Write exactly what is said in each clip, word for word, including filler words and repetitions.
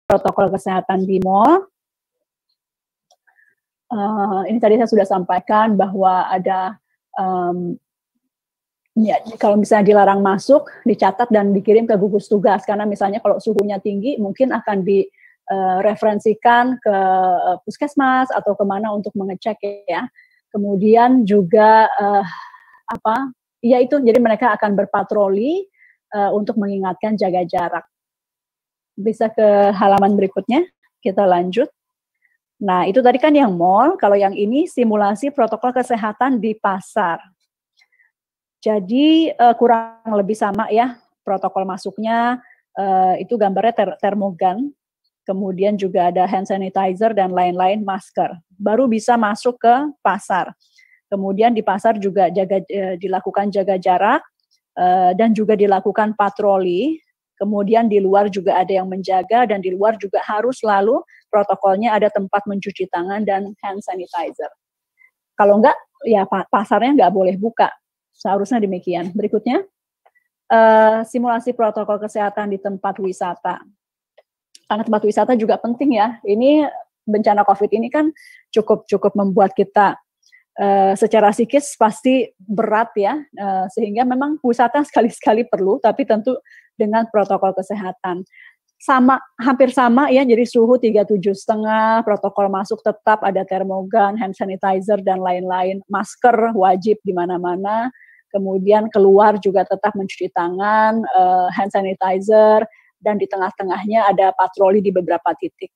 protokol kesehatan di mall. Uh, ini tadi saya sudah sampaikan bahwa ada um, ya, kalau misalnya dilarang masuk, dicatat dan dikirim ke gugus tugas, karena misalnya kalau suhunya tinggi mungkin akan direferensikan uh, ke uh, puskesmas atau kemana untuk mengecek ya. Kemudian juga uh, apa? Ya itu, jadi mereka akan berpatroli uh, untuk mengingatkan jaga jarak. Bisa ke halaman berikutnya, kita lanjut. Nah, itu tadi kan yang mall, kalau yang ini simulasi protokol kesehatan di pasar. Jadi uh, kurang lebih sama ya, protokol masuknya uh, itu gambarnya ter termogan, kemudian juga ada hand sanitizer dan lain-lain, masker. Baru bisa masuk ke pasar. Kemudian di pasar juga jaga, uh, dilakukan jaga jarak, uh, dan juga dilakukan patroli. Kemudian di luar juga ada yang menjaga, dan di luar juga harus selalu protokolnya ada tempat mencuci tangan dan hand sanitizer. Kalau enggak, ya pasarnya enggak boleh buka. Seharusnya demikian. Berikutnya, uh, simulasi protokol kesehatan di tempat wisata. Karena tempat wisata juga penting ya. Ini bencana COVID ini kan cukup cukup membuat kita uh, secara psikis pasti berat ya. Uh, sehingga memang wisata sekali-sekali perlu, tapi tentu dengan protokol kesehatan. Sama, hampir sama ya, jadi suhu tiga puluh tujuh koma lima, protokol masuk tetap ada termogan, hand sanitizer, dan lain-lain, masker wajib di mana-mana, kemudian keluar juga tetap mencuci tangan, uh, hand sanitizer, dan di tengah-tengahnya ada patroli di beberapa titik.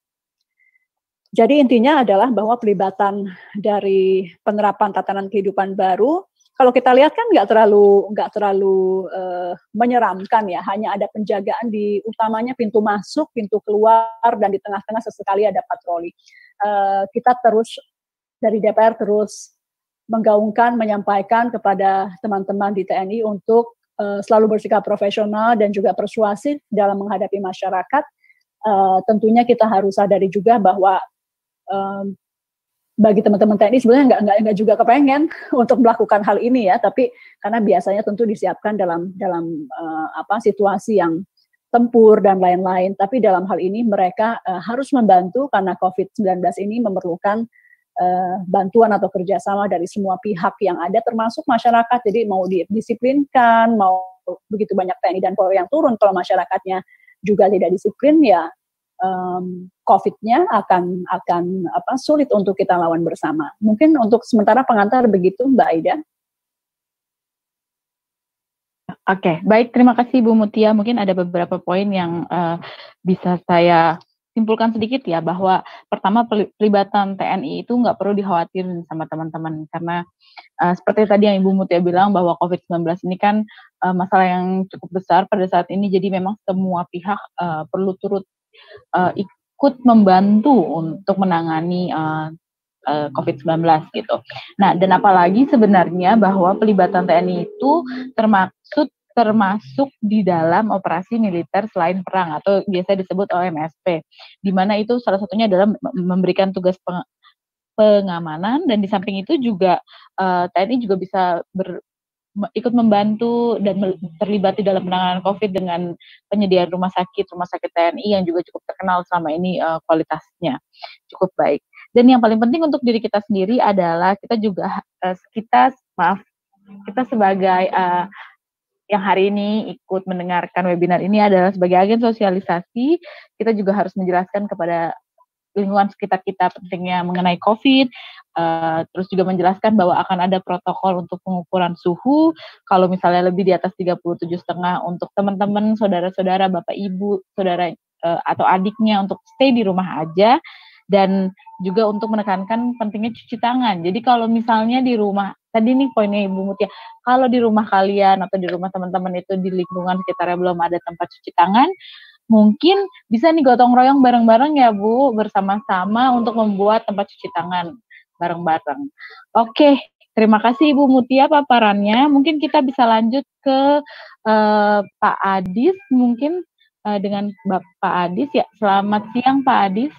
Jadi intinya adalah bahwa pelibatan dari penerapan tatanan kehidupan baru, kalau kita lihat kan nggak terlalu nggak terlalu uh, menyeramkan ya, hanya ada penjagaan di utamanya pintu masuk, pintu keluar, dan di tengah-tengah sesekali ada patroli. Uh, kita terus dari D P R terus menggaungkan, menyampaikan kepada teman-teman di T N I untuk uh, selalu bersikap profesional dan juga persuasif dalam menghadapi masyarakat. Uh, tentunya kita harus sadari juga bahwa um, bagi teman-teman T N I sebenarnya nggak nggak nggak juga kepengen untuk melakukan hal ini ya, tapi karena biasanya tentu disiapkan dalam dalam uh, apa situasi yang tempur dan lain-lain. Tapi dalam hal ini mereka uh, harus membantu karena COVID sembilan belas ini memerlukan uh, bantuan atau kerjasama dari semua pihak yang ada, termasuk masyarakat. Jadi mau didisiplinkan, mau begitu banyak T N I dan Polri yang turun, kalau masyarakatnya juga tidak disiplin ya. Um, COVID-nya akan akan apa sulit untuk kita lawan bersama. Mungkin untuk sementara pengantar begitu, Mbak Aida. Oke, baik, terima kasih Bu Mutia. Mungkin ada beberapa poin yang uh, bisa saya simpulkan sedikit ya, bahwa pertama pelibatan T N I itu nggak perlu dikhawatirin sama teman-teman, karena uh, seperti tadi yang Ibu Mutia bilang bahwa COVID sembilan belas ini kan uh, masalah yang cukup besar pada saat ini, jadi memang semua pihak uh, perlu turut uh, ikut membantu untuk menangani uh, uh, COVID sembilan belas gitu. Nah, dan apalagi sebenarnya bahwa pelibatan T N I itu termaksud termasuk di dalam operasi militer selain perang atau biasa disebut O M S P, di mana itu salah satunya adalah memberikan tugas peng pengamanan, dan di samping itu juga uh, T N I juga bisa ber ikut membantu dan terlibat di dalam penanganan COVID dengan penyediaan rumah sakit, rumah sakit T N I yang juga cukup terkenal selama ini uh, kualitasnya cukup baik. Dan yang paling penting untuk diri kita sendiri adalah kita juga uh, kita maaf kita sebagai uh, yang hari ini ikut mendengarkan webinar ini adalah sebagai agen sosialisasi, kita juga harus menjelaskan kepada lingkungan sekitar kita pentingnya mengenai COVID, uh, terus juga menjelaskan bahwa akan ada protokol untuk pengukuran suhu, kalau misalnya lebih di atas tiga puluh tujuh koma lima untuk teman-teman, saudara-saudara, bapak ibu, saudara uh, atau adiknya untuk stay di rumah aja, dan juga untuk menekankan pentingnya cuci tangan. Jadi kalau misalnya di rumah, tadi nih poinnya Ibu Mutia, kalau di rumah kalian atau di rumah teman-teman itu di lingkungan sekitarnya belum ada tempat cuci tangan, mungkin bisa nih gotong royong bareng-bareng ya Bu, bersama-sama untuk membuat tempat cuci tangan bareng-bareng. Oke, terima kasih Ibu Mutia paparannya. Mungkin kita bisa lanjut ke uh, Pak Adis, mungkin uh, dengan Bapak Adis ya. Selamat siang Pak Adis.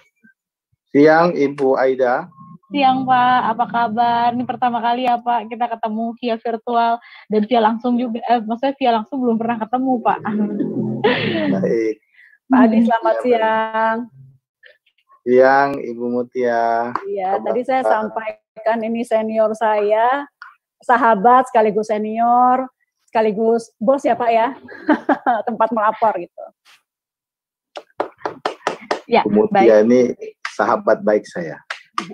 Siang Ibu Aida. Siang Pak, apa kabar? Ini pertama kali ya Pak kita ketemu via virtual dan via langsung juga, eh, maksudnya via langsung belum pernah ketemu Pak. Baik. Pak Adi, selamat siang. siang Ibu Mutia. Iya, tadi saya sampaikan ini senior saya, sahabat sekaligus senior, sekaligus bos ya Pak ya, tempat melapor gitu. Ya, Ibu Mutia baik. ini sahabat baik saya.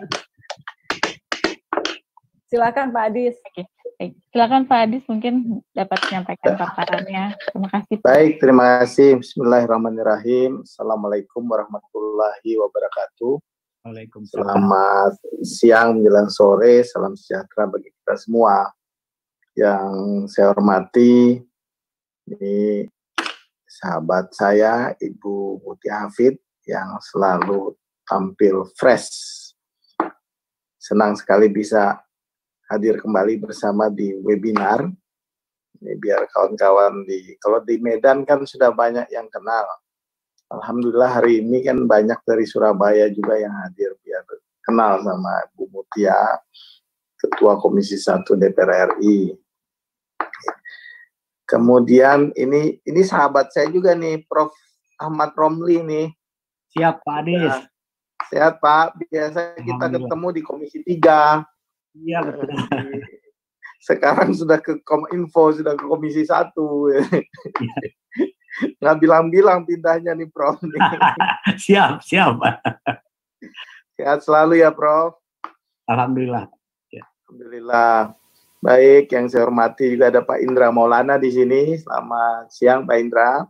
Silakan Pak Adis. Oke, baik. Silakan Pak Adis mungkin dapat menyampaikan paparannya. Terima kasih. Pak. Baik, terima kasih. Bismillahirrahmanirrahim. Assalamualaikum warahmatullahi wabarakatuh. Waalaikumsalam. Selamat siang menjelang sore. Salam sejahtera bagi kita semua. Yang saya hormati, ini sahabat saya Ibu Mutia Hafid yang selalu tampil fresh. Senang sekali bisa hadir kembali bersama di webinar. Ini biar kawan-kawan di, kalau di Medan kan sudah banyak yang kenal. Alhamdulillah hari ini kan banyak dari Surabaya juga yang hadir, biar kenal sama Bu Mutia, Ketua Komisi satu D P R R I. Kemudian ini ini sahabat saya juga nih, Prof Ahmad Romli nih. Siap Pak Adis. Ya, sehat Pak, biasa kita ketemu di Komisi tiga. Iya betul. Sekarang sudah ke Kominfo, sudah ke Komisi satu. Nggak bilang-bilang pindahnya nih Prof. Siap, siap. Sehat selalu ya Prof. Alhamdulillah. Ya. Alhamdulillah. Baik, yang saya hormati juga ada Pak Indra Maulana di sini. Selamat siang Pak Indra.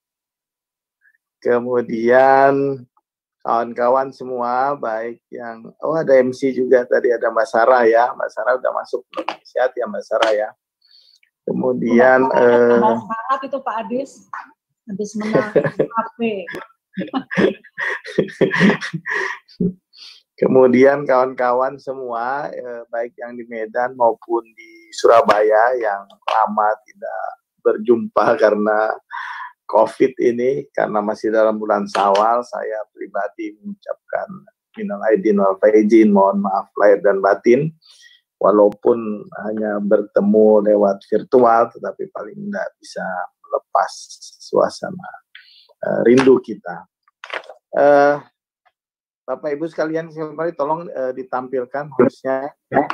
Kemudian kawan-kawan semua, baik yang, oh ada M C juga tadi, ada Mbak Sarah ya, Mbak Sarah udah masuk, sehat ya Mbak Sarah ya. Kemudian eh, semangat itu Pak Adis, habis menang H P. Kemudian kawan-kawan semua, eh, baik yang di Medan maupun di Surabaya yang lama tidak berjumpa karena COVID ini, karena masih dalam bulan Syawal, saya pribadi mengucapkan minal aidin wal faizin, mohon maaf lahir dan batin, walaupun hanya bertemu lewat virtual, tetapi paling tidak bisa melepas suasana uh, rindu kita. Uh, Bapak Ibu sekalian, kembali tolong uh, ditampilkan hostnya. Ya.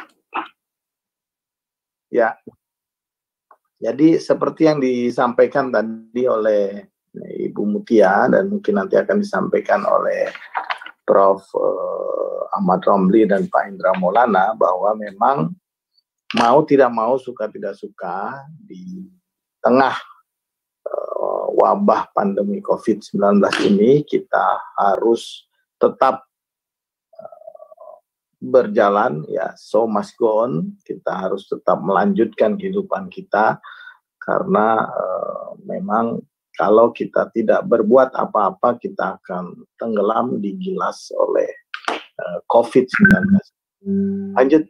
Ya. Jadi seperti yang disampaikan tadi oleh Ibu Mutia dan mungkin nanti akan disampaikan oleh Prof Uh, Ahmad Romli dan Pak Indra Maulana, bahwa memang mau tidak mau, suka tidak suka, di tengah uh, wabah pandemi COVID sembilan belas ini kita harus tetap berjalan, ya, so must go on. Kita harus tetap melanjutkan kehidupan kita, karena uh, memang kalau kita tidak berbuat apa-apa, kita akan tenggelam, digilas oleh uh, COVID sembilan belas. Lanjut.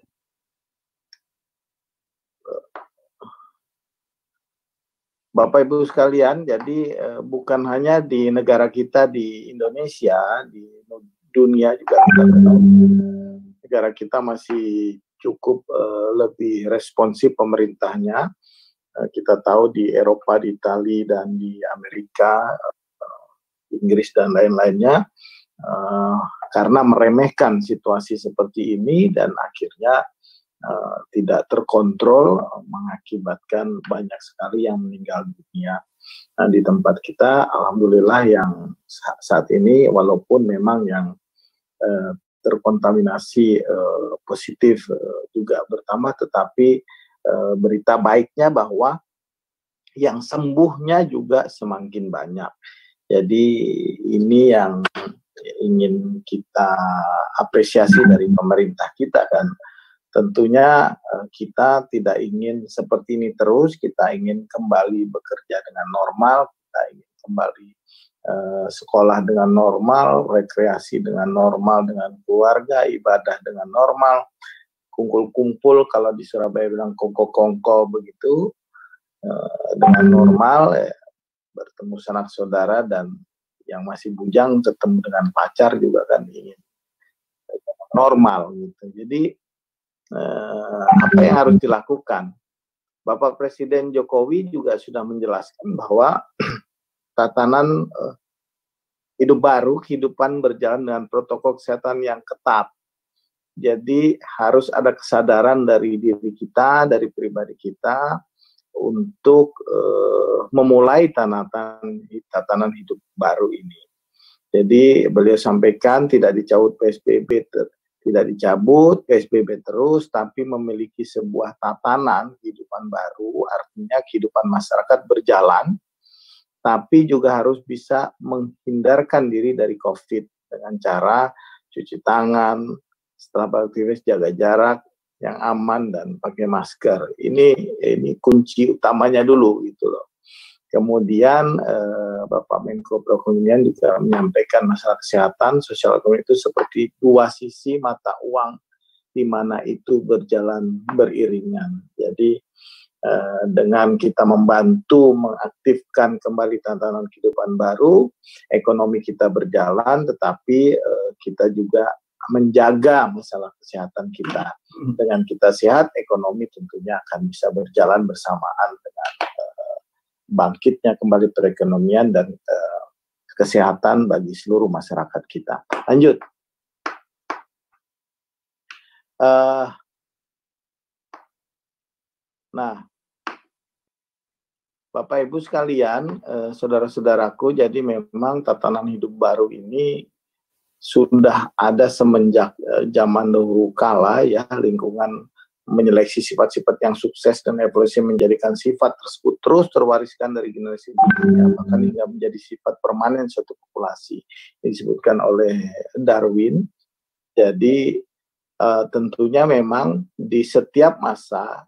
Bapak Ibu sekalian, jadi uh, bukan hanya di negara kita, di Indonesia, di dunia juga kita tahu, negara kita masih cukup uh, lebih responsif pemerintahnya. Uh, kita tahu di Eropa, di Italia, dan di Amerika, uh, Inggris, dan lain-lainnya, uh, karena meremehkan situasi seperti ini dan akhirnya uh, tidak terkontrol, uh, mengakibatkan banyak sekali yang meninggal dunia. Nah, di tempat kita, alhamdulillah yang saat ini, walaupun memang yang uh, terkontaminasi uh, positif uh, juga bertambah, tetapi uh, berita baiknya bahwa yang sembuhnya juga semakin banyak. Jadi ini yang ingin kita apresiasi dari pemerintah kita, dan tentunya uh, kita tidak ingin seperti ini terus. Kita ingin kembali bekerja dengan normal, kita ingin kembali Uh, sekolah dengan normal, rekreasi dengan normal dengan keluarga, ibadah dengan normal, kumpul-kumpul, kalau di Surabaya bilang kongko-kongko begitu, uh, dengan normal, ya, bertemu sanak saudara, dan yang masih bujang ketemu dengan pacar juga kan ingin normal gitu. Jadi uh, apa yang harus dilakukan? Bapak Presiden Jokowi juga sudah menjelaskan bahwa tatanan uh, hidup baru, kehidupan berjalan dengan protokol kesehatan yang ketat. Jadi harus ada kesadaran dari diri kita, dari pribadi kita untuk uh, memulai tatanan tatanan hidup baru ini. Jadi beliau sampaikan tidak dicabut P S B B, tidak dicabut P S B B terus, tapi memiliki sebuah tatanan kehidupan baru, artinya kehidupan masyarakat berjalan, tapi juga harus bisa menghindarkan diri dari COVID dengan cara cuci tangan, setelah beraktivitas jaga jarak yang aman dan pakai masker. Ini ini kunci utamanya dulu gitu loh. Kemudian eh, Bapak Menko Perekonomian juga menyampaikan masalah kesehatan, sosial ekonomi itu seperti dua sisi mata uang di mana itu berjalan beriringan. Jadi eh, dengan kita membantu mengaktifkan kembali tatanan kehidupan baru, ekonomi kita berjalan, tetapi eh, kita juga menjaga masalah kesehatan kita. Dengan kita sehat, ekonomi tentunya akan bisa berjalan bersamaan dengan uh, bangkitnya kembali perekonomian dan uh, kesehatan bagi seluruh masyarakat kita. Lanjut. Uh, nah, Bapak Ibu sekalian, uh, saudara-saudaraku, jadi memang tatanan hidup baru ini sudah ada semenjak uh, zaman dahulu kala ya, lingkungan menyeleksi sifat-sifat yang sukses dan evolusi menjadikan sifat tersebut terus terwariskan dari generasi berikutnya, bahkan hingga menjadi sifat permanen suatu populasi. Ini disebutkan oleh Darwin. Jadi uh, tentunya memang di setiap masa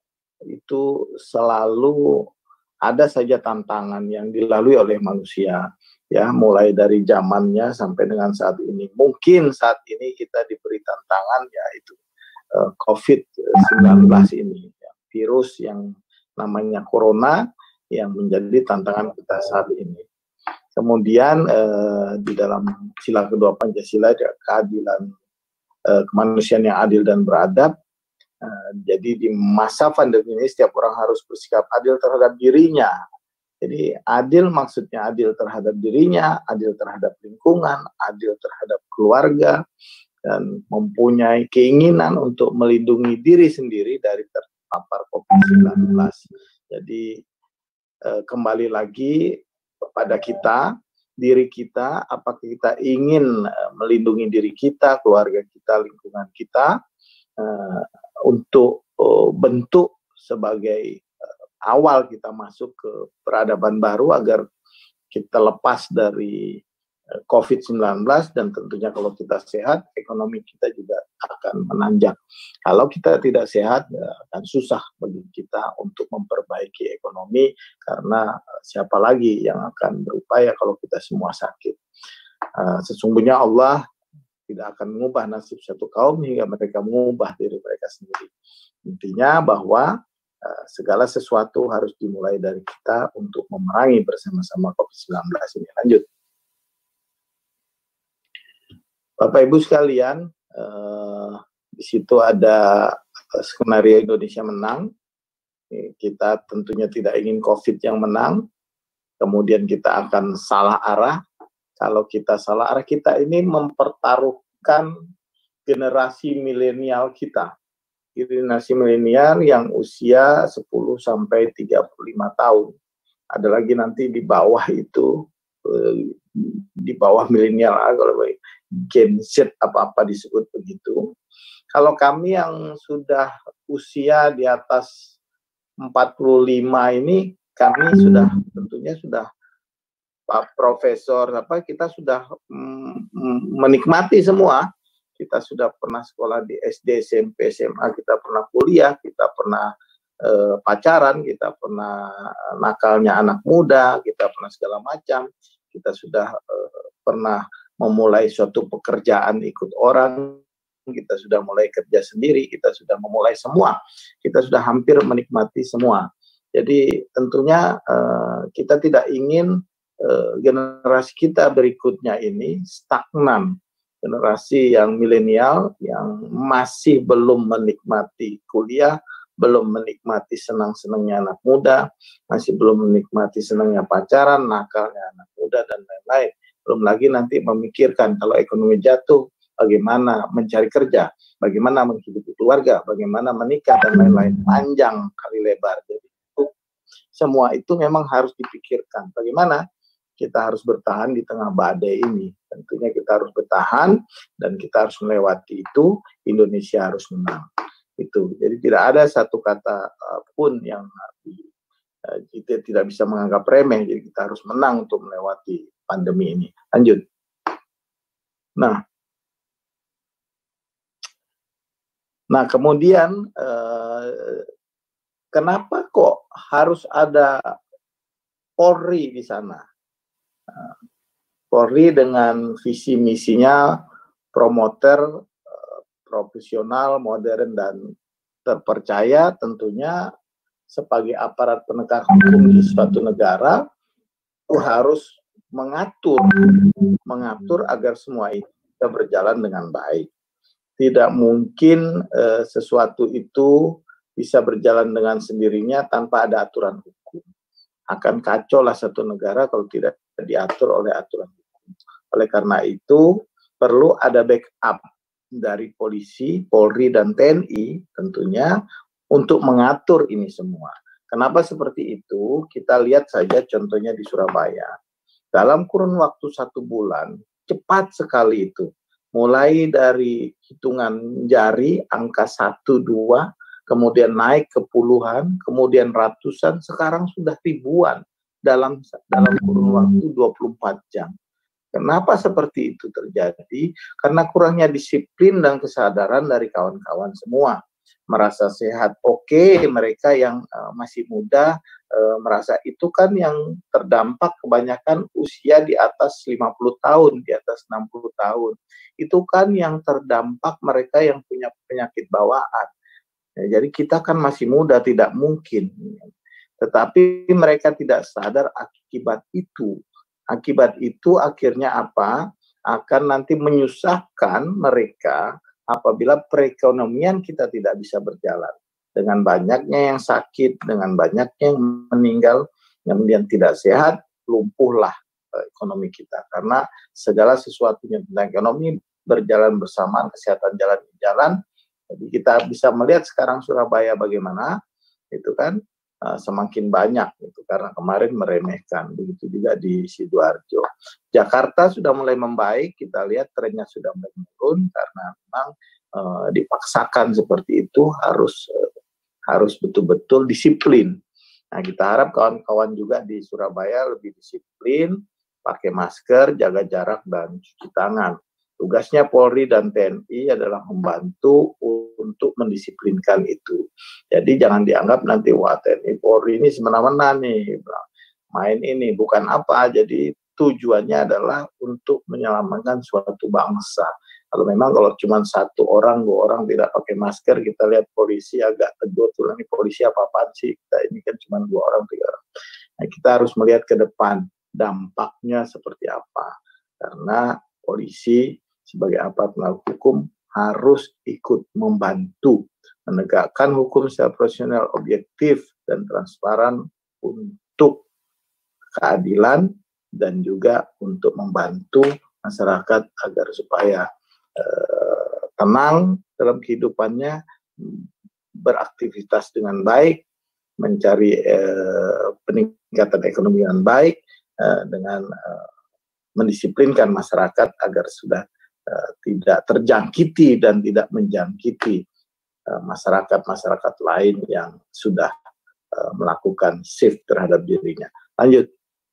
itu selalu ada saja tantangan yang dilalui oleh manusia. Ya, mulai dari zamannya sampai dengan saat ini. Mungkin saat ini kita diberi tantangan yaitu uh, COVID sembilan belas ini, ya, virus yang namanya corona yang menjadi tantangan kita saat ini. Kemudian uh, di dalam sila kedua Pancasila, keadilan uh, kemanusiaan yang adil dan beradab. Uh, jadi di masa pandemi ini setiap orang harus bersikap adil terhadap dirinya. Jadi adil maksudnya adil terhadap dirinya, adil terhadap lingkungan, adil terhadap keluarga, dan mempunyai keinginan untuk melindungi diri sendiri dari terpapar COVID sembilan belas. Jadi eh, kembali lagi kepada kita, diri kita, apakah kita ingin eh, melindungi diri kita, keluarga kita, lingkungan kita, eh, untuk eh, bentuk sebagai awal kita masuk ke peradaban baru agar kita lepas dari COVID sembilan belas, dan tentunya kalau kita sehat, ekonomi kita juga akan menanjak. Kalau kita tidak sehat, ya akan susah bagi kita untuk memperbaiki ekonomi, karena siapa lagi yang akan berupaya kalau kita semua sakit. Uh, sesungguhnya Allah tidak akan mengubah nasib satu kaum hingga mereka mengubah diri mereka sendiri. Intinya bahwa segala sesuatu harus dimulai dari kita untuk memerangi bersama-sama COVID sembilan belas ini. Lanjut. Bapak Ibu sekalian, eh, di situ ada skenario Indonesia menang. Kita tentunya tidak ingin COVID yang menang. Kemudian kita akan salah arah. Kalau kita salah arah, kita ini mempertaruhkan generasi milenial kita. Generasi milenial yang usia sepuluh sampai tiga puluh lima tahun. Ada lagi nanti di bawah itu, eh, di bawah milenial, kalau Gen Z apa-apa disebut begitu. Kalau kami yang sudah usia di atas empat puluh lima ini, kami sudah tentunya sudah Pak Profesor, apa kita sudah mm, menikmati semua. Kita sudah pernah sekolah di S D, S M P, S M A, kita pernah kuliah, kita pernah eh, pacaran, kita pernah nakalnya anak muda, kita pernah segala macam. Kita sudah eh, pernah memulai suatu pekerjaan ikut orang, kita sudah mulai kerja sendiri, kita sudah memulai semua. Kita sudah hampir menikmati semua. Jadi tentunya eh, kita tidak ingin eh, generasi kita berikutnya ini stagnan. Generasi yang milenial yang masih belum menikmati kuliah, belum menikmati senang-senangnya anak muda, masih belum menikmati senangnya pacaran, nakalnya anak muda, dan lain-lain. Belum lagi nanti memikirkan kalau ekonomi jatuh, bagaimana mencari kerja, bagaimana menghidupi keluarga, bagaimana menikah, dan lain-lain. Panjang kali lebar. Jadi itu, semua itu memang harus dipikirkan. Bagaimana kita harus bertahan di tengah badai ini. Tentunya kita harus bertahan dan kita harus melewati itu. Indonesia harus menang. Itu. Jadi tidak ada satu kata uh, pun yang uh, kita tidak bisa menganggap remeh. Jadi kita harus menang untuk melewati pandemi ini. Lanjut. Nah, nah kemudian uh, kenapa kok harus ada Polri di sana? Uh, Polri dengan visi misinya promoter uh, profesional, modern, dan terpercaya, tentunya sebagai aparat penegak hukum di suatu negara itu harus mengatur, mengatur agar semua itu bisa berjalan dengan baik. Tidak mungkin uh, sesuatu itu bisa berjalan dengan sendirinya tanpa ada aturan hukum. Akan kacau lah satu negara kalau tidak diatur oleh aturan hukum. Oleh karena itu, perlu ada backup dari polisi, Polri, dan T N I tentunya untuk mengatur ini semua. Kenapa seperti itu? Kita lihat saja contohnya di Surabaya. Dalam kurun waktu satu bulan, cepat sekali itu. Mulai dari hitungan jari, angka satu, dua, kemudian naik ke puluhan, kemudian ratusan, sekarang sudah ribuan dalam dalam kurun waktu dua puluh empat jam. Kenapa seperti itu terjadi? Karena kurangnya disiplin dan kesadaran dari kawan-kawan semua. Merasa sehat, oke, okay, mereka yang uh, masih muda uh, merasa itu kan yang terdampak kebanyakan usia di atas lima puluh tahun, di atas enam puluh tahun. Itu kan yang terdampak mereka yang punya penyakit bawaan. Ya, jadi kita kan masih muda, tidak mungkin. Tetapi mereka tidak sadar akibat itu. Akibat itu akhirnya apa? Akan nanti menyusahkan mereka apabila perekonomian kita tidak bisa berjalan. Dengan banyaknya yang sakit, dengan banyaknya yang meninggal, kemudian tidak sehat, lumpuhlah ekonomi kita. Karena segala sesuatunya tentang ekonomi berjalan bersamaan, kesehatan jalan di jalan. Jadi kita bisa melihat sekarang Surabaya bagaimana, itu kan uh, semakin banyak, itu karena kemarin meremehkan. Begitu juga di Sidoarjo. Jakarta sudah mulai membaik, kita lihat trennya sudah mulai menurun karena memang uh, dipaksakan seperti itu, harus uh, harus betul-betul disiplin. Nah, kita harap kawan-kawan juga di Surabaya lebih disiplin, pakai masker, jaga jarak, dan cuci tangan. Tugasnya Polri dan T N I adalah membantu untuk mendisiplinkan itu. Jadi jangan dianggap nanti wah T N I Polri ini semena-mena nih, main ini, bukan apa. Jadi tujuannya adalah untuk menyelamatkan suatu bangsa. Kalau memang kalau cuma satu orang, dua orang tidak pakai masker, kita lihat polisi agak tegur, tuh ini polisi apa-apaan sih, kita ini kan cuma dua orang, tiga orang. Nah, kita harus melihat ke depan, dampaknya seperti apa. Karena polisi sebagai aparat penegak hukum harus ikut membantu menegakkan hukum secara profesional, objektif, dan transparan untuk keadilan dan juga untuk membantu masyarakat agar supaya eh, tenang dalam kehidupannya, beraktivitas dengan baik, mencari eh, peningkatan ekonomi dengan baik, eh, dengan eh, mendisiplinkan masyarakat agar sudah uh, tidak terjangkiti dan tidak menjangkiti masyarakat-masyarakat uh, lain yang sudah uh, melakukan shift terhadap dirinya. Lanjut.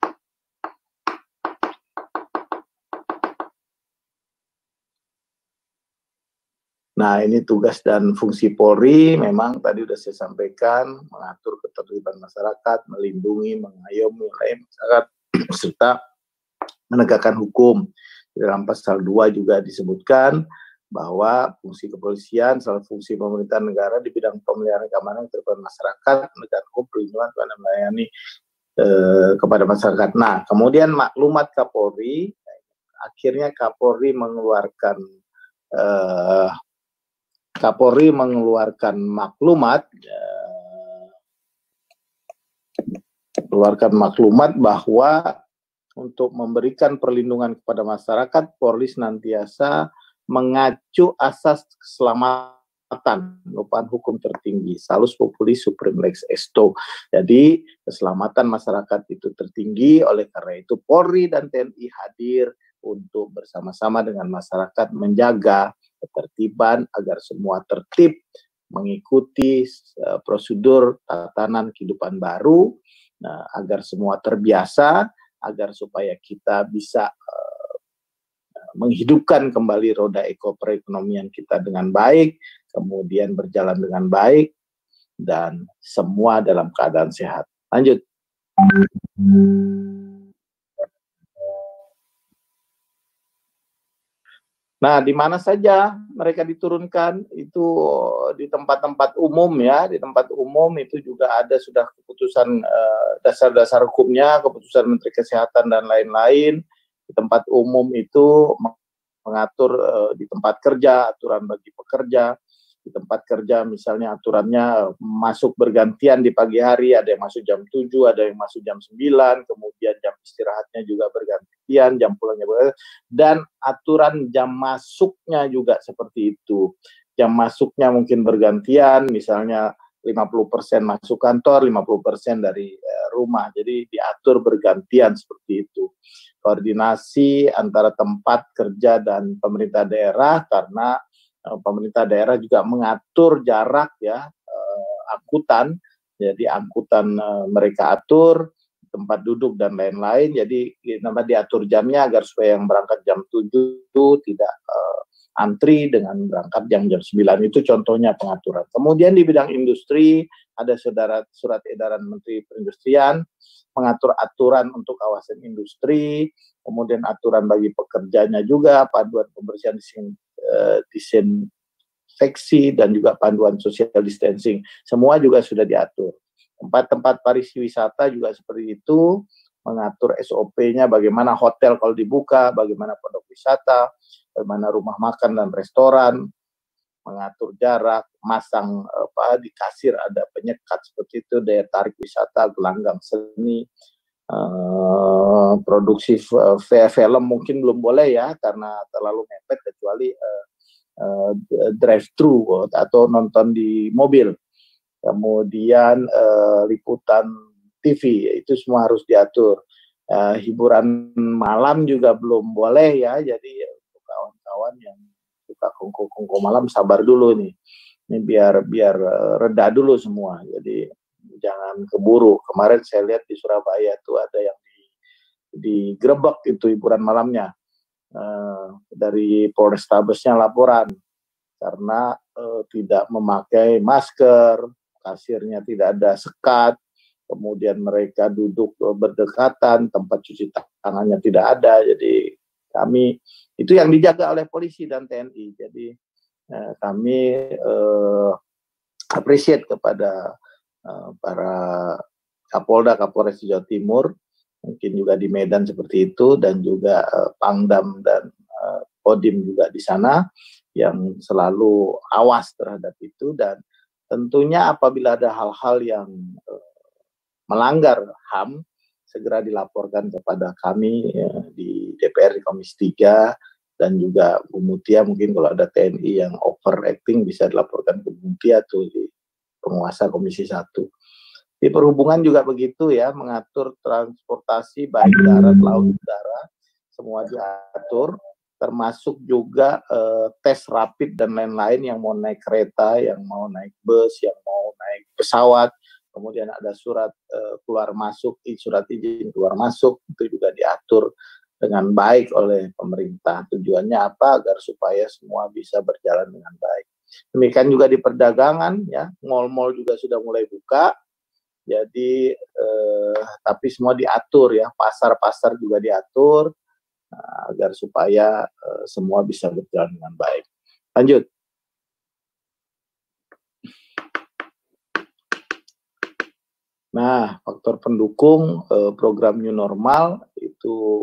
Nah, ini tugas dan fungsi Polri, memang tadi sudah saya sampaikan, mengatur keterlibatan masyarakat, melindungi, mengayomi masyarakat, serta menegakkan hukum. Di dalam pasal dua juga disebutkan bahwa fungsi kepolisian salah fungsi pemerintahan negara di bidang pemeliharaan keamanan terhadap masyarakat, menegakkan hukum, perlindungan kepada melayani eh, kepada masyarakat. Nah, kemudian maklumat Kapolri, akhirnya Kapolri mengeluarkan eh, Kapolri mengeluarkan maklumat, eh, mengeluarkan maklumat bahwa untuk memberikan perlindungan kepada masyarakat, Polri senantiasa mengacu asas keselamatan, merupakan hukum tertinggi, salus populi supreme lex esto. Jadi keselamatan masyarakat itu tertinggi, oleh karena itu Polri dan T N I hadir untuk bersama-sama dengan masyarakat menjaga ketertiban agar semua tertib, mengikuti uh, prosedur tatanan kehidupan baru, nah, agar semua terbiasa, agar supaya kita bisa uh, menghidupkan kembali roda eko perekonomian kita dengan baik, kemudian berjalan dengan baik, dan semua dalam keadaan sehat. Lanjut. Nah, di mana saja mereka diturunkan, itu di tempat-tempat umum ya, di tempat umum itu juga ada sudah keputusan dasar-dasar uh, hukumnya, keputusan Menteri Kesehatan dan lain-lain. Di tempat umum itu mengatur uh, di tempat kerja, aturan bagi pekerja. Di tempat kerja misalnya aturannya masuk bergantian di pagi hari, ada yang masuk jam tujuh, ada yang masuk jam sembilan, kemudian jam istirahatnya juga bergantian, jam pulangnya bergantian, dan aturan jam masuknya juga seperti itu. Jam masuknya mungkin bergantian, misalnya lima puluh persen masuk kantor, lima puluh persen dari uh, rumah, jadi diatur bergantian seperti itu. Koordinasi antara tempat kerja dan pemerintah daerah, karena pemerintah daerah juga mengatur jarak ya eh, angkutan, jadi angkutan eh, mereka atur tempat duduk dan lain-lain, jadi nama diatur jamnya agar supaya yang berangkat jam tujuh tidak eh, antri dengan berangkat jam jam sembilan, itu contohnya pengaturan. Kemudian di bidang industri ada saudara surat edaran Menteri Perindustrian mengatur aturan untuk kawasan industri, kemudian aturan bagi pekerjanya juga, panduan pembersihan disin, uh, disinfeksi, dan juga panduan social distancing. Semua juga sudah diatur. Tempat-tempat pariwisata juga seperti itu, mengatur S O P-nya, bagaimana hotel kalau dibuka, bagaimana pondok wisata, bagaimana rumah makan dan restoran, mengatur jarak, masang apa di kasir ada penyekat seperti itu, daya tarik wisata, gelanggang seni, uh, produksi film mungkin belum boleh ya karena terlalu mepet, kecuali uh, uh, drive thru atau nonton di mobil. Kemudian uh, liputan T V itu semua harus diatur. Uh, hiburan malam juga belum boleh ya, jadi untuk kawan-kawan yang suka kongko-kongko malam sabar dulu nih, ini biar biar reda dulu semua, jadi jangan keburu. Kemarin saya lihat di Surabaya tuh ada yang di digerebek itu hiburan malamnya, uh, dari Polrestabesnya laporan karena uh, tidak memakai masker, kasirnya tidak ada sekat, kemudian mereka duduk uh, berdekatan, tempat cuci tangannya tidak ada, jadi kami itu yang dijaga oleh polisi dan T N I. Jadi eh, kami eh, appreciate kepada eh, para Kapolda, Kapolres Jawa Timur, mungkin juga di Medan seperti itu, dan juga eh, Pangdam dan eh, Kodim juga di sana yang selalu awas terhadap itu. Dan tentunya apabila ada hal-hal yang eh, melanggar H A M, segera dilaporkan kepada kami ya, di D P R, di Komisi tiga, dan juga Bu Mutia, mungkin kalau ada T N I yang overacting bisa dilaporkan ke Bu Mutia tuh di penguasa Komisi satu. Di perhubungan juga begitu ya, mengatur transportasi baik darat, laut, udara, semua diatur, termasuk juga eh, tes rapid dan lain-lain yang mau naik kereta, yang mau naik bus, yang mau naik pesawat. Kemudian ada surat uh, keluar masuk, surat izin keluar masuk, itu juga diatur dengan baik oleh pemerintah. Tujuannya apa? Agar supaya semua bisa berjalan dengan baik. Demikian juga di perdagangan, ya, mal-mal juga sudah mulai buka. Jadi, eh, tapi semua diatur ya, pasar-pasar juga diatur nah, agar supaya eh, semua bisa berjalan dengan baik. Lanjut. Nah, faktor pendukung eh, program New Normal itu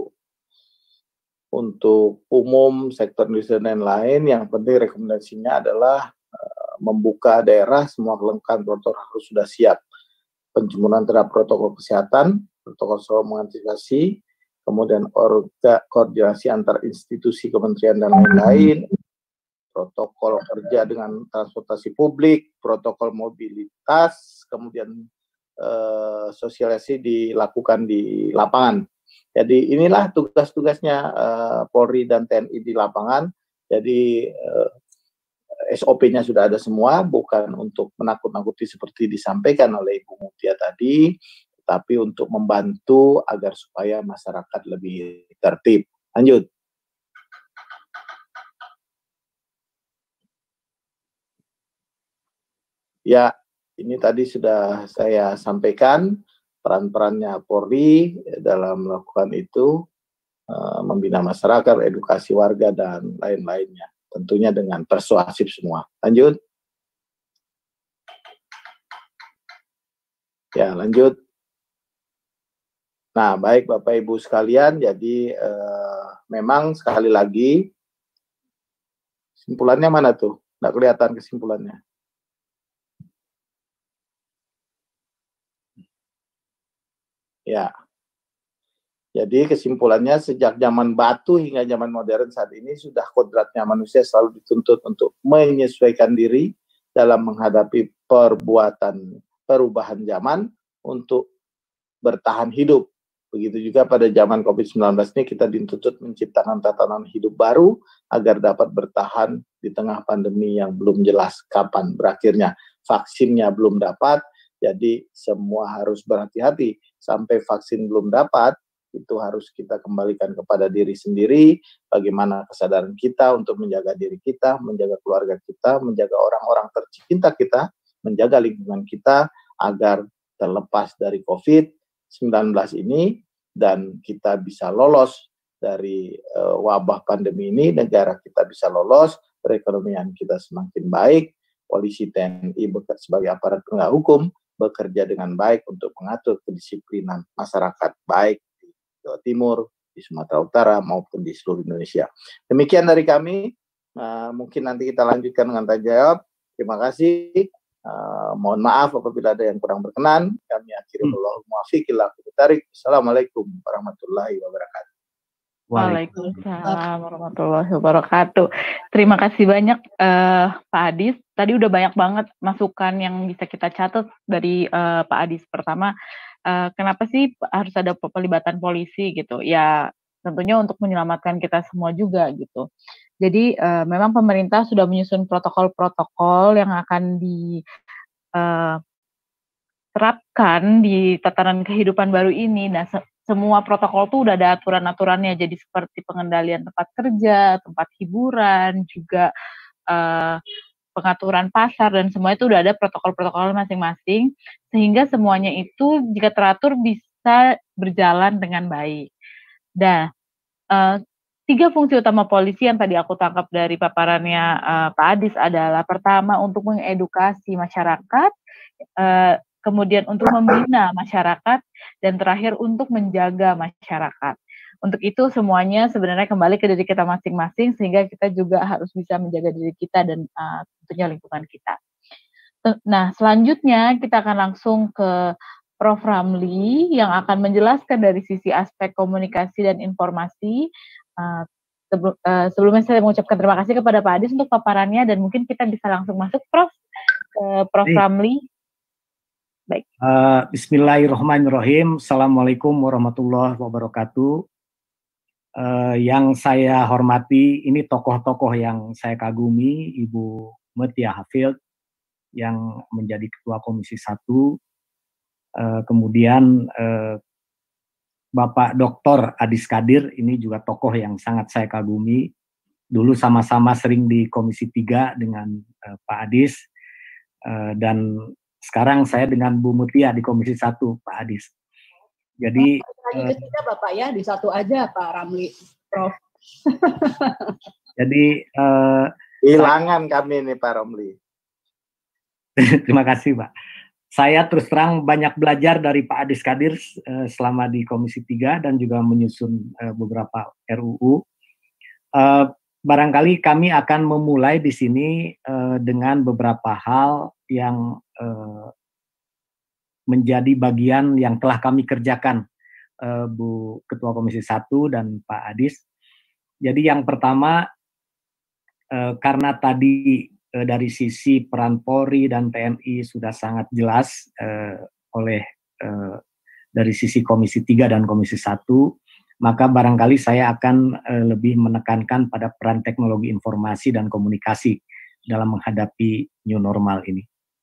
untuk umum, sektor industri dan lain, yang penting rekomendasinya adalah eh, membuka daerah, semua kelengkapan protokol harus sudah siap. Penjemputan terhadap protokol kesehatan, protokol soal mengantisipasi, kemudian orga, koordinasi antar institusi kementerian dan lain-lain, protokol kerja dengan transportasi publik, protokol mobilitas, kemudian eh, sosialisasi dilakukan di lapangan. Jadi inilah tugas-tugasnya eh, Polri dan T N I di lapangan. Jadi eh, S O P-nya sudah ada semua, bukan untuk menakut-nakuti seperti disampaikan oleh Ibu Mutia tadi, tapi untuk membantu agar supaya masyarakat lebih tertib. Lanjut. Ya, ini tadi sudah saya sampaikan peran-perannya Polri dalam melakukan itu, uh, membina masyarakat, edukasi warga, dan lain-lainnya. Tentunya dengan persuasif semua. Lanjut. Ya, lanjut. Nah, baik Bapak Ibu sekalian, jadi eh, memang sekali lagi, kesimpulannya mana tuh? Nggak kelihatan kesimpulannya. Ya, jadi kesimpulannya sejak zaman batu hingga zaman modern saat ini sudah kodratnya manusia selalu dituntut untuk menyesuaikan diri dalam menghadapi perbuatan perubahan zaman untuk bertahan hidup. Begitu juga pada zaman covid sembilan belas ini kita dituntut menciptakan tatanan hidup baru agar dapat bertahan di tengah pandemi yang belum jelas kapan berakhirnya. Vaksinnya belum dapat, jadi semua harus berhati-hati. Sampai vaksin belum dapat, itu harus kita kembalikan kepada diri sendiri, bagaimana kesadaran kita untuk menjaga diri kita, menjaga keluarga kita, menjaga orang-orang tercinta kita, menjaga lingkungan kita, agar terlepas dari covid sembilan belas ini, dan kita bisa lolos dari uh, wabah pandemi ini, negara kita bisa lolos, perekonomian kita semakin baik, polisi T N I sebagai aparat penegak hukum bekerja dengan baik untuk mengatur kedisiplinan masyarakat, baik di Jawa Timur, di Sumatera Utara, maupun di seluruh Indonesia. Demikian dari kami, uh, mungkin nanti kita lanjutkan dengan tanya jawab. Terima kasih. Uh, mohon maaf apabila ada yang kurang berkenan. Kami akhiri wallahu muwaffiq ila aqwamit thoriq. Assalamualaikum warahmatullahi wabarakatuh. Waalaikumsalam warahmatullahi wabarakatuh. Terima kasih banyak uh, Pak Adis. Tadi udah banyak banget masukan yang bisa kita catat dari uh, Pak Adis. Pertama, uh, kenapa sih harus ada pelibatan polisi gitu? Ya tentunya untuk menyelamatkan kita semua juga gitu. Jadi uh, memang pemerintah sudah menyusun protokol-protokol yang akan diterapkan uh, di tatanan kehidupan baru ini. Nah, se semua protokol tuh udah ada aturan-aturannya. Jadi seperti pengendalian tempat kerja, tempat hiburan, juga uh, pengaturan pasar, dan semua itu udah ada protokol-protokol masing-masing. Sehingga semuanya itu jika teratur bisa berjalan dengan baik. Dan uh, tiga fungsi utama polisi yang tadi aku tangkap dari paparannya uh, Pak Adis adalah pertama untuk mengedukasi masyarakat, uh, kemudian untuk membina masyarakat, dan terakhir untuk menjaga masyarakat. Untuk itu semuanya sebenarnya kembali ke diri kita masing-masing, sehingga kita juga harus bisa menjaga diri kita dan uh, tentunya lingkungan kita. Nah, selanjutnya kita akan langsung ke Prof Ramli yang akan menjelaskan dari sisi aspek komunikasi dan informasi. Uh, sebelum, uh, sebelumnya saya mengucapkan terima kasih kepada Pak Adis untuk paparannya, dan mungkin kita bisa langsung masuk Prof ke Prof Baik. Ramli. Baik. Uh, Bismillahirrahmanirrahim. Assalamualaikum warahmatullahi wabarakatuh. Uh, yang saya hormati, ini tokoh-tokoh yang saya kagumi, Ibu Mutia Hafid yang menjadi Ketua Komisi satu, uh, kemudian uh, Bapak Doktor Adis Kadir, ini juga tokoh yang sangat saya kagumi. Dulu sama-sama sering di Komisi tiga dengan uh, Pak Adis, uh, dan sekarang saya dengan Bu Mutia di Komisi satu, Pak Adis. Jadi lagi uh, ketiga Bapak ya, di satu aja Pak Ramli, Prof. Jadi uh, hilangan kami nih Pak Ramli. Terima kasih Pak. Saya terus terang banyak belajar dari Pak Adis Kadir uh, selama di Komisi tiga dan juga menyusun uh, beberapa R U U. Uh, barangkali kami akan memulai di sini uh, dengan beberapa hal yang uh, menjadi bagian yang telah kami kerjakan uh, Bu Ketua Komisi satu dan Pak Adis. Jadi yang pertama, uh, karena tadi uh, dari sisi peran Polri dan T N I sudah sangat jelas uh, oleh uh, dari sisi Komisi tiga dan Komisi satu, maka barangkali saya akan uh, lebih menekankan pada peran teknologi informasi dan komunikasi dalam menghadapi new normal ini.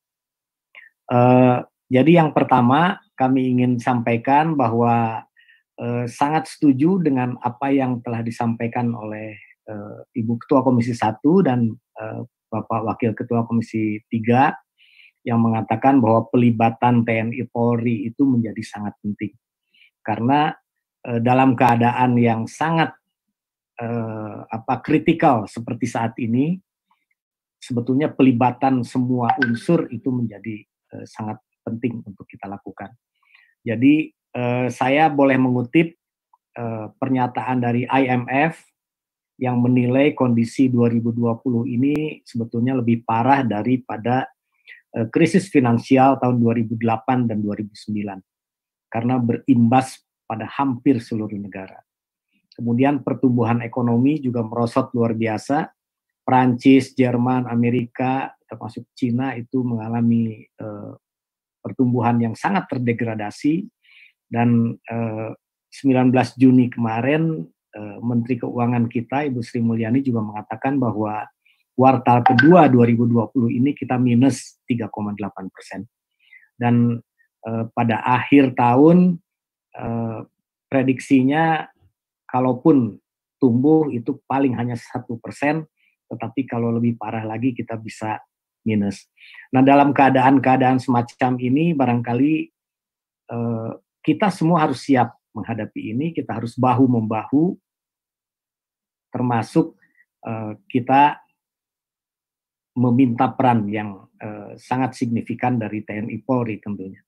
Uh, jadi yang pertama, kami ingin sampaikan bahwa uh, sangat setuju dengan apa yang telah disampaikan oleh uh, Ibu Ketua Komisi satu dan uh, Bapak Wakil Ketua Komisi tiga yang mengatakan bahwa pelibatan T N I Polri itu menjadi sangat penting. Karena uh, dalam keadaan yang sangat uh, apa kritikal seperti saat ini, sebetulnya pelibatan semua unsur itu menjadi uh, sangat penting untuk kita lakukan. Jadi uh, saya boleh mengutip uh, pernyataan dari I M F yang menilai kondisi dua ribu dua puluh ini sebetulnya lebih parah daripada uh, krisis finansial tahun dua ribu delapan dan dua ribu sembilan karena berimbas pada hampir seluruh negara. Kemudian pertumbuhan ekonomi juga merosot luar biasa. Prancis, Jerman, Amerika, termasuk Cina itu mengalami uh, pertumbuhan yang sangat terdegradasi, dan uh, sembilan belas Juni kemarin uh, Menteri Keuangan kita Ibu Sri Mulyani juga mengatakan bahwa kuartal kedua dua ribu dua puluh ini kita minus tiga koma delapan persen. Dan uh, pada akhir tahun uh, prediksinya kalaupun tumbuh itu paling hanya satu persen, tetapi kalau lebih parah lagi kita bisa minus. Nah, dalam keadaan-keadaan semacam ini barangkali eh, kita semua harus siap menghadapi ini, kita harus bahu-membahu, termasuk eh, kita meminta peran yang eh, sangat signifikan dari T N I Polri tentunya.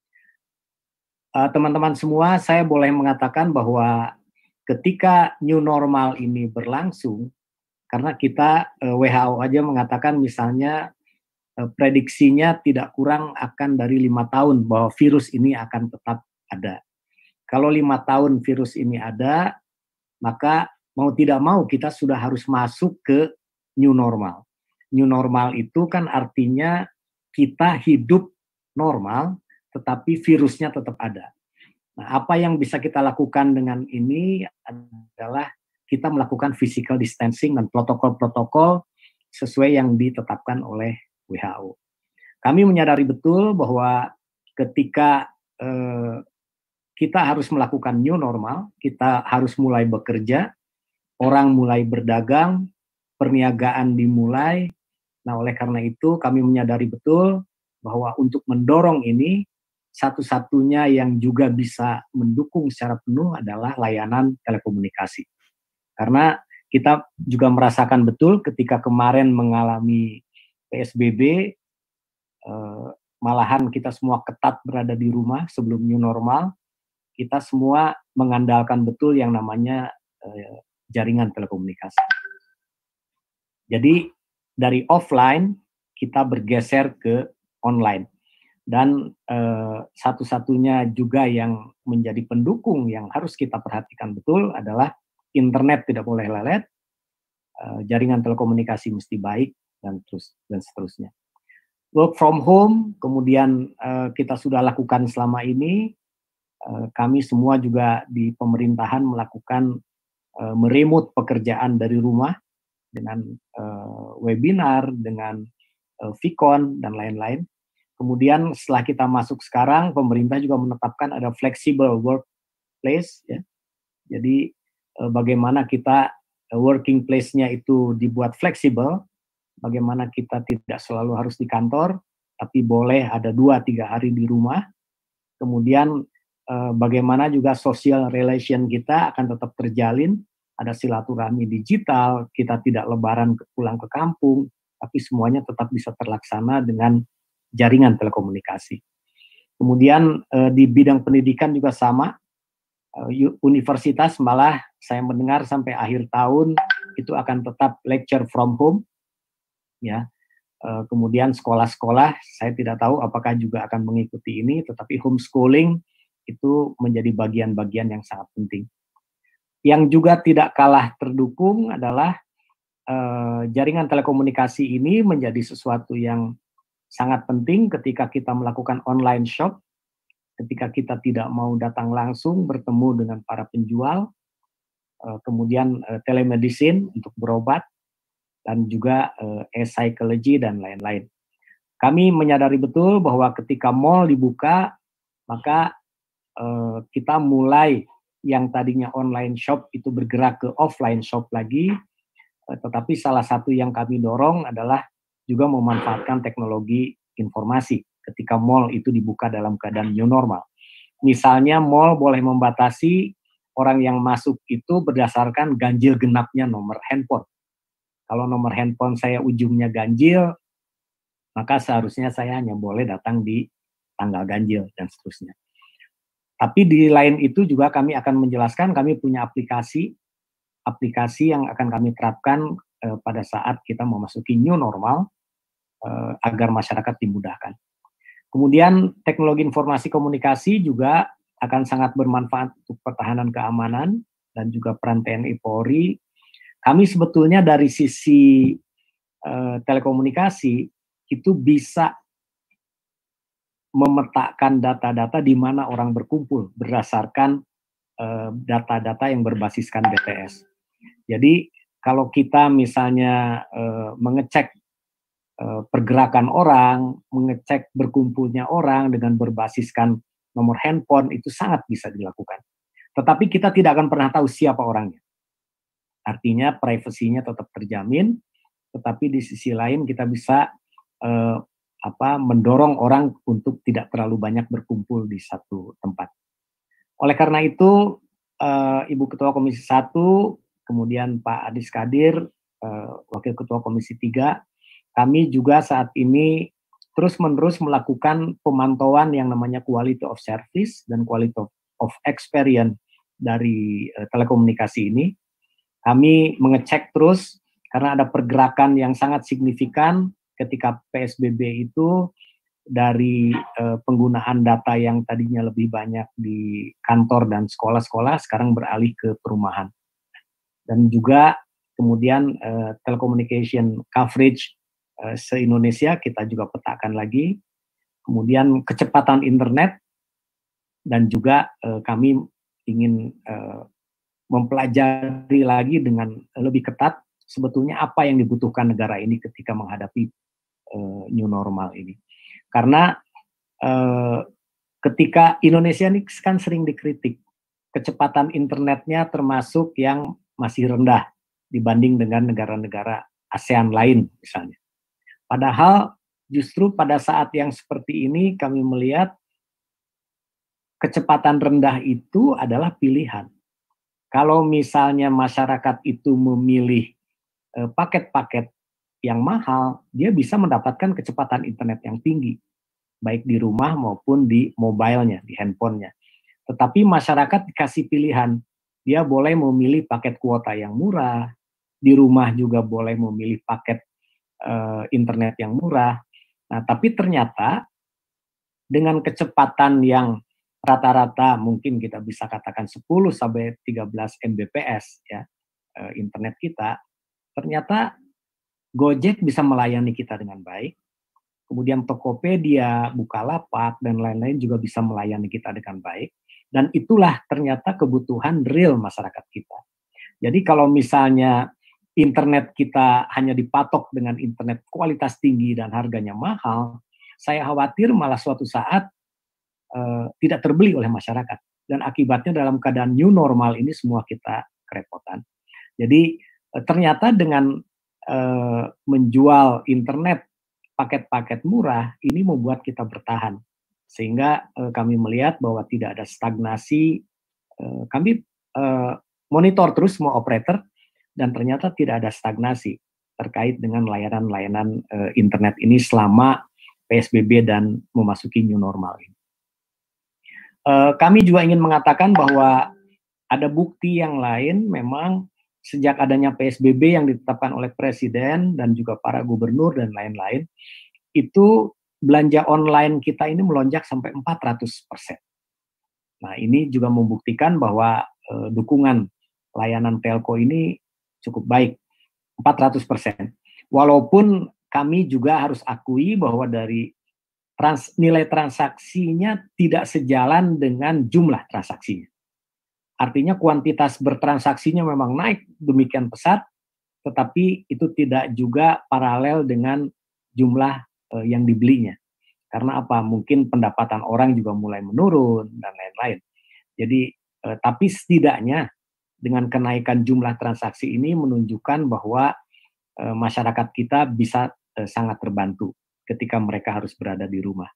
Eh, teman-teman semua, saya boleh mengatakan bahwa ketika new normal ini berlangsung, karena kita eh, W H O aja mengatakan misalnya prediksinya tidak kurang akan dari lima tahun bahwa virus ini akan tetap ada. Kalau lima tahun virus ini ada, maka mau tidak mau kita sudah harus masuk ke new normal. New normal itu kan artinya kita hidup normal, tetapi virusnya tetap ada. Nah, apa yang bisa kita lakukan dengan ini adalah kita melakukan physical distancing dan protokol-protokol sesuai yang ditetapkan oleh W H O. Kami menyadari betul bahwa ketika eh, kita harus melakukan new normal, kita harus mulai bekerja, orang mulai berdagang, perniagaan dimulai. Nah, oleh karena itu kami menyadari betul bahwa untuk mendorong ini, satu-satunya yang juga bisa mendukung secara penuh adalah layanan telekomunikasi. Karena kita juga merasakan betul ketika kemarin mengalami P S B B, eh, malahan kita semua ketat berada di rumah sebelum new normal, kita semua mengandalkan betul yang namanya eh, jaringan telekomunikasi. Jadi dari offline kita bergeser ke online, dan eh, satu-satunya juga yang menjadi pendukung yang harus kita perhatikan betul adalah internet tidak boleh lelet, eh, jaringan telekomunikasi mesti baik, dan terus dan seterusnya. Work from home kemudian uh, kita sudah lakukan selama ini. Uh, kami semua juga di pemerintahan melakukan uh, meremote pekerjaan dari rumah dengan uh, webinar, dengan uh, Vicon dan lain-lain. Kemudian setelah kita masuk sekarang, pemerintah juga menetapkan ada flexible workplace, ya. Jadi uh, bagaimana kita uh, working place-nya itu dibuat fleksibel. Bagaimana kita tidak selalu harus di kantor, tapi boleh ada dua tiga hari di rumah. Kemudian eh, bagaimana juga social relation kita akan tetap terjalin, ada silaturahmi digital, kita tidak lebaran ke, pulang ke kampung, tapi semuanya tetap bisa terlaksana dengan jaringan telekomunikasi. Kemudian eh, di bidang pendidikan juga sama, eh, universitas malah saya mendengar sampai akhir tahun itu akan tetap lecture from home. Ya, uh, kemudian sekolah-sekolah saya tidak tahu apakah juga akan mengikuti ini, tetapi homeschooling itu menjadi bagian-bagian yang sangat penting. Yang juga tidak kalah terdukung adalah eh, jaringan telekomunikasi ini menjadi sesuatu yang sangat penting ketika kita melakukan online shop, ketika kita tidak mau datang langsung bertemu dengan para penjual, eh, kemudian eh, telemedicine untuk berobat, dan juga eh, e-psychology dan lain-lain. Kami menyadari betul bahwa ketika mall dibuka, maka eh, kita mulai yang tadinya online shop itu bergerak ke offline shop lagi, eh, tetapi salah satu yang kami dorong adalah juga memanfaatkan teknologi informasi ketika mall itu dibuka dalam keadaan new normal. Misalnya mall boleh membatasi orang yang masuk itu berdasarkan ganjil genapnya nomor handphone. Kalau nomor handphone saya ujungnya ganjil, maka seharusnya saya hanya boleh datang di tanggal ganjil dan seterusnya. Tapi di lain itu juga kami akan menjelaskan, kami punya aplikasi, aplikasi yang akan kami terapkan eh, pada saat kita memasuki new normal, eh, agar masyarakat dimudahkan. Kemudian teknologi informasi komunikasi juga akan sangat bermanfaat untuk pertahanan keamanan dan juga peran T N I Polri. Kami sebetulnya dari sisi eh, telekomunikasi itu bisa memetakan data-data di mana orang berkumpul berdasarkan eh, data-data yang berbasiskan B T S. Jadi kalau kita misalnya eh, mengecek eh, pergerakan orang, mengecek berkumpulnya orang dengan berbasiskan nomor handphone, itu sangat bisa dilakukan. Tetapi kita tidak akan pernah tahu siapa orangnya. Artinya privasinya tetap terjamin, tetapi di sisi lain kita bisa eh, apa, mendorong orang untuk tidak terlalu banyak berkumpul di satu tempat. Oleh karena itu, eh, Ibu Ketua Komisi satu, kemudian Pak Adis Kadir, eh, Wakil Ketua Komisi tiga, kami juga saat ini terus-menerus melakukan pemantauan yang namanya quality of service dan quality of experience dari eh, telekomunikasi ini. Kami mengecek terus karena ada pergerakan yang sangat signifikan ketika P S B B itu dari eh, penggunaan data yang tadinya lebih banyak di kantor dan sekolah-sekolah sekarang beralih ke perumahan. Dan juga kemudian eh, telecommunication coverage eh, se-Indonesia kita juga petakan lagi. Kemudian kecepatan internet dan juga eh, kami ingin eh, mempelajari lagi dengan lebih ketat sebetulnya apa yang dibutuhkan negara ini ketika menghadapi uh, new normal ini. Karena uh, ketika Indonesia ini kan sering dikritik, kecepatan internetnya termasuk yang masih rendah dibanding dengan negara-negara ASEAN lain misalnya. Padahal justru pada saat yang seperti ini kami melihat kecepatan rendah itu adalah pilihan. Kalau misalnya masyarakat itu memilih eh, paket-paket yang mahal, dia bisa mendapatkan kecepatan internet yang tinggi, baik di rumah maupun di mobile-nya, di handphone-nya. Tetapi masyarakat dikasih pilihan, dia boleh memilih paket kuota yang murah, di rumah juga boleh memilih paket eh, internet yang murah. Nah, tapi ternyata dengan kecepatan yang rata-rata mungkin kita bisa katakan sepuluh sampai tiga belas megabit per second ya, internet kita, ternyata Gojek bisa melayani kita dengan baik. Kemudian Tokopedia, Bukalapak dan lain-lain juga bisa melayani kita dengan baik. Dan itulah ternyata kebutuhan real masyarakat kita. Jadi kalau misalnya internet kita hanya dipatok dengan internet kualitas tinggi dan harganya mahal, saya khawatir malah suatu saat Uh, tidak terbeli oleh masyarakat, dan akibatnya dalam keadaan new normal ini semua kita kerepotan. Jadi uh, ternyata dengan uh, menjual internet paket-paket murah ini membuat kita bertahan, sehingga uh, kami melihat bahwa tidak ada stagnasi. Uh, kami uh, monitor terus semua operator dan ternyata tidak ada stagnasi terkait dengan layanan-layanan uh, internet ini selama P S B B dan memasuki new normal ini. Uh, kami juga ingin mengatakan bahwa ada bukti yang lain memang sejak adanya P S B B yang ditetapkan oleh Presiden dan juga para gubernur dan lain-lain, itu belanja online kita ini melonjak sampai empat ratus persen. Nah, ini juga membuktikan bahwa uh, dukungan layanan telco ini cukup baik, empat ratus persen. Walaupun kami juga harus akui bahwa dari trans, nilai transaksinya tidak sejalan dengan jumlah transaksinya. Artinya kuantitas bertransaksinya memang naik demikian pesat, tetapi itu tidak juga paralel dengan jumlah uh, yang dibelinya. Karena apa? Mungkin pendapatan orang juga mulai menurun dan lain-lain. Jadi, eh, tapi setidaknya dengan kenaikan jumlah transaksi ini menunjukkan bahwa eh, masyarakat kita bisa eh, sangat terbantu ketika mereka harus berada di rumah.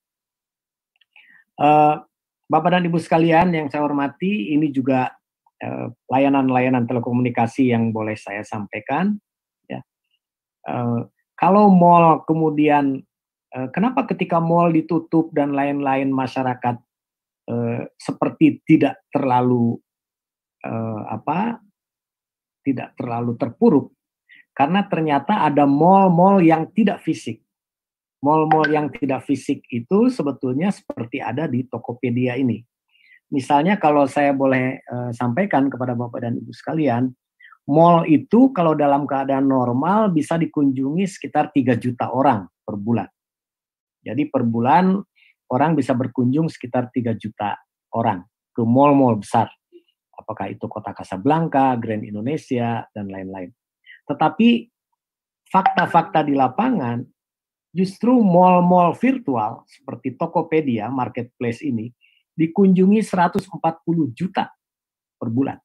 Eh, Bapak dan Ibu sekalian yang saya hormati, ini juga eh, layanan-layanan telekomunikasi yang boleh saya sampaikan. Ya. Eh, kalau mall kemudian kenapa ketika mall ditutup dan lain-lain masyarakat eh, seperti tidak terlalu eh, apa tidak terlalu terpuruk? Karena ternyata ada mall-mall yang tidak fisik. Mall-mall yang tidak fisik itu sebetulnya seperti ada di Tokopedia ini. Misalnya kalau saya boleh eh, sampaikan kepada Bapak dan Ibu sekalian, mall itu kalau dalam keadaan normal bisa dikunjungi sekitar tiga juta orang per bulan. Jadi per bulan orang bisa berkunjung sekitar tiga juta orang ke mall-mall besar. Apakah itu Kota Kasablanka, Grand Indonesia, dan lain-lain. Tetapi fakta-fakta di lapangan, justru mall-mall virtual seperti Tokopedia, marketplace ini, dikunjungi seratus empat puluh juta per bulan.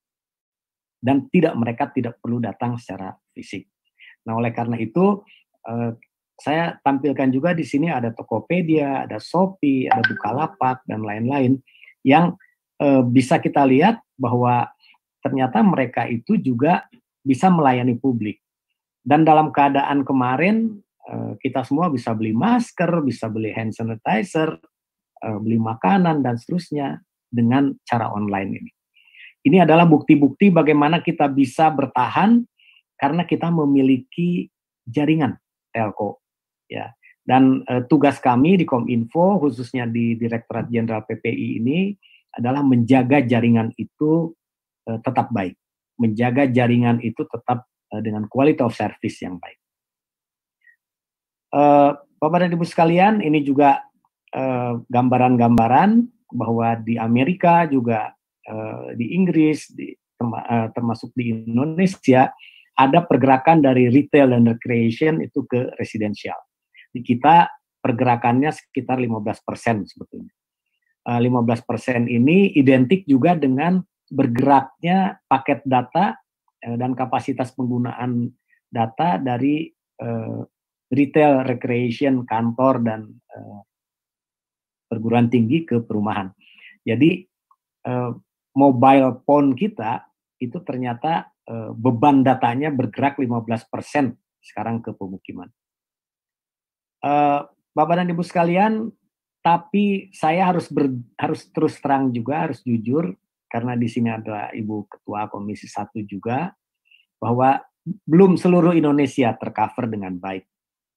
Dan tidak mereka tidak perlu datang secara fisik. Nah, oleh karena itu, eh, saya tampilkan juga di sini ada Tokopedia, ada Shopee, ada Bukalapak, dan lain-lain yang e, bisa kita lihat bahwa ternyata mereka itu juga bisa melayani publik. Dan dalam keadaan kemarin e, kita semua bisa beli masker, bisa beli hand sanitizer, e, beli makanan, dan seterusnya dengan cara online ini. Ini adalah bukti-bukti bagaimana kita bisa bertahan karena kita memiliki jaringan telco. Ya, dan e, tugas kami di Kominfo khususnya di Direktorat Jenderal P P I ini adalah menjaga jaringan itu e, tetap baik, menjaga jaringan itu tetap e, dengan quality of service yang baik. E, Bapak dan Ibu sekalian, ini juga e, gambaran-gambaran bahwa di Amerika juga e, di Inggris, di, terma, e, termasuk di Indonesia ada pergerakan dari retail dan recreation itu ke residensial. Di kita pergerakannya sekitar lima belas persen sebetulnya. Uh, lima belas persen ini identik juga dengan bergeraknya paket data uh, dan kapasitas penggunaan data dari uh, retail, recreation, kantor, dan uh, perguruan tinggi ke perumahan. Jadi uh, mobile phone kita itu ternyata uh, beban datanya bergerak lima belas persen sekarang ke pemukiman. Uh, Bapak dan Ibu sekalian, tapi saya harus ber, harus terus terang juga, harus jujur, karena di sini ada Ibu Ketua Komisi satu juga, bahwa belum seluruh Indonesia tercover dengan baik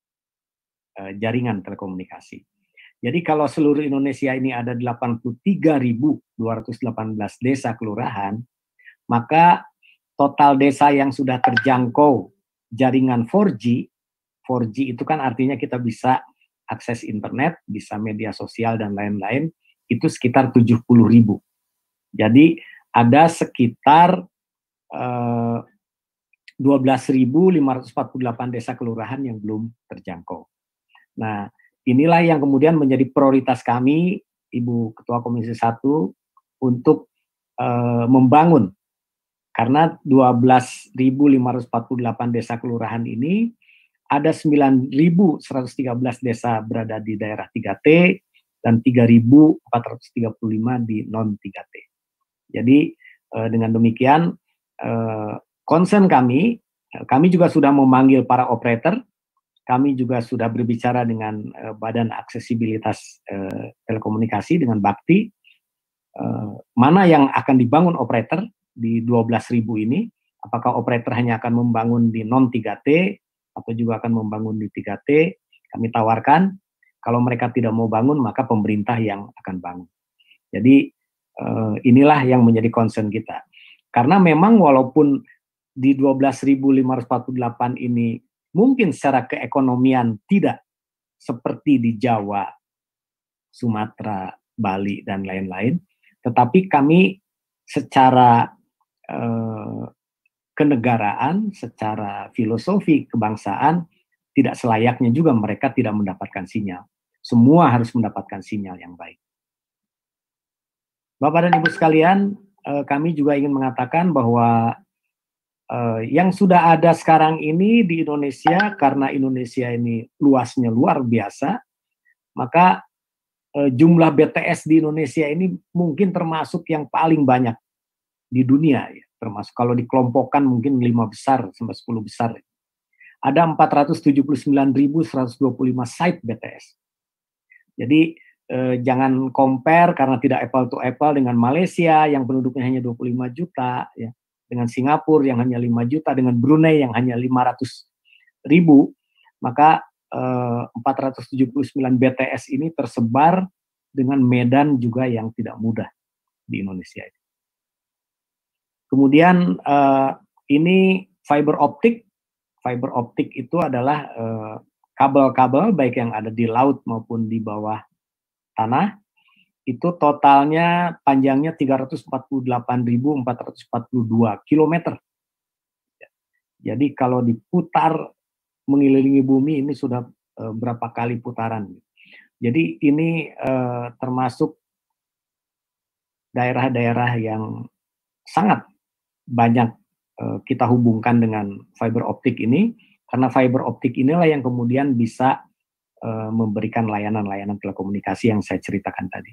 uh, jaringan telekomunikasi. Jadi kalau seluruh Indonesia ini ada delapan puluh tiga ribu dua ratus delapan belas desa kelurahan, maka total desa yang sudah terjangkau jaringan empat G, empat G itu kan artinya kita bisa akses internet, bisa media sosial dan lain-lain, itu sekitar tujuh puluh ribu. Jadi ada sekitar eh, dua belas ribu lima ratus empat puluh delapan desa kelurahan yang belum terjangkau. Nah, inilah yang kemudian menjadi prioritas kami, Ibu Ketua Komisi satu, untuk eh, membangun. Karena dua belas ribu lima ratus empat puluh delapan desa kelurahan ini, ada sembilan ribu seratus tiga belas desa berada di daerah tiga T dan tiga ribu empat ratus tiga puluh lima di non tiga T. Jadi eh, dengan demikian eh, concern kami, kami juga sudah memanggil para operator, kami juga sudah berbicara dengan eh, Badan Aksesibilitas eh, Telekomunikasi dengan Bakti, eh, mana yang akan dibangun operator di dua belas ribu ini, apakah operator hanya akan membangun di non tiga T, atau juga akan membangun di tiga T, kami tawarkan. Kalau mereka tidak mau bangun, maka pemerintah yang akan bangun. Jadi uh, inilah yang menjadi concern kita. Karena memang walaupun di dua belas ribu lima ratus empat puluh delapan ini mungkin secara keekonomian tidak seperti di Jawa, Sumatera, Bali, dan lain-lain, tetapi kami secara eh, kenegaraan, secara filosofi kebangsaan, tidak selayaknya juga mereka tidak mendapatkan sinyal. Semua harus mendapatkan sinyal yang baik. Bapak dan Ibu sekalian, eh, kami juga ingin mengatakan bahwa eh, yang sudah ada sekarang ini di Indonesia, karena Indonesia ini luasnya luar biasa, maka eh, jumlah B T S di Indonesia ini mungkin termasuk yang paling banyak di dunia, ya. Termasuk kalau dikelompokkan mungkin lima besar sampai sepuluh besar. Ada empat ratus tujuh puluh sembilan ribu seratus dua puluh lima site B T S. Jadi eh, jangan compare karena tidak apple to apple dengan Malaysia yang penduduknya hanya dua puluh lima juta, ya, dengan Singapura yang hanya lima juta, dengan Brunei yang hanya lima ratus ribu, maka eh, empat ratus tujuh puluh sembilan B T S ini tersebar dengan medan juga yang tidak mudah di Indonesia. Kemudian eh, ini fiber optik. Fiber optik itu adalah eh, kabel-kabel baik yang ada di laut maupun di bawah tanah. Itu totalnya panjangnya tiga ratus empat puluh delapan ribu empat ratus empat puluh dua kilometer. Jadi kalau diputar mengelilingi bumi ini sudah eh, berapa kali putaran. Jadi ini eh, termasuk daerah-daerah yang sangat banyak uh, kita hubungkan dengan fiber optik ini, karena fiber optik inilah yang kemudian bisa uh, memberikan layanan-layanan telekomunikasi yang saya ceritakan tadi.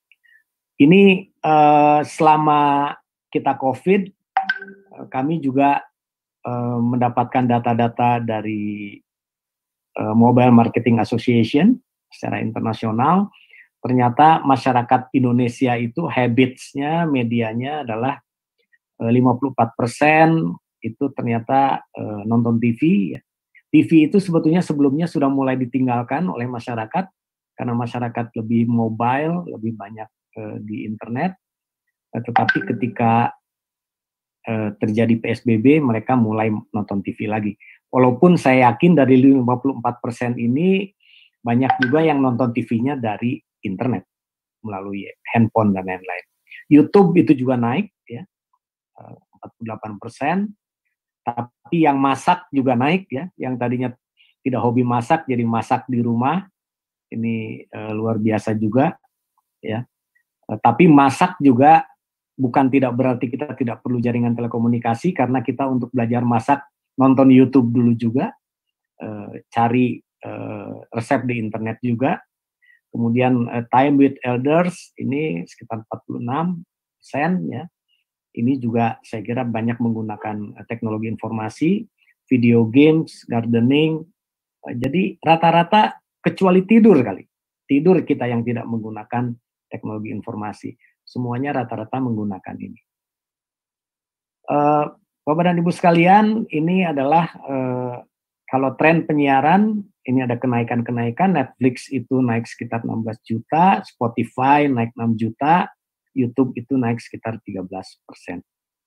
Ini uh, selama kita COVID, uh, kami juga uh, mendapatkan data-data dari uh, Mobile Marketing Association secara internasional. Ternyata masyarakat Indonesia itu habits-nya, medianya adalah lima puluh empat persen itu ternyata uh, nonton T V. Ya. T V itu sebetulnya sebelumnya sudah mulai ditinggalkan oleh masyarakat karena masyarakat lebih mobile, lebih banyak uh, di internet. Uh, tetapi ketika uh, terjadi P S B B, mereka mulai nonton T V lagi. Walaupun saya yakin dari lima puluh empat persen ini banyak juga yang nonton T V-nya dari internet melalui handphone dan lain-lain. YouTube itu juga naik, ya. empat puluh delapan persen, tapi yang masak juga naik, ya, yang tadinya tidak hobi masak jadi masak di rumah, ini uh, luar biasa juga, ya. Uh, tapi masak juga bukan tidak berarti kita tidak perlu jaringan telekomunikasi, karena kita untuk belajar masak nonton YouTube dulu juga, uh, cari uh, resep di internet juga, kemudian uh, time with elders ini sekitar empat puluh enam persen, ya. Ini juga saya kira banyak menggunakan teknologi informasi, video games, gardening. Jadi rata-rata kecuali tidur kali. Tidur kita yang tidak menggunakan teknologi informasi. Semuanya rata-rata menggunakan ini. Uh, Bapak dan Ibu sekalian, ini adalah uh, kalau tren penyiaran, ini ada kenaikan-kenaikan. Netflix itu naik sekitar enam belas juta, Spotify naik enam juta, YouTube itu naik sekitar tiga belas persen.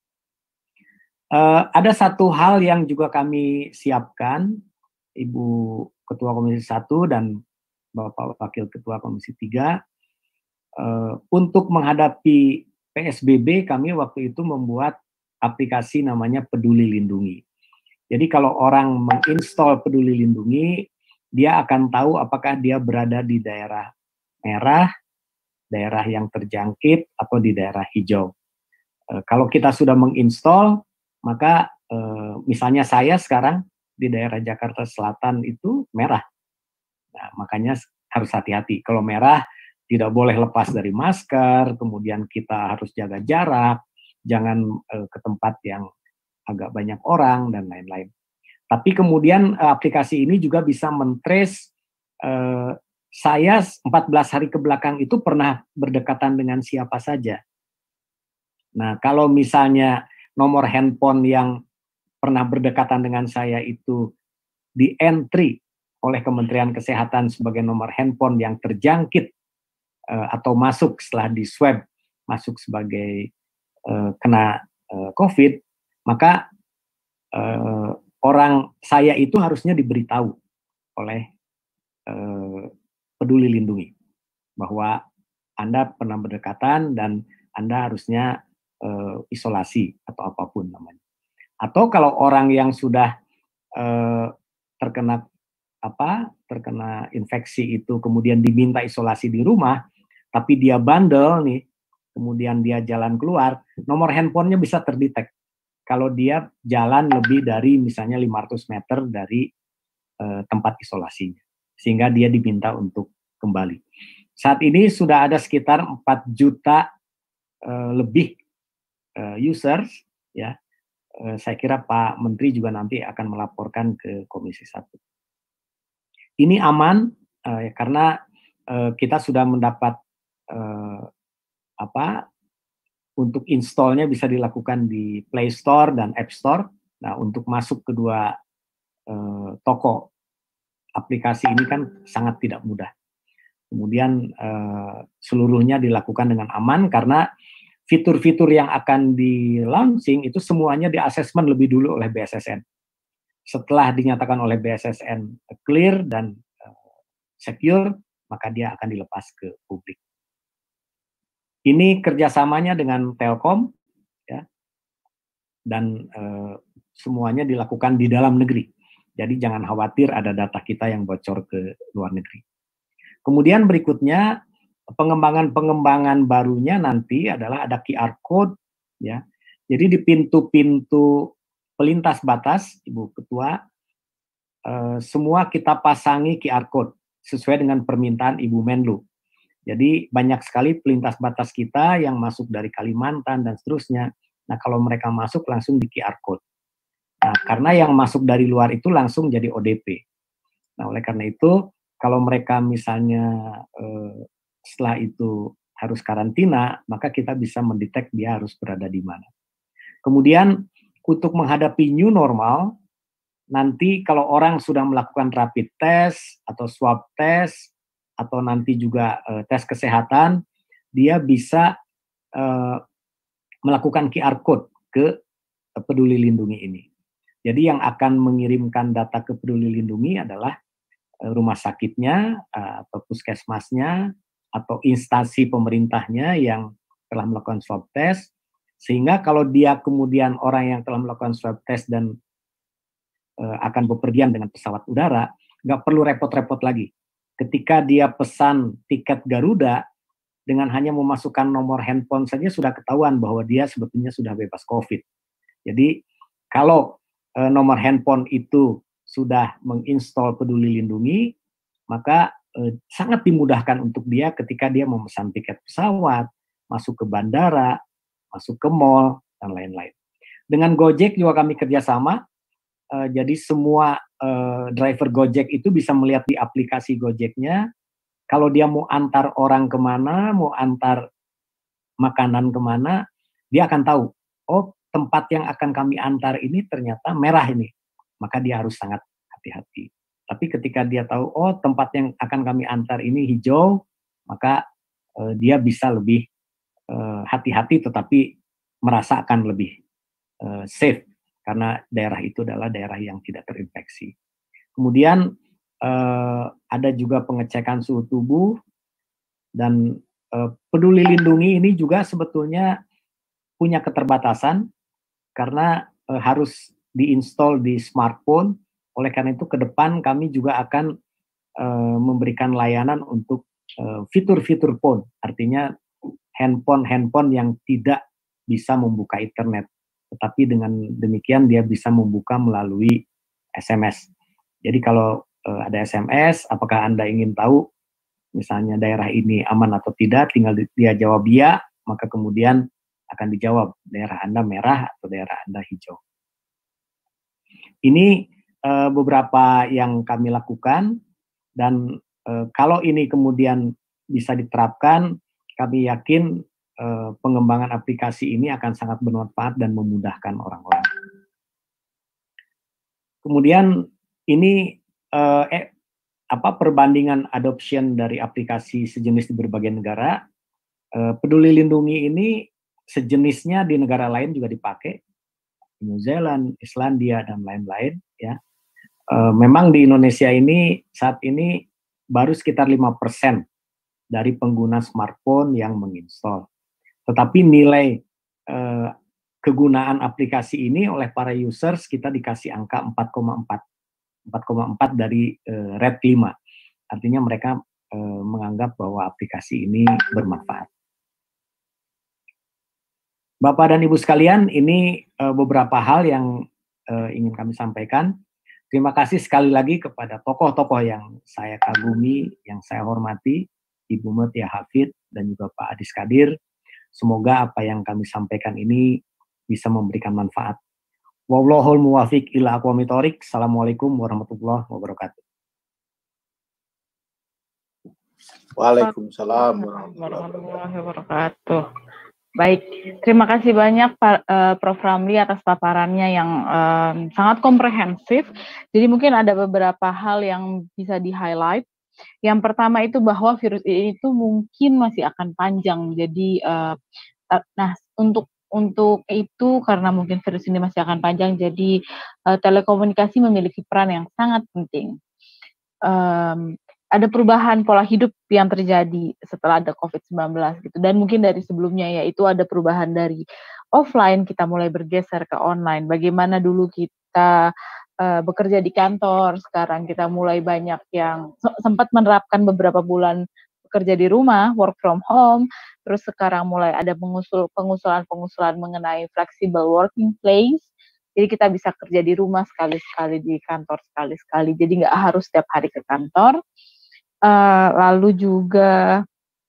Uh, ada satu hal yang juga kami siapkan, Ibu Ketua Komisi satu dan Bapak Wakil Ketua Komisi tiga, uh, untuk menghadapi P S B B kami waktu itu membuat aplikasi namanya Peduli Lindungi. Jadi kalau orang menginstall Peduli Lindungi, dia akan tahu apakah dia berada di daerah merah, daerah yang terjangkit, atau di daerah hijau. E, kalau kita sudah menginstall, maka e, misalnya saya sekarang di daerah Jakarta Selatan itu merah. Nah, makanya harus hati-hati. Kalau merah, tidak boleh lepas dari masker, kemudian kita harus jaga jarak, jangan e, ke tempat yang agak banyak orang, dan lain-lain. Tapi kemudian e, aplikasi ini juga bisa men-trace e, saya empat belas hari ke belakang itu pernah berdekatan dengan siapa saja. Nah, kalau misalnya nomor handphone yang pernah berdekatan dengan saya itu di entry oleh Kementerian Kesehatan sebagai nomor handphone yang terjangkit uh, atau masuk setelah di swab masuk sebagai uh, kena uh, COVID, maka uh, orang saya itu harusnya diberitahu oleh uh, Peduli Lindungi bahwa Anda pernah berdekatan dan Anda harusnya uh, isolasi atau apapun namanya. Atau kalau orang yang sudah uh, terkena apa terkena infeksi itu kemudian diminta isolasi di rumah, tapi dia bandel nih, kemudian dia jalan keluar, nomor handphonenya bisa terdetek kalau dia jalan lebih dari misalnya lima ratus meter dari eh, tempat isolasinya, sehingga dia diminta untuk kembali. Saat ini sudah ada sekitar empat juta eh, lebih eh, users, ya. Eh, saya kira Pak Menteri juga nanti akan melaporkan ke Komisi satu. Ini aman uh, karena uh, kita sudah mendapat uh, apa untuk installnya bisa dilakukan di Play Store dan App Store. Nah, untuk masuk kedua uh, toko aplikasi ini kan sangat tidak mudah. Kemudian uh, seluruhnya dilakukan dengan aman karena fitur-fitur yang akan di launching itu semuanya di assessment lebih dulu oleh B S S N. Setelah dinyatakan oleh B S S N clear dan uh, secure, maka dia akan dilepas ke publik. Ini kerjasamanya dengan Telkom, ya, dan uh, semuanya dilakukan di dalam negeri. Jadi jangan khawatir ada data kita yang bocor ke luar negeri. Kemudian berikutnya pengembangan-pengembangan barunya nanti adalah ada Q R code, ya. Jadi di pintu-pintu pelintas batas, Ibu Ketua, eh, semua kita pasangi Q R code sesuai dengan permintaan Ibu Menlu. Jadi banyak sekali pelintas batas kita yang masuk dari Kalimantan dan seterusnya. Nah, kalau mereka masuk langsung di Q R code. Nah, karena yang masuk dari luar itu langsung jadi O D P. Nah, oleh karena itu, kalau mereka misalnya eh, setelah itu harus karantina, maka kita bisa mendetek dia harus berada di mana. Kemudian untuk menghadapi new normal, nanti kalau orang sudah melakukan rapid test atau swab test atau nanti juga uh, tes kesehatan, dia bisa uh, melakukan Q R code ke uh, Peduli Lindungi ini. Jadi yang akan mengirimkan data ke Peduli Lindungi adalah uh, rumah sakitnya uh, atau puskesmasnya atau instansi pemerintahnya yang telah melakukan swab test. Sehingga kalau dia kemudian orang yang telah melakukan swab test dan e, akan bepergian dengan pesawat udara, nggak perlu repot-repot lagi. Ketika dia pesan tiket Garuda, dengan hanya memasukkan nomor handphone saja sudah ketahuan bahwa dia sebetulnya sudah bebas COVID. Jadi kalau e, nomor handphone itu sudah menginstall Peduli Lindungi, maka e, sangat dimudahkan untuk dia ketika dia memesan tiket pesawat, masuk ke bandara, masuk ke mall, dan lain-lain. Dengan Gojek juga kami kerjasama, uh, jadi semua uh, driver Gojek itu bisa melihat di aplikasi Gojeknya, kalau dia mau antar orang kemana, mau antar makanan kemana, dia akan tahu, oh tempat yang akan kami antar ini ternyata merah ini, maka dia harus sangat hati-hati. Tapi ketika dia tahu, oh tempat yang akan kami antar ini hijau, maka uh, dia bisa lebih hati-hati tetapi merasa akan lebih uh, safe karena daerah itu adalah daerah yang tidak terinfeksi. Kemudian uh, ada juga pengecekan suhu tubuh dan uh, Peduli Lindungi ini juga sebetulnya punya keterbatasan karena uh, harus diinstal di smartphone. Oleh karena itu ke depan kami juga akan uh, memberikan layanan untuk uh, fitur-fitur phone, artinya handphone-handphone yang tidak bisa membuka internet. Tetapi dengan demikian dia bisa membuka melalui S M S. Jadi kalau uh, ada S M S, apakah Anda ingin tahu misalnya daerah ini aman atau tidak, tinggal dia jawab ya, maka kemudian akan dijawab daerah Anda merah atau daerah Anda hijau. Ini uh, beberapa yang kami lakukan dan uh, kalau ini kemudian bisa diterapkan, kami yakin eh, pengembangan aplikasi ini akan sangat bermanfaat dan memudahkan orang-orang. Kemudian ini eh, eh, apa perbandingan adoption dari aplikasi sejenis di berbagai negara. Uh, Peduli Lindungi ini sejenisnya di negara lain juga dipakai, New Zealand, Islandia dan lain-lain ya. Uh, memang di Indonesia ini saat ini baru sekitar lima persen dari pengguna smartphone yang menginstall. Tetapi nilai uh, kegunaan aplikasi ini oleh para users kita dikasih angka empat koma empat. empat koma empat dari uh, rate lima. Artinya mereka uh, menganggap bahwa aplikasi ini bermanfaat. Bapak dan Ibu sekalian, ini uh, beberapa hal yang uh, ingin kami sampaikan. Terima kasih sekali lagi kepada tokoh-tokoh yang saya kagumi, yang saya hormati, Ibu Mutia Hafid dan juga Pak Adis Kadir. Semoga apa yang kami sampaikan ini bisa memberikan manfaat. Wallahul muwafiq ila aqwamit thoriq. Assalamualaikum warahmatullahi wabarakatuh. Waalaikumsalam warahmatullahi wabarakatuh. Baik, terima kasih banyak Pak uh, Prof Ramli atas paparannya yang uh, sangat komprehensif. Jadi mungkin ada beberapa hal yang bisa di-highlight. Yang pertama itu bahwa virus ini itu mungkin masih akan panjang. Jadi, uh, nah untuk untuk itu karena mungkin virus ini masih akan panjang, jadi uh, telekomunikasi memiliki peran yang sangat penting. Um, ada perubahan pola hidup yang terjadi setelah ada covid sembilan belas gitu, dan mungkin dari sebelumnya yaitu ada perubahan dari offline kita mulai bergeser ke online. Bagaimana dulu kita uh, bekerja di kantor, sekarang kita mulai banyak yang sempat menerapkan beberapa bulan bekerja di rumah, work from home, terus sekarang mulai ada pengusul pengusulan-pengusulan mengenai flexible working place. Jadi kita bisa kerja di rumah sekali-sekali, di kantor sekali-sekali. Jadi nggak harus setiap hari ke kantor. Uh, lalu juga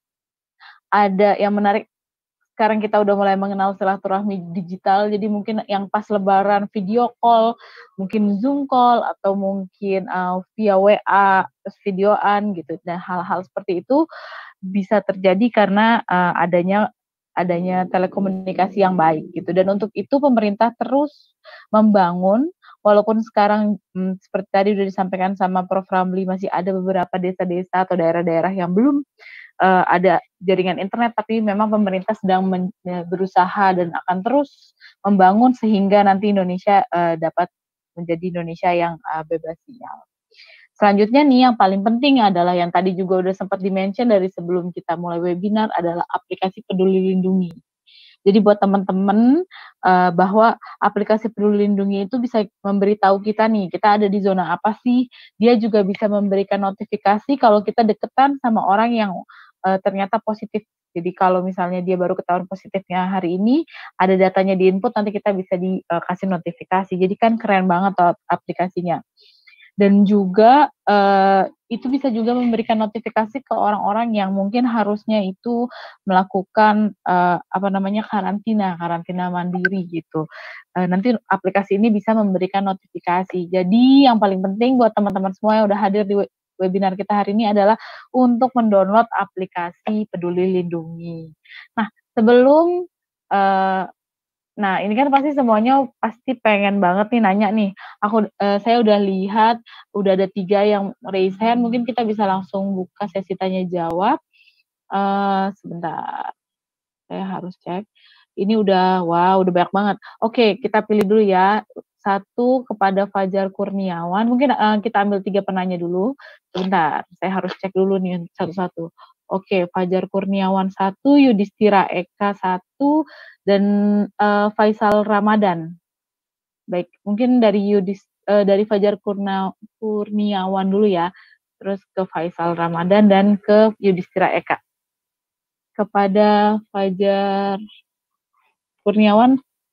ada yang menarik, sekarang kita udah mulai mengenal silaturahmi digital, jadi mungkin yang pas lebaran video call, mungkin Zoom call, atau mungkin uh, via W A, terus videoan gitu. Dan hal-hal seperti itu bisa terjadi karena uh, adanya adanya telekomunikasi yang baik gitu. Dan untuk itu pemerintah terus membangun, walaupun sekarang hmm, seperti tadi sudah disampaikan sama Prof Ramli, masih ada beberapa desa-desa atau daerah-daerah yang belum uh, ada jaringan internet, tapi memang pemerintah sedang men- berusaha dan akan terus membangun sehingga nanti Indonesia uh, dapat menjadi Indonesia yang uh, bebas sinyal. Selanjutnya nih yang paling penting adalah yang tadi juga udah sempat di-mention dari sebelum kita mulai webinar adalah aplikasi Peduli Lindungi. Jadi buat teman-teman uh, bahwa aplikasi Peduli Lindungi itu bisa memberitahu kita nih, kita ada di zona apa sih. Dia juga bisa memberikan notifikasi kalau kita deketan sama orang yang uh, ternyata positif. Jadi kalau misalnya dia baru ketahuan positifnya hari ini, ada datanya di input, nanti kita bisa dikasih uh, notifikasi. Jadi kan keren banget tuh aplikasinya. Dan juga uh, itu bisa juga memberikan notifikasi ke orang-orang yang mungkin harusnya itu melakukan uh, apa namanya karantina, karantina mandiri gitu. Uh, nanti aplikasi ini bisa memberikan notifikasi. Jadi yang paling penting buat teman-teman semua yang udah hadir di webinar kita hari ini adalah untuk mendownload aplikasi Peduli Lindungi. Nah, sebelum uh, Nah, ini kan pasti semuanya pasti pengen banget nih nanya nih. Aku uh, saya udah lihat udah ada tiga yang raise hand. Mungkin kita bisa langsung buka sesi tanya jawab. Uh, sebentar, saya harus cek. Ini udah, wow, udah banyak banget. Oke, kita pilih dulu ya. Satu kepada Fajar Kurniawan. Mungkin uh, kita ambil tiga penanya dulu. Sebentar, saya harus cek dulu nih satu-satu. Oke, Fajar Kurniawan satu, Yudhistira Eka satu, dan uh, Faisal Ramadan. Baik, mungkin dari Yudhis, uh, dari Fajar Kurna, Kurniawan dulu ya, terus ke Faisal Ramadan dan ke Yudhistira Eka. Kepada Fajar Kurniawan,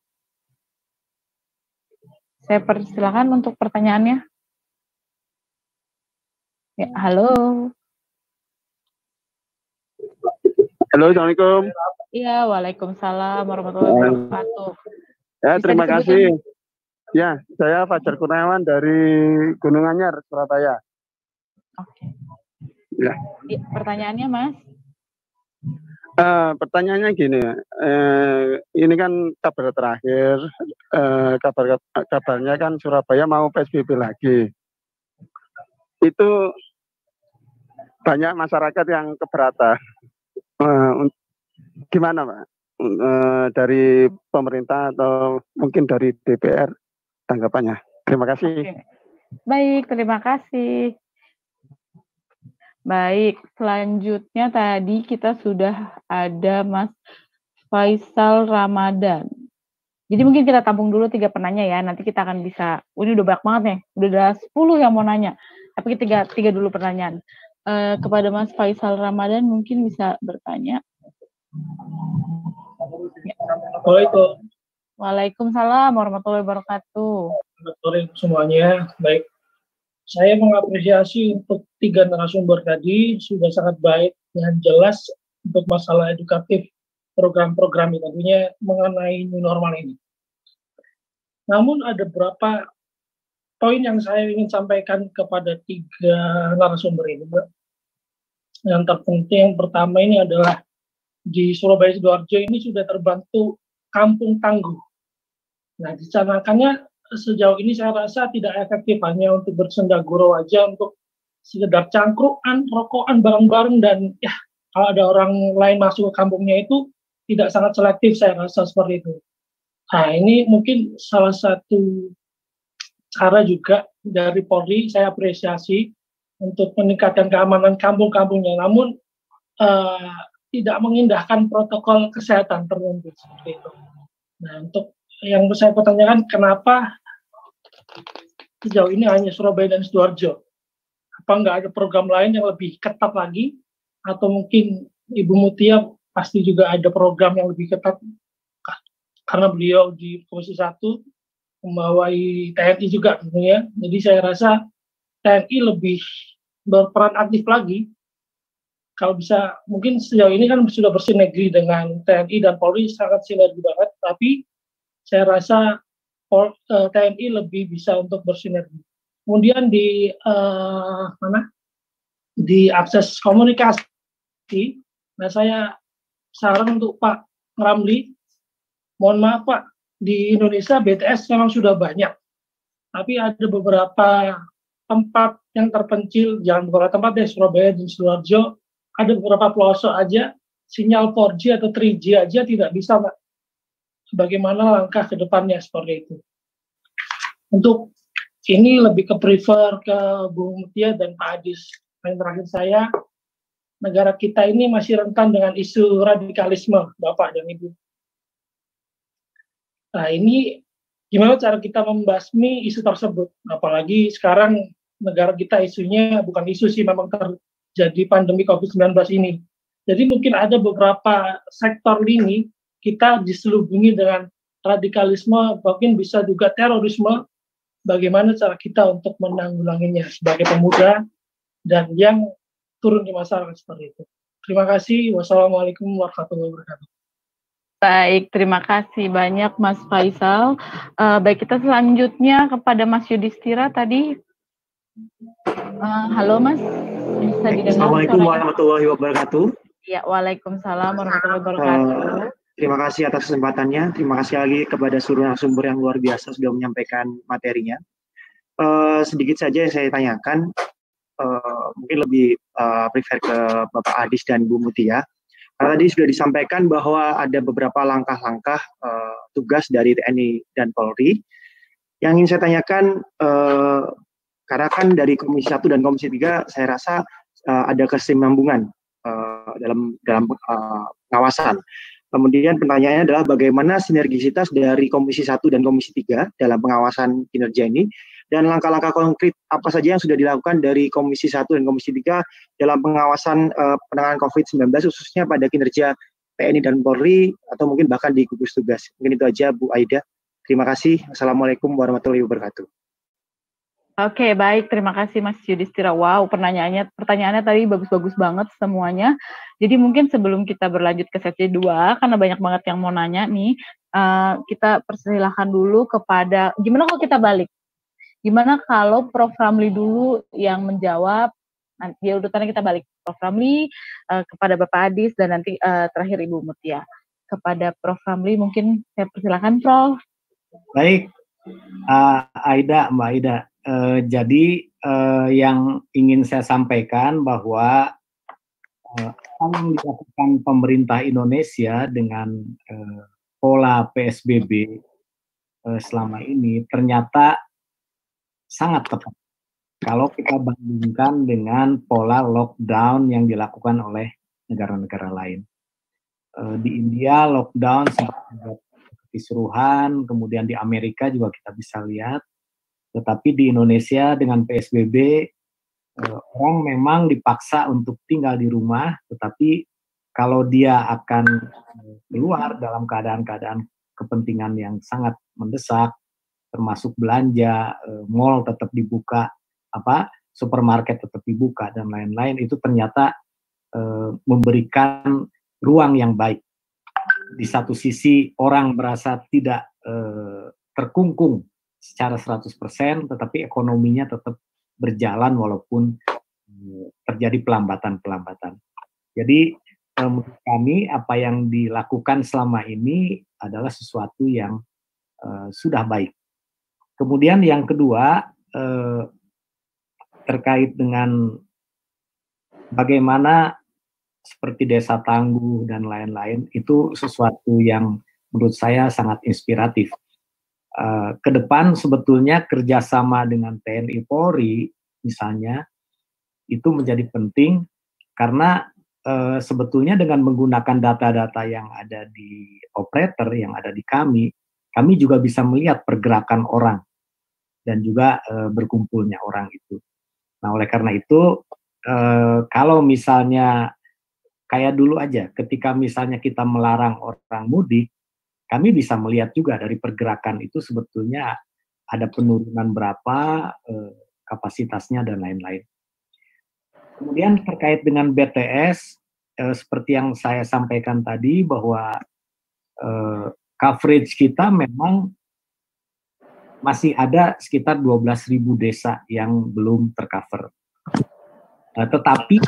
saya persilakan untuk pertanyaannya. Ya, halo. Halo, Assalamualaikum. Iya, waalaikumsalam warahmatullahi wabarakatuh. Ya, Bisa terima disebutin? kasih. Ya, saya Fajar Kurniawan dari Gunung Anyar, Surabaya. Oke. Ya. Ya, pertanyaannya, Mas? Uh, pertanyaannya gini, uh, ini kan kabar terakhir, uh, kabar kabarnya kan Surabaya mau P S B B lagi. Itu banyak masyarakat yang keberatan. Uh, gimana Pak? Uh, dari pemerintah atau mungkin dari D P R tanggapannya. Terima kasih. Oke. Baik, terima kasih. Baik, selanjutnya tadi kita sudah ada Mas Faisal Ramadan. Jadi mungkin kita tampung dulu tiga penanya ya, nanti kita akan bisa, oh, ini udah banyak banget nih, udah ada sepuluh yang mau nanya, tapi tiga, tiga dulu pertanyaan. Uh, kepada Mas Faisal Ramadan mungkin bisa bertanya. Waalaikumsalam. Waalaikumsalam warahmatullahi wabarakatuh. Selamat sore semuanya. Baik, saya mengapresiasi untuk tiga narasumber tadi sudah sangat baik dan jelas untuk masalah edukatif program-program ini tentunya mengenai new normal ini. Namun ada beberapa poin yang saya ingin sampaikan kepada tiga narasumber ini, Mbak. Yang terpenting yang pertama ini adalah di Surabaya Sidoarjo ini sudah terbantu kampung tangguh. Nah, dicanangkannya sejauh ini saya rasa tidak efektif, hanya untuk bersendagurau aja, untuk sekedar cangkruan, rokokan bareng-bareng, dan ya kalau ada orang lain masuk ke kampungnya itu tidak sangat selektif, saya rasa seperti itu. Nah, ini mungkin salah satu cara juga dari Polri, saya apresiasi untuk meningkatkan keamanan kampung-kampungnya, namun uh, tidak mengindahkan protokol kesehatan tertentu seperti itu. Nah, untuk yang saya pertanyakan, kenapa sejauh ini hanya Surabaya dan Sidoarjo? Apa nggak ada program lain yang lebih ketat lagi? Atau mungkin Ibu Mutia pasti juga ada program yang lebih ketat, karena beliau di Komisi satu membawai T N I juga tentunya. Jadi saya rasa T N I lebih berperan aktif lagi. Kalau bisa, mungkin sejauh ini kan sudah bersinergi dengan T N I dan Polri, sangat sinergi banget, tapi saya rasa Pol, uh, T N I lebih bisa untuk bersinergi. Kemudian di uh, mana? Di akses komunikasi, nah saya saran untuk Pak Ramli, mohon maaf Pak, di Indonesia B T S memang sudah banyak, tapi ada beberapa tempat yang terpencil, jangan beberapa tempat di Surabaya dan Sidoarjo, ada beberapa pelosok aja, sinyal empat G atau tiga G aja tidak bisa Pak. Bagaimana langkah ke depannya seperti itu? Untuk ini lebih ke prefer ke Bu Mutia dan Pak Adis. Yang terakhir saya, negara kita ini masih rentan dengan isu radikalisme, Bapak dan Ibu. Nah, ini gimana cara kita membasmi isu tersebut? Apalagi sekarang negara kita isunya bukan isu sih, memang terjadi pandemi covid sembilan belas ini. Jadi mungkin ada beberapa sektor lini kita diselubungi dengan radikalisme, mungkin bisa juga terorisme. Bagaimana cara kita untuk menanggulanginya sebagai pemuda dan yang turun di masyarakat seperti itu. Terima kasih. Wassalamualaikum warahmatullahi wabarakatuh. Baik, terima kasih banyak Mas Faisal. Uh, baik, kita selanjutnya kepada Mas Yudhistira tadi. Uh, halo Mas, bisa didengar? Assalamualaikum warahmatullahi wabarakatuh. Ya, waalaikumsalam warahmatullahi wabarakatuh. Uh, terima kasih atas kesempatannya. Terima kasih lagi kepada seluruh narasumber yang luar biasa sudah menyampaikan materinya. Uh, sedikit saja yang saya tanyakan, uh, mungkin lebih uh, prefer ke Bapak Adis dan Bu Mutia. Karena tadi sudah disampaikan bahwa ada beberapa langkah-langkah uh, tugas dari T N I dan Polri. Yang ingin saya tanyakan, uh, karena kan dari Komisi satu dan Komisi tiga, saya rasa uh, ada kesinambungan uh, dalam dalam uh, pengawasan. Kemudian pertanyaannya adalah bagaimana sinergisitas dari Komisi satu dan Komisi tiga dalam pengawasan kinerja ini, dan langkah-langkah konkret apa saja yang sudah dilakukan dari Komisi satu dan Komisi tiga dalam pengawasan uh, penanganan covid sembilan belas, khususnya pada kinerja T N I dan Polri, atau mungkin bahkan di gugus tugas. Mungkin itu aja Bu Aida. Terima kasih. Assalamualaikum warahmatullahi wabarakatuh. Oke, baik. Terima kasih Mas Yudhistira. Wow, pertanyaannya pertanyaannya tadi bagus-bagus banget semuanya. Jadi mungkin sebelum kita berlanjut ke sesi dua, karena banyak banget yang mau nanya nih, uh, kita persilahkan dulu kepada, gimana kalau kita balik? Gimana kalau Prof Ramli dulu yang menjawab, nanti ya urutannya kita balik. Prof Ramli, uh, kepada Bapak Adis, dan nanti uh, terakhir Ibu Mutia. Kepada Prof Ramli mungkin saya persilahkan Prof. Baik, uh, Aida, Mbak Aida. Uh, jadi uh, yang ingin saya sampaikan bahwa uh, apa yang dilakukan pemerintah Indonesia dengan uh, pola P S B B uh, selama ini ternyata sangat tepat kalau kita bandingkan dengan pola lockdown yang dilakukan oleh negara-negara lain. Uh, di India lockdown sangat kisruhan, kemudian di Amerika juga kita bisa lihat, tetapi di Indonesia dengan P S B B uh, orang memang dipaksa untuk tinggal di rumah, tetapi kalau dia akan uh, keluar dalam keadaan-keadaan kepentingan yang sangat mendesak, termasuk belanja, uh, mall tetap dibuka, apa supermarket tetap dibuka dan lain-lain, itu ternyata uh, memberikan ruang yang baik. Di satu sisi orang merasa tidak uh, terkungkung secara seratus persen, tetapi ekonominya tetap berjalan walaupun uh, terjadi pelambatan-pelambatan. Jadi uh, menurut kami apa yang dilakukan selama ini adalah sesuatu yang uh, sudah baik. Kemudian yang kedua, uh, terkait dengan bagaimana seperti desa tangguh dan lain-lain, itu sesuatu yang menurut saya sangat inspiratif. Uh, ke depan sebetulnya kerjasama dengan T N I Polri misalnya itu menjadi penting karena uh, sebetulnya dengan menggunakan data-data yang ada di operator, yang ada di kami, kami juga bisa melihat pergerakan orang dan juga uh, berkumpulnya orang itu. Nah, oleh karena itu, uh, kalau misalnya kayak dulu aja, ketika misalnya kita melarang orang mudik, kami bisa melihat juga dari pergerakan itu sebetulnya ada penurunan berapa, eh, kapasitasnya dan lain-lain. Kemudian terkait dengan B T S, eh, seperti yang saya sampaikan tadi bahwa eh, coverage kita memang masih ada sekitar dua belas ribu desa yang belum tercover. Nah, tetapi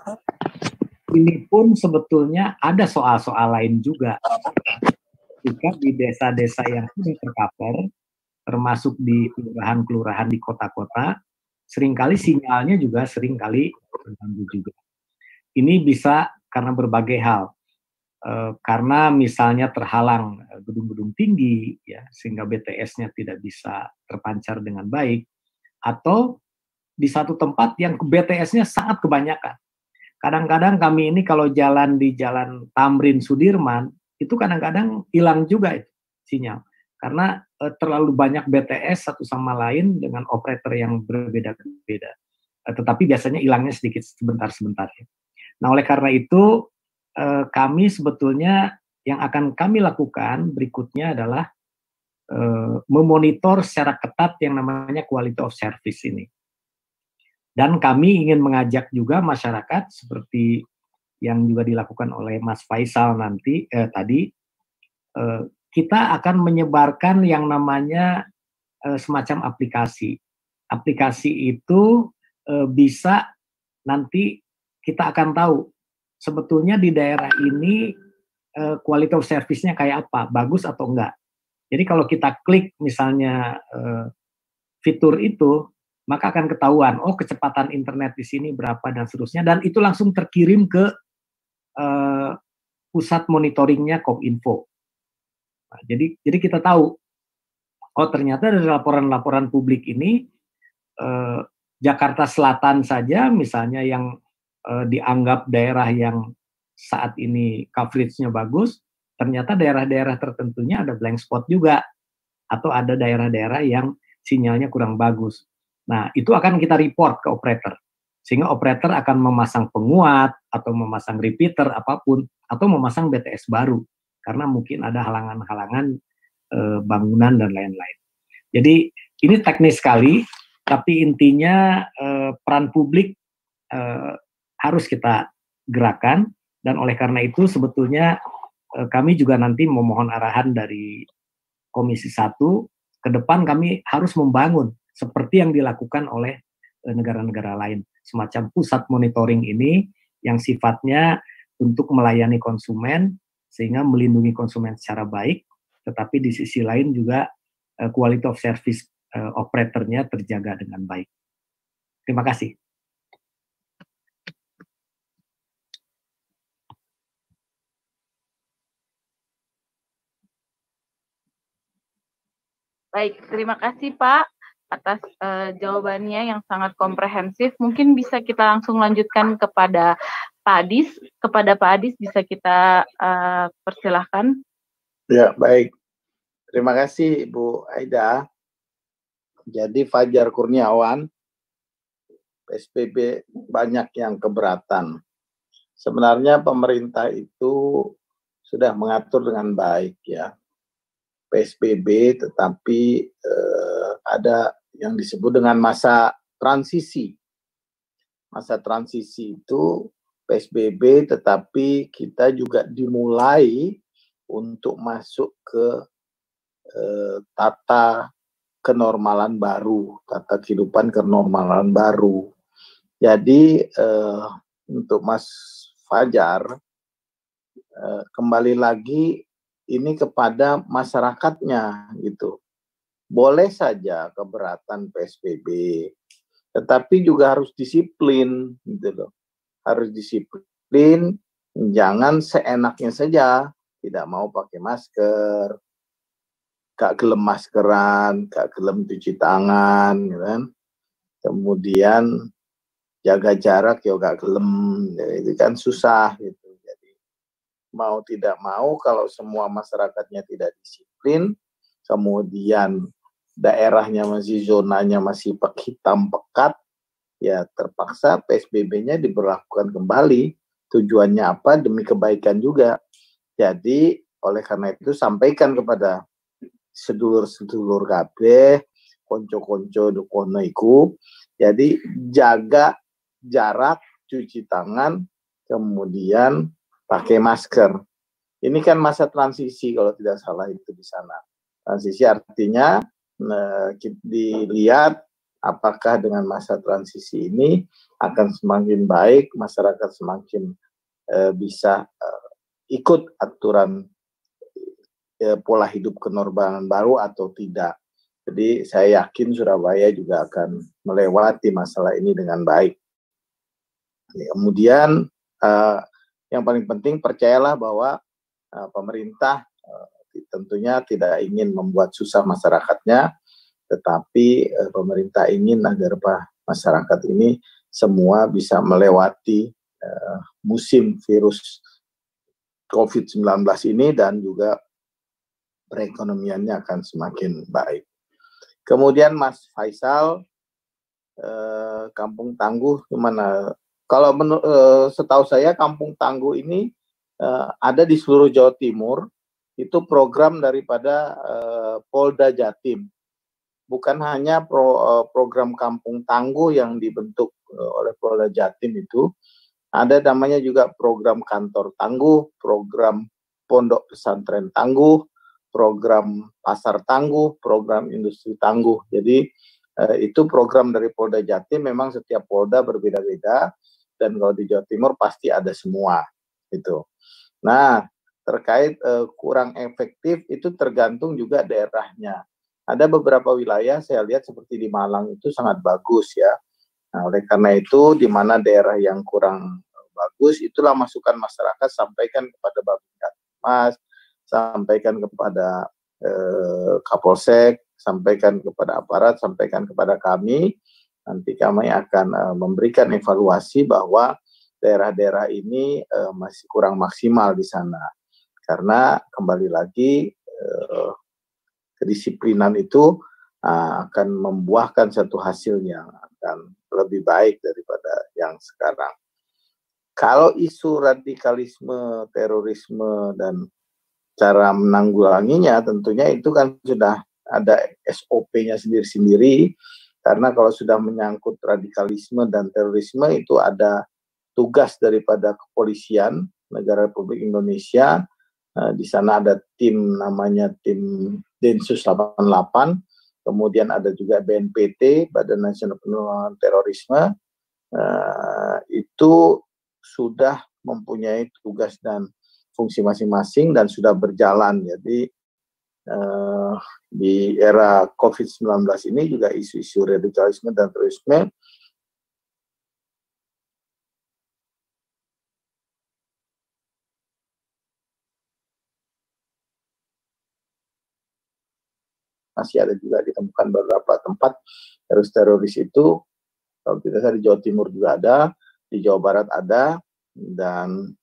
ini pun sebetulnya ada soal-soal lain juga. Jika di desa-desa yang sudah tercover, termasuk di kelurahan-kelurahan di kota-kota, seringkali sinyalnya juga seringkali terganggu juga. Ini bisa karena berbagai hal. E, karena misalnya terhalang gedung-gedung tinggi, ya, sehingga B T S-nya tidak bisa terpancar dengan baik, atau di satu tempat yang B T S-nya sangat kebanyakan. Kadang-kadang kami ini kalau jalan di Jalan Tamrin Sudirman, itu kadang-kadang hilang juga itu sinyal. Karena e, terlalu banyak B T S satu sama lain dengan operator yang berbeda-beda. E, tetapi biasanya hilangnya sedikit sebentar-sebentar. Nah, oleh karena itu, e, kami sebetulnya yang akan kami lakukan berikutnya adalah e, memonitor secara ketat yang namanya quality of service ini. Dan kami ingin mengajak juga masyarakat seperti yang juga dilakukan oleh Mas Faisal nanti eh, tadi, eh, kita akan menyebarkan yang namanya eh, semacam aplikasi. Aplikasi itu eh, bisa nanti kita akan tahu sebetulnya di daerah ini eh, quality of service-nya kayak apa, bagus atau enggak. Jadi kalau kita klik misalnya eh, fitur itu, maka akan ketahuan, oh kecepatan internet di sini berapa dan seterusnya, dan itu langsung terkirim ke uh, pusat monitoringnya Kominfo. Nah, jadi, jadi kita tahu, oh ternyata dari laporan-laporan publik ini, uh, Jakarta Selatan saja misalnya yang uh, dianggap daerah yang saat ini coverage-nya bagus, ternyata daerah-daerah tertentunya ada blank spot juga, atau ada daerah-daerah yang sinyalnya kurang bagus. Nah, itu akan kita report ke operator. Sehingga operator akan memasang penguat, atau memasang repeater, apapun, atau memasang B T S baru. Karena mungkin ada halangan-halangan e, bangunan dan lain-lain. Jadi, ini teknis sekali, tapi intinya e, peran publik e, harus kita gerakan, dan oleh karena itu sebetulnya e, kami juga nanti memohon arahan dari Komisi satu, ke depan kami harus membangun seperti yang dilakukan oleh negara-negara lain, semacam pusat monitoring ini yang sifatnya untuk melayani konsumen sehingga melindungi konsumen secara baik, tetapi di sisi lain juga uh, quality of service uh, operatornya terjaga dengan baik. Terima kasih. Baik, terima kasih Pak atas uh, jawabannya yang sangat komprehensif. Mungkin bisa kita langsung lanjutkan kepada Pak Adis. Kepada Pak Adis bisa kita uh, persilahkan. Ya, baik. Terima kasih Ibu Aida. Jadi Fajar Kurniawan, P S B B banyak yang keberatan. Sebenarnya pemerintah itu sudah mengatur dengan baik ya P S B B, tetapi eh, ada yang disebut dengan masa transisi. Masa transisi itu P S B B, tetapi kita juga dimulai untuk masuk ke eh, tata kenormalan baru, tata kehidupan kenormalan baru. Jadi eh, untuk Mas Fajar, eh, kembali lagi ini kepada masyarakatnya gitu. Boleh saja keberatan P S B B, tetapi juga harus disiplin gitu loh. Harus disiplin, jangan seenaknya saja, tidak mau pakai masker, gak gelem maskeran, gak gelem cuci tangan, gitu kan. Kemudian jaga jarak ya gak gelem, itu kan susah gitu. Mau tidak mau kalau semua masyarakatnya tidak disiplin, kemudian daerahnya masih zonanya masih hitam pekat, ya terpaksa P S B B-nya diberlakukan kembali. Tujuannya apa? Demi kebaikan juga. Jadi oleh karena itu sampaikan kepada sedulur-sedulur kabeh, konco-konco dukono iku, jadi jaga jarak, cuci tangan, kemudian pakai masker. Ini kan masa transisi kalau tidak salah itu di sana. Transisi artinya eh, dilihat apakah dengan masa transisi ini akan semakin baik, masyarakat semakin eh, bisa eh, ikut aturan eh, pola hidup kenormalan baru atau tidak. Jadi saya yakin Surabaya juga akan melewati masalah ini dengan baik. Kemudian eh, yang paling penting percayalah bahwa uh, pemerintah uh, tentunya tidak ingin membuat susah masyarakatnya, tetapi uh, pemerintah ingin agar apa, masyarakat ini semua bisa melewati uh, musim virus covid sembilan belas ini dan juga perekonomiannya akan semakin baik. Kemudian Mas Faisal, uh, Kampung Tangguh gimana? Kalau menurut uh, setahu saya Kampung Tangguh ini uh, ada di seluruh Jawa Timur, itu program daripada uh, Polda Jatim. Bukan hanya pro, uh, program Kampung Tangguh yang dibentuk uh, oleh Polda Jatim itu, ada namanya juga program Kantor Tangguh, program Pondok Pesantren Tangguh, program Pasar Tangguh, program Industri Tangguh. Jadi uh, itu program dari Polda Jatim, memang setiap Polda berbeda-beda. Dan kalau di Jawa Timur pasti ada semua itu. Nah, terkait uh, kurang efektif itu tergantung juga daerahnya. Ada beberapa wilayah saya lihat seperti di Malang itu sangat bagus ya. Nah, oleh karena itu di mana daerah yang kurang bagus, itulah masukan masyarakat, sampaikan kepada Bappenas, sampaikan kepada uh, Kapolsek, sampaikan kepada aparat, sampaikan kepada kami. Nanti kami akan uh, memberikan evaluasi bahwa daerah-daerah ini uh, masih kurang maksimal di sana. Karena kembali lagi uh, kedisiplinan itu uh, akan membuahkan satu hasil yang akan lebih baik daripada yang sekarang. Kalau isu radikalisme, terorisme, dan cara menanggulanginya tentunya itu kan sudah ada S O P-nya sendiri-sendiri. Karena kalau sudah menyangkut radikalisme dan terorisme itu ada tugas daripada kepolisian negara Republik Indonesia. Uh, di sana ada tim namanya tim Densus delapan puluh delapan, kemudian ada juga B N P T, Badan Nasional Penanggulangan Terorisme. Uh, itu sudah mempunyai tugas dan fungsi masing-masing dan sudah berjalan. Jadi Uh, di era covid sembilan belas ini juga isu-isu radikalisme dan terorisme masih ada juga ditemukan beberapa tempat teroris-teroris itu. Kalau tidak salah di Jawa Timur juga ada, di Jawa Barat ada, dan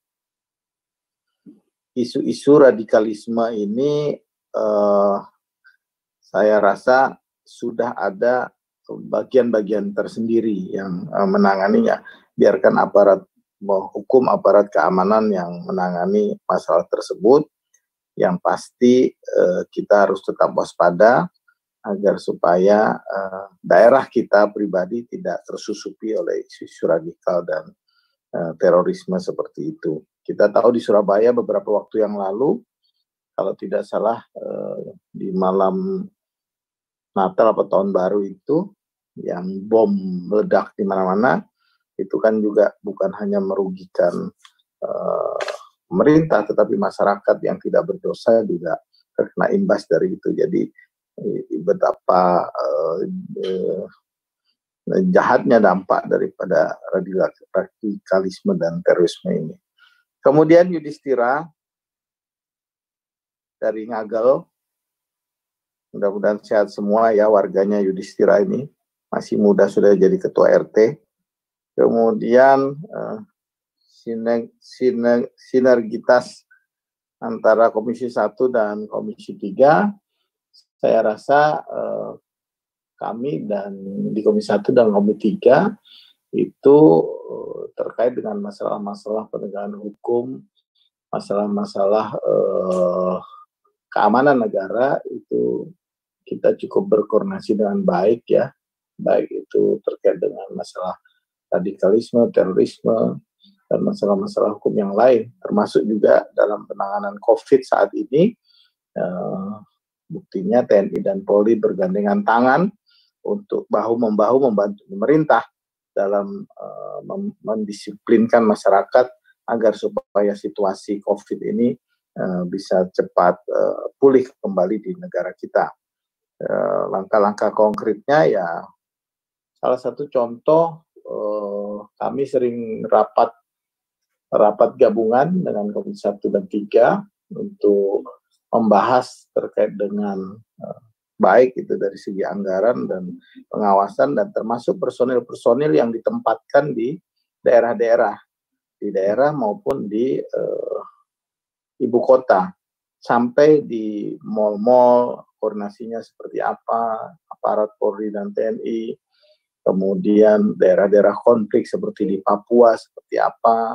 isu-isu radikalisme ini eh, saya rasa sudah ada bagian-bagian tersendiri yang uh, menanganinya. Biarkan aparat hukum, aparat keamanan yang menangani masalah tersebut. Yang pasti uh, kita harus tetap waspada agar supaya uh, daerah kita pribadi tidak tersusupi oleh isu-isu radikal dan uh, terorisme seperti itu. Kita tahu di Surabaya beberapa waktu yang lalu, kalau tidak salah uh, di malam Natal atau tahun baru itu, yang bom meledak di mana-mana, itu kan juga bukan hanya merugikan uh, pemerintah, tetapi masyarakat yang tidak berdosa juga terkena imbas dari itu. Jadi betapa uh, uh, jahatnya dampak daripada radikalisme dan terorisme ini. Kemudian Yudhistira dari Ngagel, mudah-mudahan sehat semua ya warganya Yudhistira ini. Masih muda sudah jadi ketua R T. Kemudian uh, siner, siner, sinergitas antara Komisi satu dan Komisi tiga, saya rasa uh, kami dan di Komisi satu dan Komisi tiga itu uh, terkait dengan masalah-masalah penegakan hukum, masalah-masalah uh, keamanan negara itu kita cukup berkoordinasi dengan baik ya. Baik itu terkait dengan masalah radikalisme, terorisme, dan masalah-masalah hukum yang lain, termasuk juga dalam penanganan COVID saat ini. Uh, buktinya T N I dan Polri bergandengan tangan untuk bahu-membahu membantu pemerintah dalam uh, mendisiplinkan masyarakat agar supaya situasi COVID ini uh, bisa cepat uh, pulih kembali di negara kita. Uh, langkah-langkah konkretnya ya, salah satu contoh, eh, kami sering rapat rapat gabungan dengan Komisi satu dan tiga untuk membahas terkait dengan eh, baik itu dari segi anggaran dan pengawasan, dan termasuk personil-personil yang ditempatkan di daerah-daerah, di daerah maupun di eh, ibu kota, sampai di mal-mal koordinasinya seperti apa, aparat Polri dan T N I. Kemudian daerah-daerah konflik seperti di Papua seperti apa,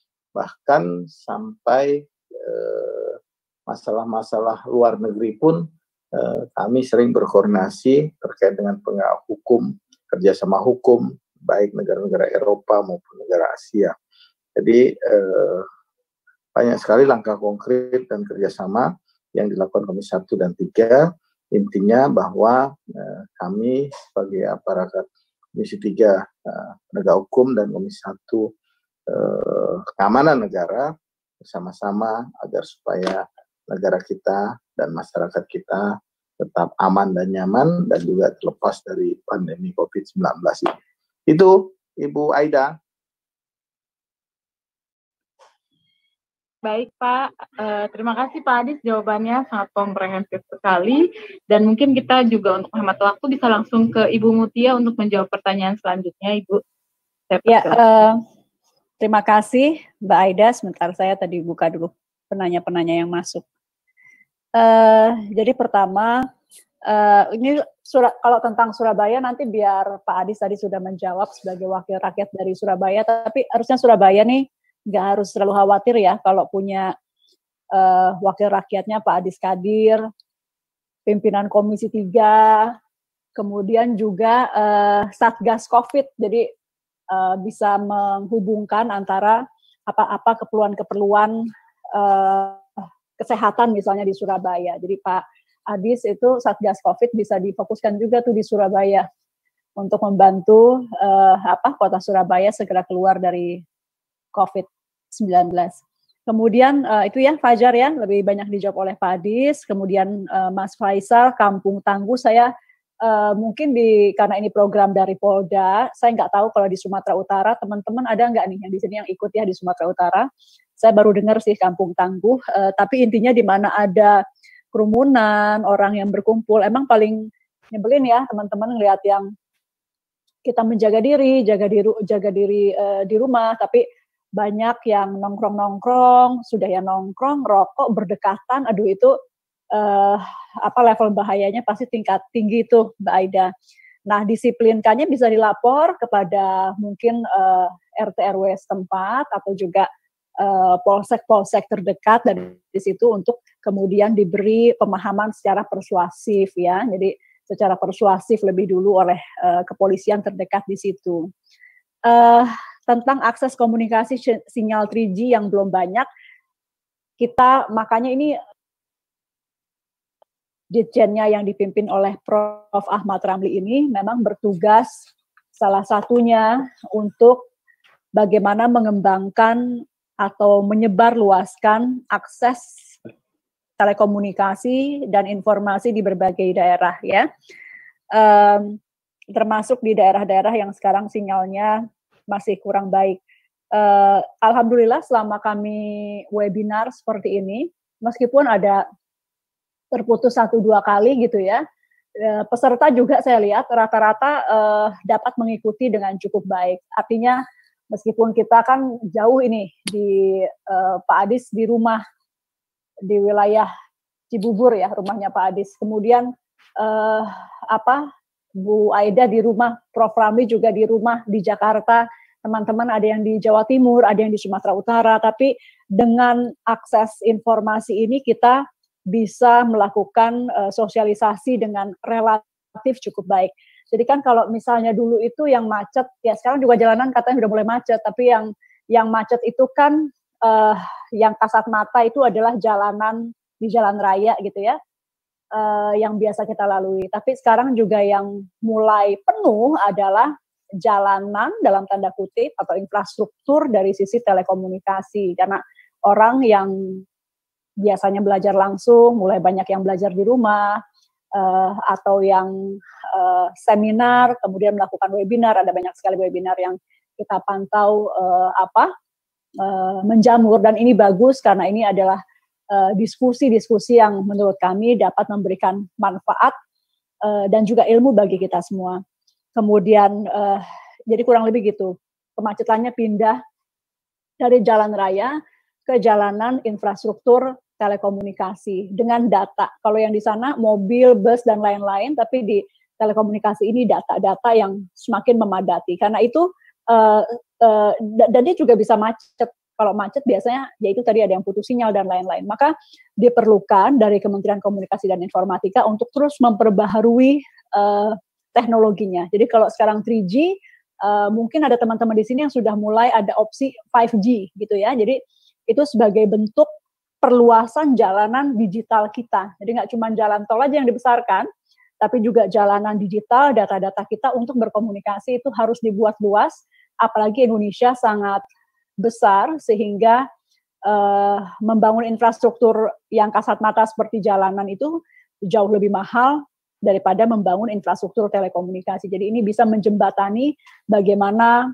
bahkan sampai masalah-masalah eh, luar negeri pun eh, kami sering berkoordinasi terkait dengan penegak hukum, kerjasama hukum, baik negara-negara Eropa maupun negara Asia. Jadi eh, banyak sekali langkah konkret dan kerjasama yang dilakukan Komisi satu dan tiga. Intinya bahwa eh, kami sebagai aparat Komisi tiga uh, penegak hukum dan Komisi satu uh, keamanan negara bersama-sama agar supaya negara kita dan masyarakat kita tetap aman dan nyaman dan juga terlepas dari pandemi COVID sembilan belas ini. Itu Ibu Aida. Baik Pak, uh, terima kasih Pak Adis, jawabannya sangat komprehensif sekali, dan mungkin kita juga untuk menghemat waktu bisa langsung ke Ibu Mutia untuk menjawab pertanyaan selanjutnya, Ibu. Ya, uh, terima kasih Mbak Aida. Sebentar saya tadi buka dulu penanya-penanya yang masuk. Uh, jadi pertama, uh, ini surat, kalau tentang Surabaya nanti biar Pak Adis tadi sudah menjawab sebagai wakil rakyat dari Surabaya, tapi harusnya Surabaya nih nggak harus terlalu khawatir ya kalau punya uh, wakil rakyatnya Pak Adis Kadir, pimpinan Komisi tiga, kemudian juga uh, Satgas COVID, jadi uh, bisa menghubungkan antara apa-apa keperluan-keperluan uh, kesehatan misalnya di Surabaya. Jadi Pak Adis itu Satgas COVID bisa difokuskan juga tuh di Surabaya untuk membantu uh, apa kota Surabaya segera keluar dari COVID sembilan belas. Kemudian uh, itu ya Fajar ya, lebih banyak dijawab oleh Pak Adis. Kemudian uh, Mas Faisal, Kampung Tangguh, saya uh, mungkin di karena ini program dari Polda, saya nggak tahu kalau di Sumatera Utara, teman-teman ada nggak nih yang di sini yang ikut ya di Sumatera Utara. Saya baru dengar sih Kampung Tangguh, uh, tapi intinya di mana ada kerumunan, orang yang berkumpul. Emang paling nyebelin ya teman-teman ngelihat yang kita menjaga diri, jaga diri, jaga diri uh, di rumah, tapi banyak yang nongkrong-nongkrong, sudah ya nongkrong, rokok berdekatan, aduh itu uh, apa level bahayanya pasti tingkat tinggi itu, Mbak Aida. Nah, disiplinkannya bisa dilapor kepada mungkin uh, R T R W setempat atau juga uh, polsek-polsek terdekat dari situ untuk kemudian diberi pemahaman secara persuasif ya. Jadi secara persuasif lebih dulu oleh uh, kepolisian terdekat di situ. Uh, tentang akses komunikasi sinyal tiga G yang belum banyak, kita makanya ini Ditjennya yang dipimpin oleh Profesor Ahmad Ramli ini memang bertugas salah satunya untuk bagaimana mengembangkan atau menyebarluaskan akses telekomunikasi dan informasi di berbagai daerah ya, um, termasuk di daerah-daerah yang sekarang sinyalnya masih kurang baik. Uh, Alhamdulillah selama kami webinar seperti ini, meskipun ada terputus satu dua kali gitu ya, e, peserta juga saya lihat rata-rata e, dapat mengikuti dengan cukup baik. Artinya meskipun kita kan jauh ini di e, Pak Adis di rumah di wilayah Cibubur ya rumahnya Pak Adis. Kemudian e, apa Bu Aida di rumah, Prof Ramli juga di rumah di Jakarta. Teman-teman ada yang di Jawa Timur, ada yang di Sumatera Utara. Tapi dengan akses informasi ini kita bisa melakukan uh, sosialisasi dengan relatif cukup baik. Jadi kan kalau misalnya dulu itu yang macet, ya sekarang juga jalanan katanya sudah mulai macet, tapi yang yang macet itu kan uh, yang kasat mata itu adalah jalanan di jalan raya gitu ya, uh, yang biasa kita lalui. Tapi sekarang juga yang mulai penuh adalah jalanan dalam tanda kutip atau infrastruktur dari sisi telekomunikasi, karena orang yang biasanya belajar langsung, mulai banyak yang belajar di rumah, uh, atau yang uh, seminar, kemudian melakukan webinar, ada banyak sekali webinar yang kita pantau uh, apa uh, menjamur, dan ini bagus karena ini adalah diskusi-diskusi uh, yang menurut kami dapat memberikan manfaat uh, dan juga ilmu bagi kita semua. Kemudian, uh, jadi kurang lebih gitu, kemacetannya pindah dari jalan raya ke jalanan infrastruktur telekomunikasi dengan data. Kalau yang di sana mobil, bus dan lain-lain, tapi di telekomunikasi ini data-data yang semakin memadati. Karena itu uh, uh, dan dia juga bisa macet. Kalau macet biasanya ya itu tadi ada yang putus sinyal dan lain-lain. Maka diperlukan dari Kementerian Komunikasi dan Informatika untuk terus memperbaharui uh, teknologinya. Jadi kalau sekarang tiga G, uh, mungkin ada teman-teman di sini yang sudah mulai ada opsi lima G gitu ya. Jadi itu sebagai bentuk perluasan jalanan digital kita. Jadi nggak cuma jalan tol aja yang dibesarkan, tapi juga jalanan digital, data-data kita untuk berkomunikasi itu harus dibuat luas, apalagi Indonesia sangat besar, sehingga uh, membangun infrastruktur yang kasat mata seperti jalanan itu jauh lebih mahal daripada membangun infrastruktur telekomunikasi. Jadi ini bisa menjembatani bagaimana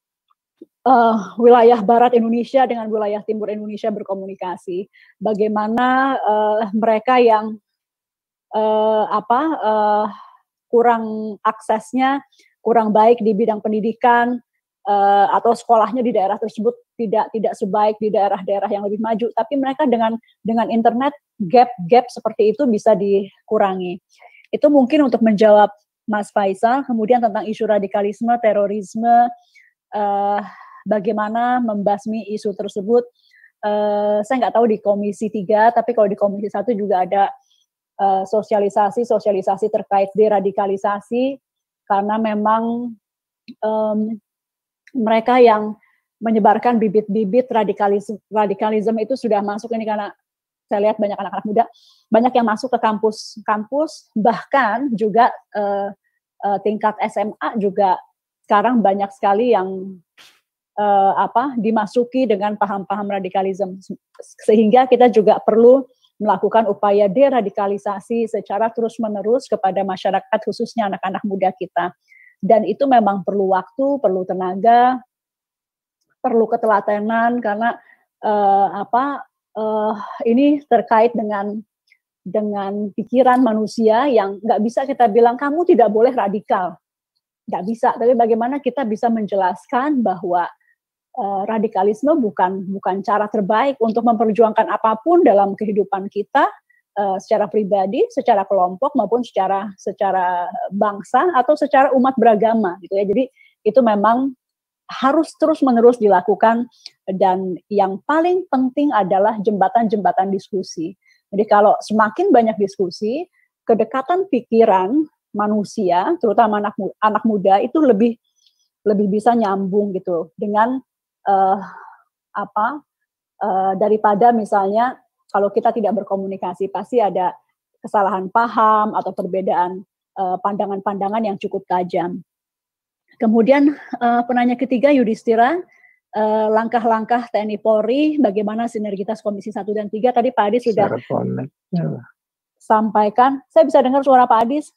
Uh, wilayah barat Indonesia dengan wilayah timur Indonesia berkomunikasi. Bagaimana uh, mereka yang uh, apa uh, kurang aksesnya, kurang baik di bidang pendidikan uh, atau sekolahnya di daerah tersebut tidak tidak sebaik di daerah-daerah yang lebih maju. Tapi mereka dengan dengan internet gap-gap seperti itu bisa dikurangi. Itu mungkin untuk menjawab Mas Faisal. Kemudian tentang isu radikalisme, terorisme. Uh, Bagaimana membasmi isu tersebut, uh, saya nggak tahu di Komisi tiga, tapi kalau di Komisi satu juga ada uh, sosialisasi, sosialisasi terkait deradikalisasi, karena memang um, mereka yang menyebarkan bibit-bibit radikalisme, radikalisme itu sudah masuk ini, karena saya lihat banyak anak-anak muda, banyak yang masuk ke kampus-kampus, bahkan juga uh, uh, tingkat S M A juga sekarang banyak sekali yang Uh, apa dimasuki dengan paham-paham radikalisme, sehingga kita juga perlu melakukan upaya deradikalisasi secara terus-menerus kepada masyarakat, khususnya anak-anak muda kita. Dan itu memang perlu waktu, perlu tenaga, perlu ketelatenan, karena uh, apa uh, ini terkait dengan dengan pikiran manusia yang nggak bisa kita bilang kamu tidak boleh radikal, nggak bisa. Tapi bagaimana kita bisa menjelaskan bahwa uh, radikalisme bukan bukan cara terbaik untuk memperjuangkan apapun dalam kehidupan kita, uh, secara pribadi, secara kelompok maupun secara secara bangsa atau secara umat beragama, gitu ya. Jadi itu memang harus terus-menerus dilakukan, dan yang paling penting adalah jembatan-jembatan diskusi. Jadi kalau semakin banyak diskusi, kedekatan pikiran manusia, terutama anak anak muda itu lebih lebih bisa nyambung gitu dengan uh, apa uh, daripada misalnya kalau kita tidak berkomunikasi pasti ada kesalahan paham atau perbedaan uh, pandangan-pandangan yang cukup tajam. Kemudian uh, penanya ketiga Yudhistira, uh, langkah-langkah T N I Polri, bagaimana sinergitas Komisi satu dan tiga, tadi Pak Adis sudah sampaikan. Saya bisa dengar suara Pak Adis?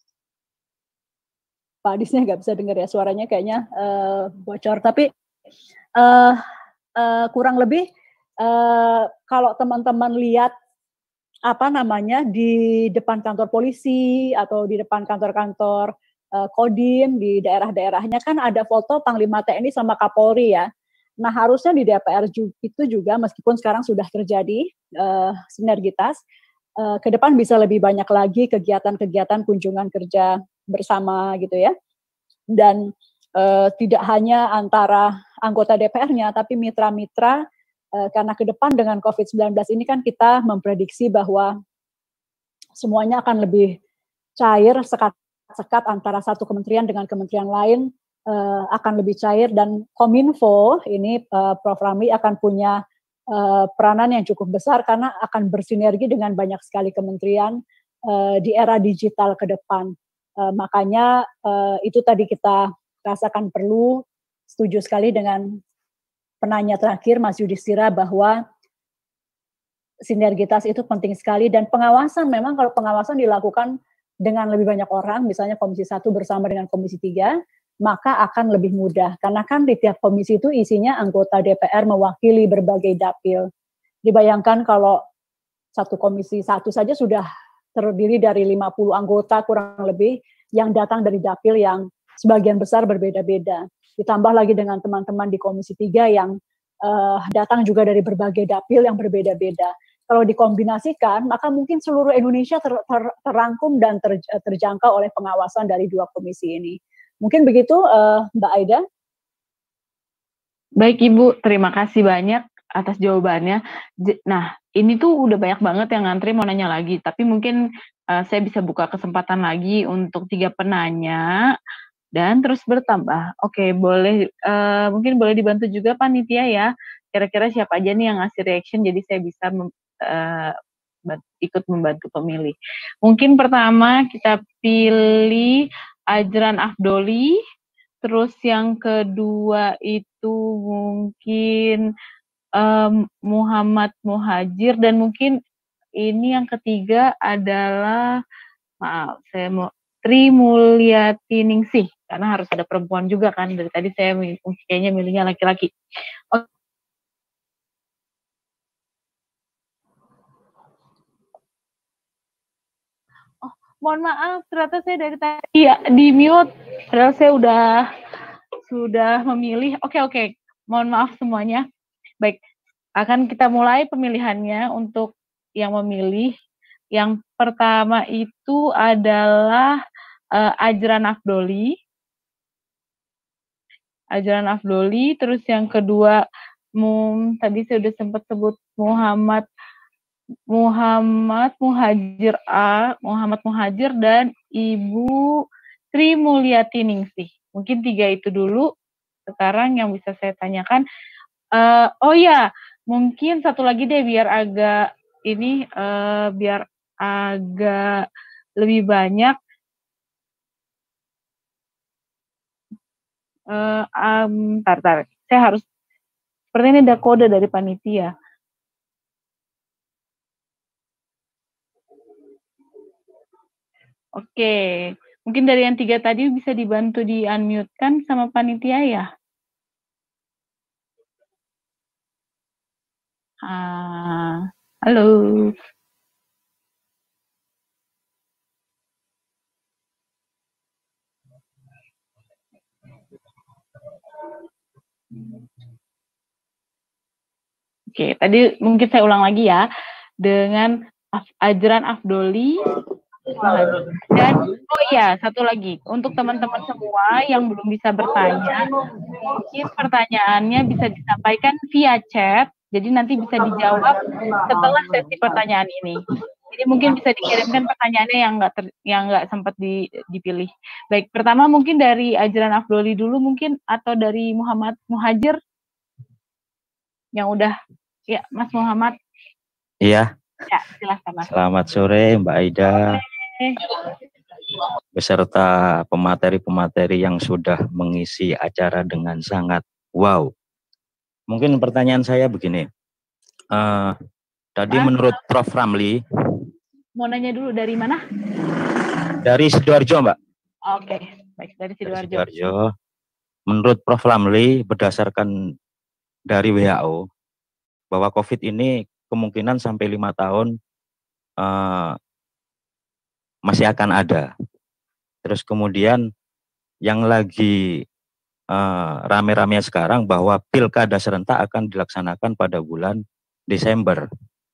Pak Adisnya nggak bisa dengar ya, suaranya kayaknya uh, bocor. Tapi uh, uh, kurang lebih uh, kalau teman-teman lihat apa namanya di depan kantor polisi atau di depan kantor-kantor Kodim di daerah-daerahnya kan ada foto Panglima T N I sama Kapolri ya. Nah harusnya di D P R itu juga meskipun sekarang sudah terjadi uh, sinergitas, uh, ke depan bisa lebih banyak lagi kegiatan-kegiatan kunjungan kerja bersama gitu ya. Dan uh, tidak hanya antara anggota D P R-nya tapi mitra-mitra, uh, karena ke depan dengan covid sembilan belas ini kan kita memprediksi bahwa semuanya akan lebih cair, sekat sekat antara satu kementerian dengan kementerian lain uh, akan lebih cair, dan Kominfo ini uh, Prof Ramli akan punya uh, peranan yang cukup besar karena akan bersinergi dengan banyak sekali kementerian uh, di era digital ke depan. Uh, makanya uh, itu tadi kita rasakan perlu, setuju sekali dengan penanya terakhir Mas Yudhistira bahwa sinergitas itu penting sekali, dan pengawasan memang kalau pengawasan dilakukan dengan lebih banyak orang, misalnya Komisi satu bersama dengan Komisi tiga, maka akan lebih mudah. Karena kan di tiap komisi itu isinya anggota D P R mewakili berbagai dapil. Dibayangkan kalau satu komisi satu saja sudah terdiri dari lima puluh anggota kurang lebih yang datang dari dapil yang sebagian besar berbeda-beda. Ditambah lagi dengan teman-teman di Komisi tiga yang uh, datang juga dari berbagai dapil yang berbeda-beda. Kalau dikombinasikan, maka mungkin seluruh Indonesia ter, ter, terangkum dan ter, terjangkau oleh pengawasan dari dua komisi ini. Mungkin begitu, uh, Mbak Aida. Baik Ibu, terima kasih banyak atas jawabannya. Nah, ini tuh udah banyak banget yang ngantri mau nanya lagi, tapi mungkin uh, saya bisa buka kesempatan lagi untuk tiga penanya dan terus bertambah. Oke, boleh, uh, mungkin boleh dibantu juga panitia ya. Kira-kira siapa aja nih yang ngasih reaction, jadi saya bisa mem Uh, ikut membantu pemilih. Mungkin pertama kita pilih Ajran Afdoli, terus yang kedua itu mungkin um, Muhammad Muhajir, dan mungkin ini yang ketiga adalah, maaf, saya mau Tri Mulyati Ningsih, karena harus ada perempuan juga kan, dari tadi saya kayaknya milihnya laki-laki. Oke. Mohon maaf, ternyata saya dari tadi ya di mute, padahal saya udah sudah memilih. Oke oke, mohon maaf semuanya. Baik, akan kita mulai pemilihannya untuk yang memilih. Yang pertama itu adalah uh, Ajran Afdoli. Ajran Afdoli, terus yang kedua, mum, tadi saya sudah sempat sebut Muhammad Muhammad Muhajir A, Muhammad Muhajir, dan Ibu Tri Mulyati Ningsih. Mungkin tiga itu dulu. Sekarang yang bisa saya tanyakan, uh, oh ya, mungkin satu lagi deh biar agak ini, uh, biar agak lebih banyak. Uh, um, tar, tar. Saya harus, seperti ini ada kode dari panitia. Oke, mungkin dari yang tiga tadi bisa dibantu di-unmute-kan sama panitia ya? Ah, halo. Oke, tadi mungkin saya ulang lagi ya, dengan Af Ajran Afdoli, dan oh iya, satu lagi, untuk teman-teman semua yang belum bisa bertanya, mungkin pertanyaannya bisa disampaikan via chat, jadi nanti bisa dijawab setelah sesi pertanyaan ini. Jadi mungkin bisa dikirimkan pertanyaannya yang nggak yang nggak sempat di, dipilih. Baik, pertama mungkin dari Ajran Afdoli dulu mungkin, atau dari Muhammad Muhajir yang udah. Ya, Mas Muhammad. Iya. Ya, silahkan Mas. Selamat sore Mbak Aida. Beserta pemateri-pemateri yang sudah mengisi acara dengan sangat wow. Mungkin pertanyaan saya begini. Uh, tadi Mas, menurut Prof Ramli. Mau nanya dulu dari mana? Dari Sidoarjo, Mbak. Oke, baik, dari Sidoarjo. Dari Sidoarjo. Menurut Prof Ramli, berdasarkan dari W H O, bahwa COVID ini kemungkinan sampai lima tahun uh, masih akan ada. Terus kemudian yang lagi uh, rame-rame sekarang bahwa pilkada serentak akan dilaksanakan pada bulan Desember.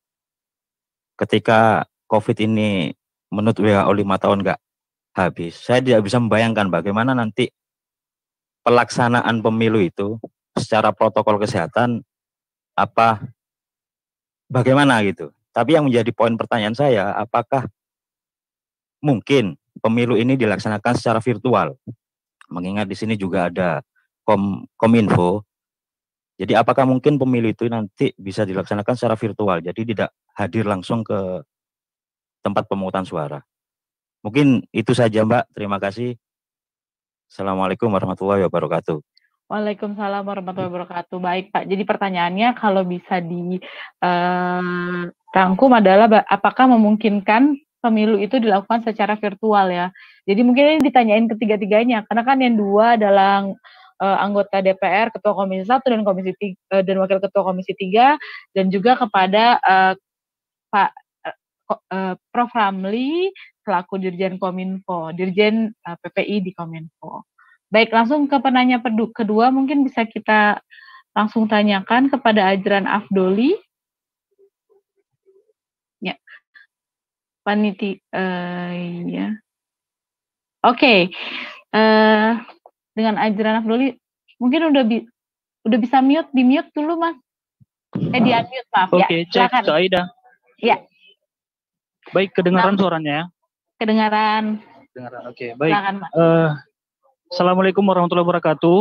Ketika COVID ini menurut W H O lima tahun nggak habis, saya tidak bisa membayangkan bagaimana nanti pelaksanaan pemilu itu secara protokol kesehatan apa bagaimana gitu. Tapi yang menjadi poin pertanyaan saya, apakah mungkin pemilu ini dilaksanakan secara virtual? Mengingat di sini juga ada Kom Kominfo. Jadi apakah mungkin pemilu itu nanti bisa dilaksanakan secara virtual? Jadi tidak hadir langsung ke tempat pemungutan suara. Mungkin itu saja Mbak. Terima kasih. Assalamualaikum warahmatullahi wabarakatuh. Waalaikumsalam warahmatullahi wabarakatuh. Baik Pak, jadi pertanyaannya kalau bisa dirangkum uh, adalah apakah memungkinkan pemilu itu dilakukan secara virtual ya. Jadi mungkin ini ditanyain ketiga-tiganya, karena kan yang dua adalah uh, anggota D P R, Ketua Komisi satu dan Komisi tiga, uh, dan Wakil Ketua Komisi tiga, dan juga kepada uh, Pak uh, Prof Ramli selaku Dirjen Kominfo, Dirjen uh, P P I di Kominfo. Baik, langsung ke penanya kedua, mungkin bisa kita langsung tanyakan kepada Ajran Afdoli. Ya, paniti, uh, ya. Oke, okay. uh, dengan Ajran Afdoli, mungkin udah bi udah bisa mute, di mute dulu Mas. Eh di unmute maaf. Oke, okay, ya. cek Aida. Ya. Baik, kedengaran nah, suaranya ya? Kedengaran. Kedengaran, oke. Okay, baik. Silakan, Mas. Uh, Assalamualaikum warahmatullahi wabarakatuh.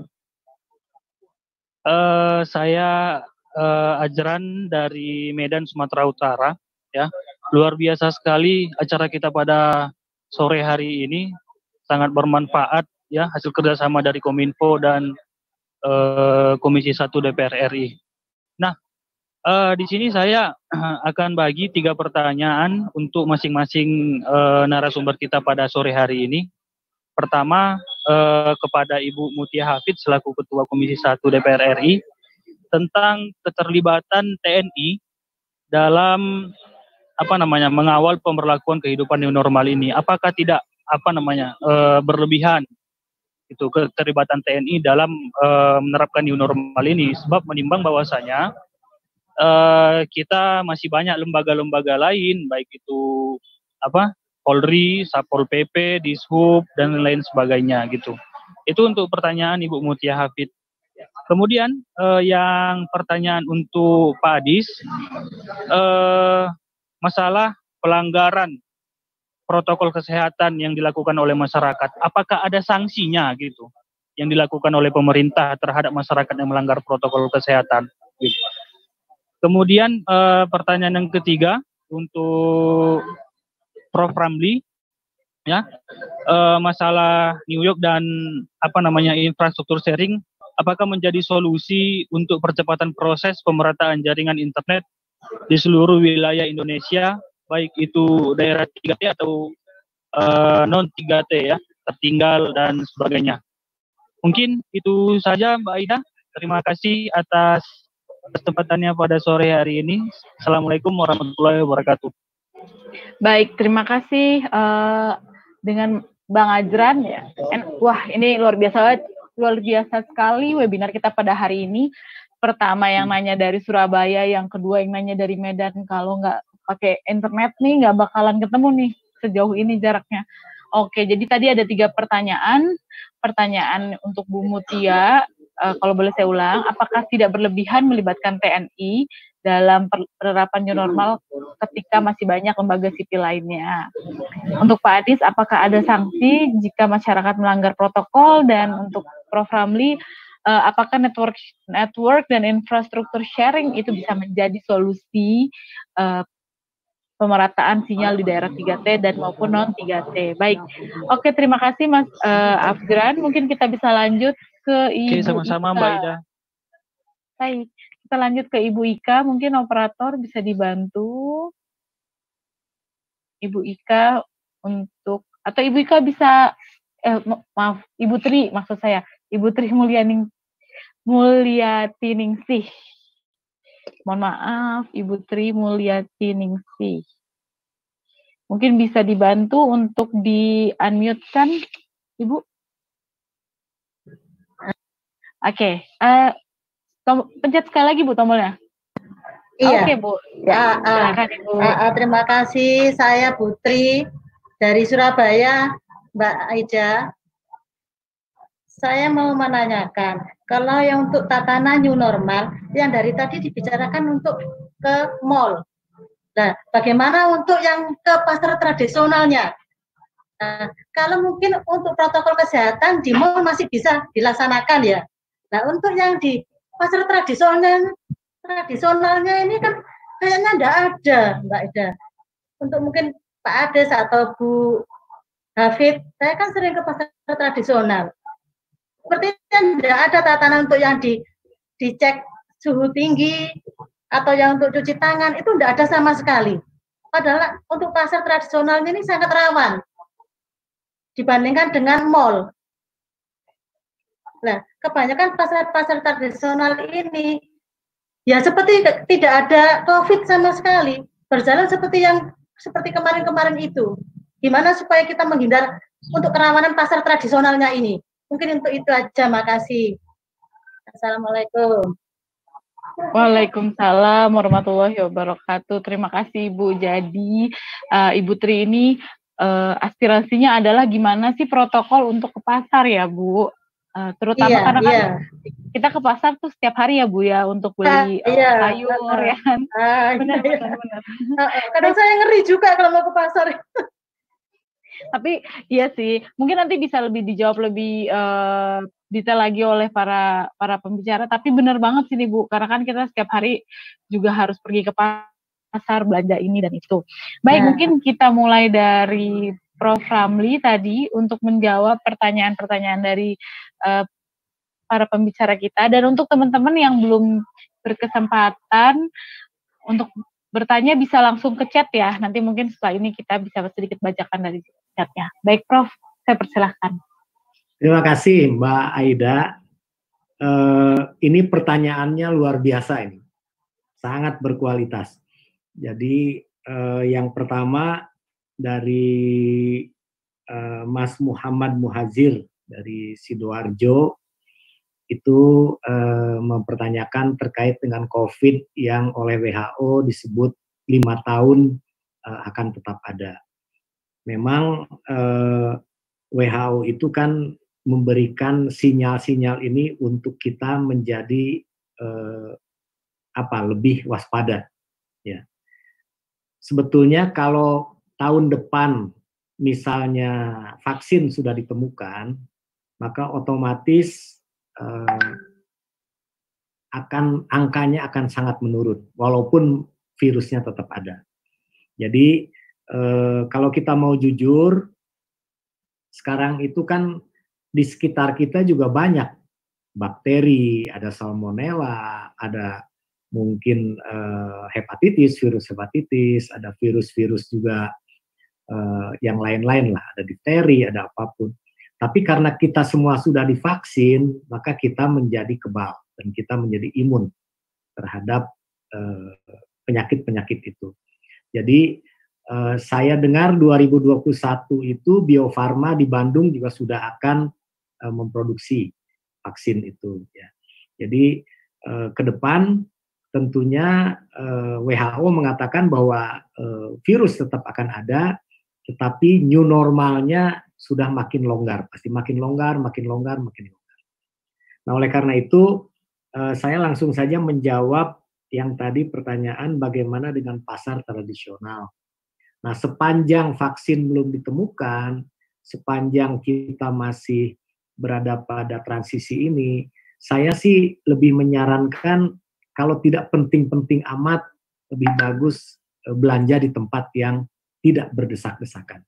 Uh, saya uh, Ajran dari Medan, Sumatera Utara. Ya, luar biasa sekali acara kita pada sore hari ini, sangat bermanfaat. Ya, hasil kerjasama dari Kominfo dan uh, Komisi satu D P R R I. Nah, uh, di sini saya uh, akan bagi tiga pertanyaan untuk masing-masing uh, narasumber kita pada sore hari ini. Pertama, eh, kepada Ibu Mutia Hafid selaku Ketua Komisi satu D P R R I tentang keterlibatan T N I dalam apa namanya mengawal pemberlakuan kehidupan new normal ini. Apakah tidak apa namanya eh, berlebihan itu keterlibatan T N I dalam eh, menerapkan new normal ini? Sebab menimbang bahwasanya eh, kita masih banyak lembaga-lembaga lain, baik itu apa Polri, Satpol P P, Dishub, dan lain sebagainya gitu. Itu untuk pertanyaan Ibu Mutia Hafid. Kemudian eh, yang pertanyaan untuk Pak Adis, eh, masalah pelanggaran protokol kesehatan yang dilakukan oleh masyarakat. Apakah ada sanksinya gitu yang dilakukan oleh pemerintah terhadap masyarakat yang melanggar protokol kesehatan? Gitu. Kemudian eh, pertanyaan yang ketiga untuk Prof Ramli, ya, e, masalah New York dan apa namanya infrastruktur sharing, apakah menjadi solusi untuk percepatan proses pemerataan jaringan internet di seluruh wilayah Indonesia, baik itu daerah tiga T atau e, non tiga T ya, tertinggal dan sebagainya. Mungkin itu saja Mbak Aida. Terima kasih atas kesempatannya pada sore hari ini. Assalamualaikum warahmatullahi wabarakatuh. Baik, terima kasih uh, dengan Bang Ajran ya. En, wah, ini luar biasa banget. luar biasa sekali webinar kita pada hari ini. Pertama yang nanya dari Surabaya, yang kedua yang nanya dari Medan. Kalau nggak pakai internet nih, nggak bakalan ketemu nih sejauh ini jaraknya. Oke, jadi tadi ada tiga pertanyaan. Pertanyaan untuk Bu Mutia, uh, kalau boleh saya ulang, apakah tidak berlebihan melibatkan T N I dalam penerapan new normal ketika masih banyak lembaga sipil lainnya? Untuk Pak Adis, apakah ada sanksi jika masyarakat melanggar protokol? Dan untuk Prof Ramli, uh, apakah network network dan infrastruktur sharing itu bisa menjadi solusi uh, pemerataan sinyal di daerah tiga T dan maupun non tiga T. Baik, oke, terima kasih Mas uh, Afgran. Mungkin kita bisa lanjut ke Ibu. Oke, sama-sama Ika. Mbak Ida. Baik, kita lanjut ke Ibu Ika. Mungkin operator bisa dibantu Ibu Ika untuk, atau Ibu Ika bisa, eh, maaf, Ibu Tri maksud saya, Ibu Tri Mulyaning Mulyatiningsih. Mohon maaf, Ibu Tri Mulyatiningsih. Mungkin bisa dibantu untuk di-unmute-kan, Ibu? Oke, okay. uh, pencet sekali lagi Bu tombolnya. Iya. Oke okay, Bu. Ya, uh, silakan Ibu. Uh, uh, terima kasih, saya Putri dari Surabaya, Mbak Aida. Saya mau menanyakan, kalau yang untuk tatanan new normal, yang dari tadi dibicarakan untuk ke mall. Nah, bagaimana untuk yang ke pasar tradisionalnya? Nah, kalau mungkin untuk protokol kesehatan di mall masih bisa dilaksanakan ya. Nah, untuk yang di pasar tradisional, tradisionalnya ini kan kayaknya enggak ada, Mbak Ida. Untuk mungkin Pak Ades atau Bu Hafid, saya kan sering ke pasar tradisional. Sepertinya tidak ada tatanan untuk yang di dicek suhu tinggi atau yang untuk cuci tangan, itu tidak ada sama sekali. Padahal untuk pasar tradisionalnya ini sangat rawan dibandingkan dengan mall. Nah, kebanyakan pasar-pasar tradisional ini ya seperti tidak ada COVID sama sekali, berjalan seperti yang seperti kemarin-kemarin itu. Gimana supaya kita menghindar untuk kerawanan pasar tradisionalnya ini? Mungkin untuk itu aja, makasih. Assalamualaikum. Waalaikumsalam warahmatullahi wabarakatuh. Terima kasih Ibu. Jadi uh, Ibu Tri ini uh, aspirasinya adalah gimana sih protokol untuk ke pasar ya Bu? Uh, terutama iya, karena kan iya. kita ke pasar tuh setiap hari ya Bu ya untuk beli uh, iya, sayur uh, ya kan. Uh, benar, iya. benar, benar. Uh, kadang saya ngeri juga kalau mau ke pasar. Tapi iya sih, mungkin nanti bisa lebih dijawab lebih uh, detail lagi oleh para para pembicara. Tapi benar banget sih nih Bu, karena kan kita setiap hari juga harus pergi ke pasar belanja ini dan itu. Baik, nah. Mungkin kita mulai dari Prof Ramli tadi untuk menjawab pertanyaan-pertanyaan dari uh, para pembicara kita. Dan untuk teman-teman yang belum berkesempatan untuk bertanya bisa langsung ke chat ya. Nanti mungkin setelah ini kita bisa sedikit bacakan dari chatnya. Baik Prof, saya persilahkan. Terima kasih Mbak Aida. Uh, ini pertanyaannya luar biasa ini. Sangat berkualitas. Jadi uh, yang pertama dari uh, Mas Muhammad Muhazir dari Sidoarjo itu uh, mempertanyakan terkait dengan COVID yang oleh W H O disebut lima tahun uh, akan tetap ada. Memang uh, W H O itu kan memberikan sinyal-sinyal ini untuk kita menjadi uh, apa lebih waspada. Ya. Sebetulnya kalau tahun depan misalnya vaksin sudah ditemukan, maka otomatis Uh, akan angkanya akan sangat menurun walaupun virusnya tetap ada. Jadi uh, kalau kita mau jujur, sekarang itu kan di sekitar kita juga banyak bakteri, ada salmonella, ada mungkin uh, hepatitis, virus hepatitis, ada virus-virus juga uh, yang lain-lain lah, ada difteri, ada apapun. Tapi karena kita semua sudah divaksin, maka kita menjadi kebal dan kita menjadi imun terhadap penyakit-penyakit uh, itu. Jadi uh, saya dengar dua ribu dua puluh satu itu Bio Farma di Bandung juga sudah akan uh, memproduksi vaksin itu ya. Jadi eh, ke depan tentunya eh, W H O mengatakan bahwa eh, virus tetap akan ada, tetapi new normalnya sudah makin longgar, pasti makin longgar, makin longgar, makin longgar. Nah, oleh karena itu eh, saya langsung saja menjawab yang tadi pertanyaan bagaimana dengan pasar tradisional. Nah, sepanjang vaksin belum ditemukan, sepanjang kita masih berada pada transisi ini, saya sih lebih menyarankan kalau tidak penting-penting amat, lebih bagus belanja di tempat yang tidak berdesak-desakan.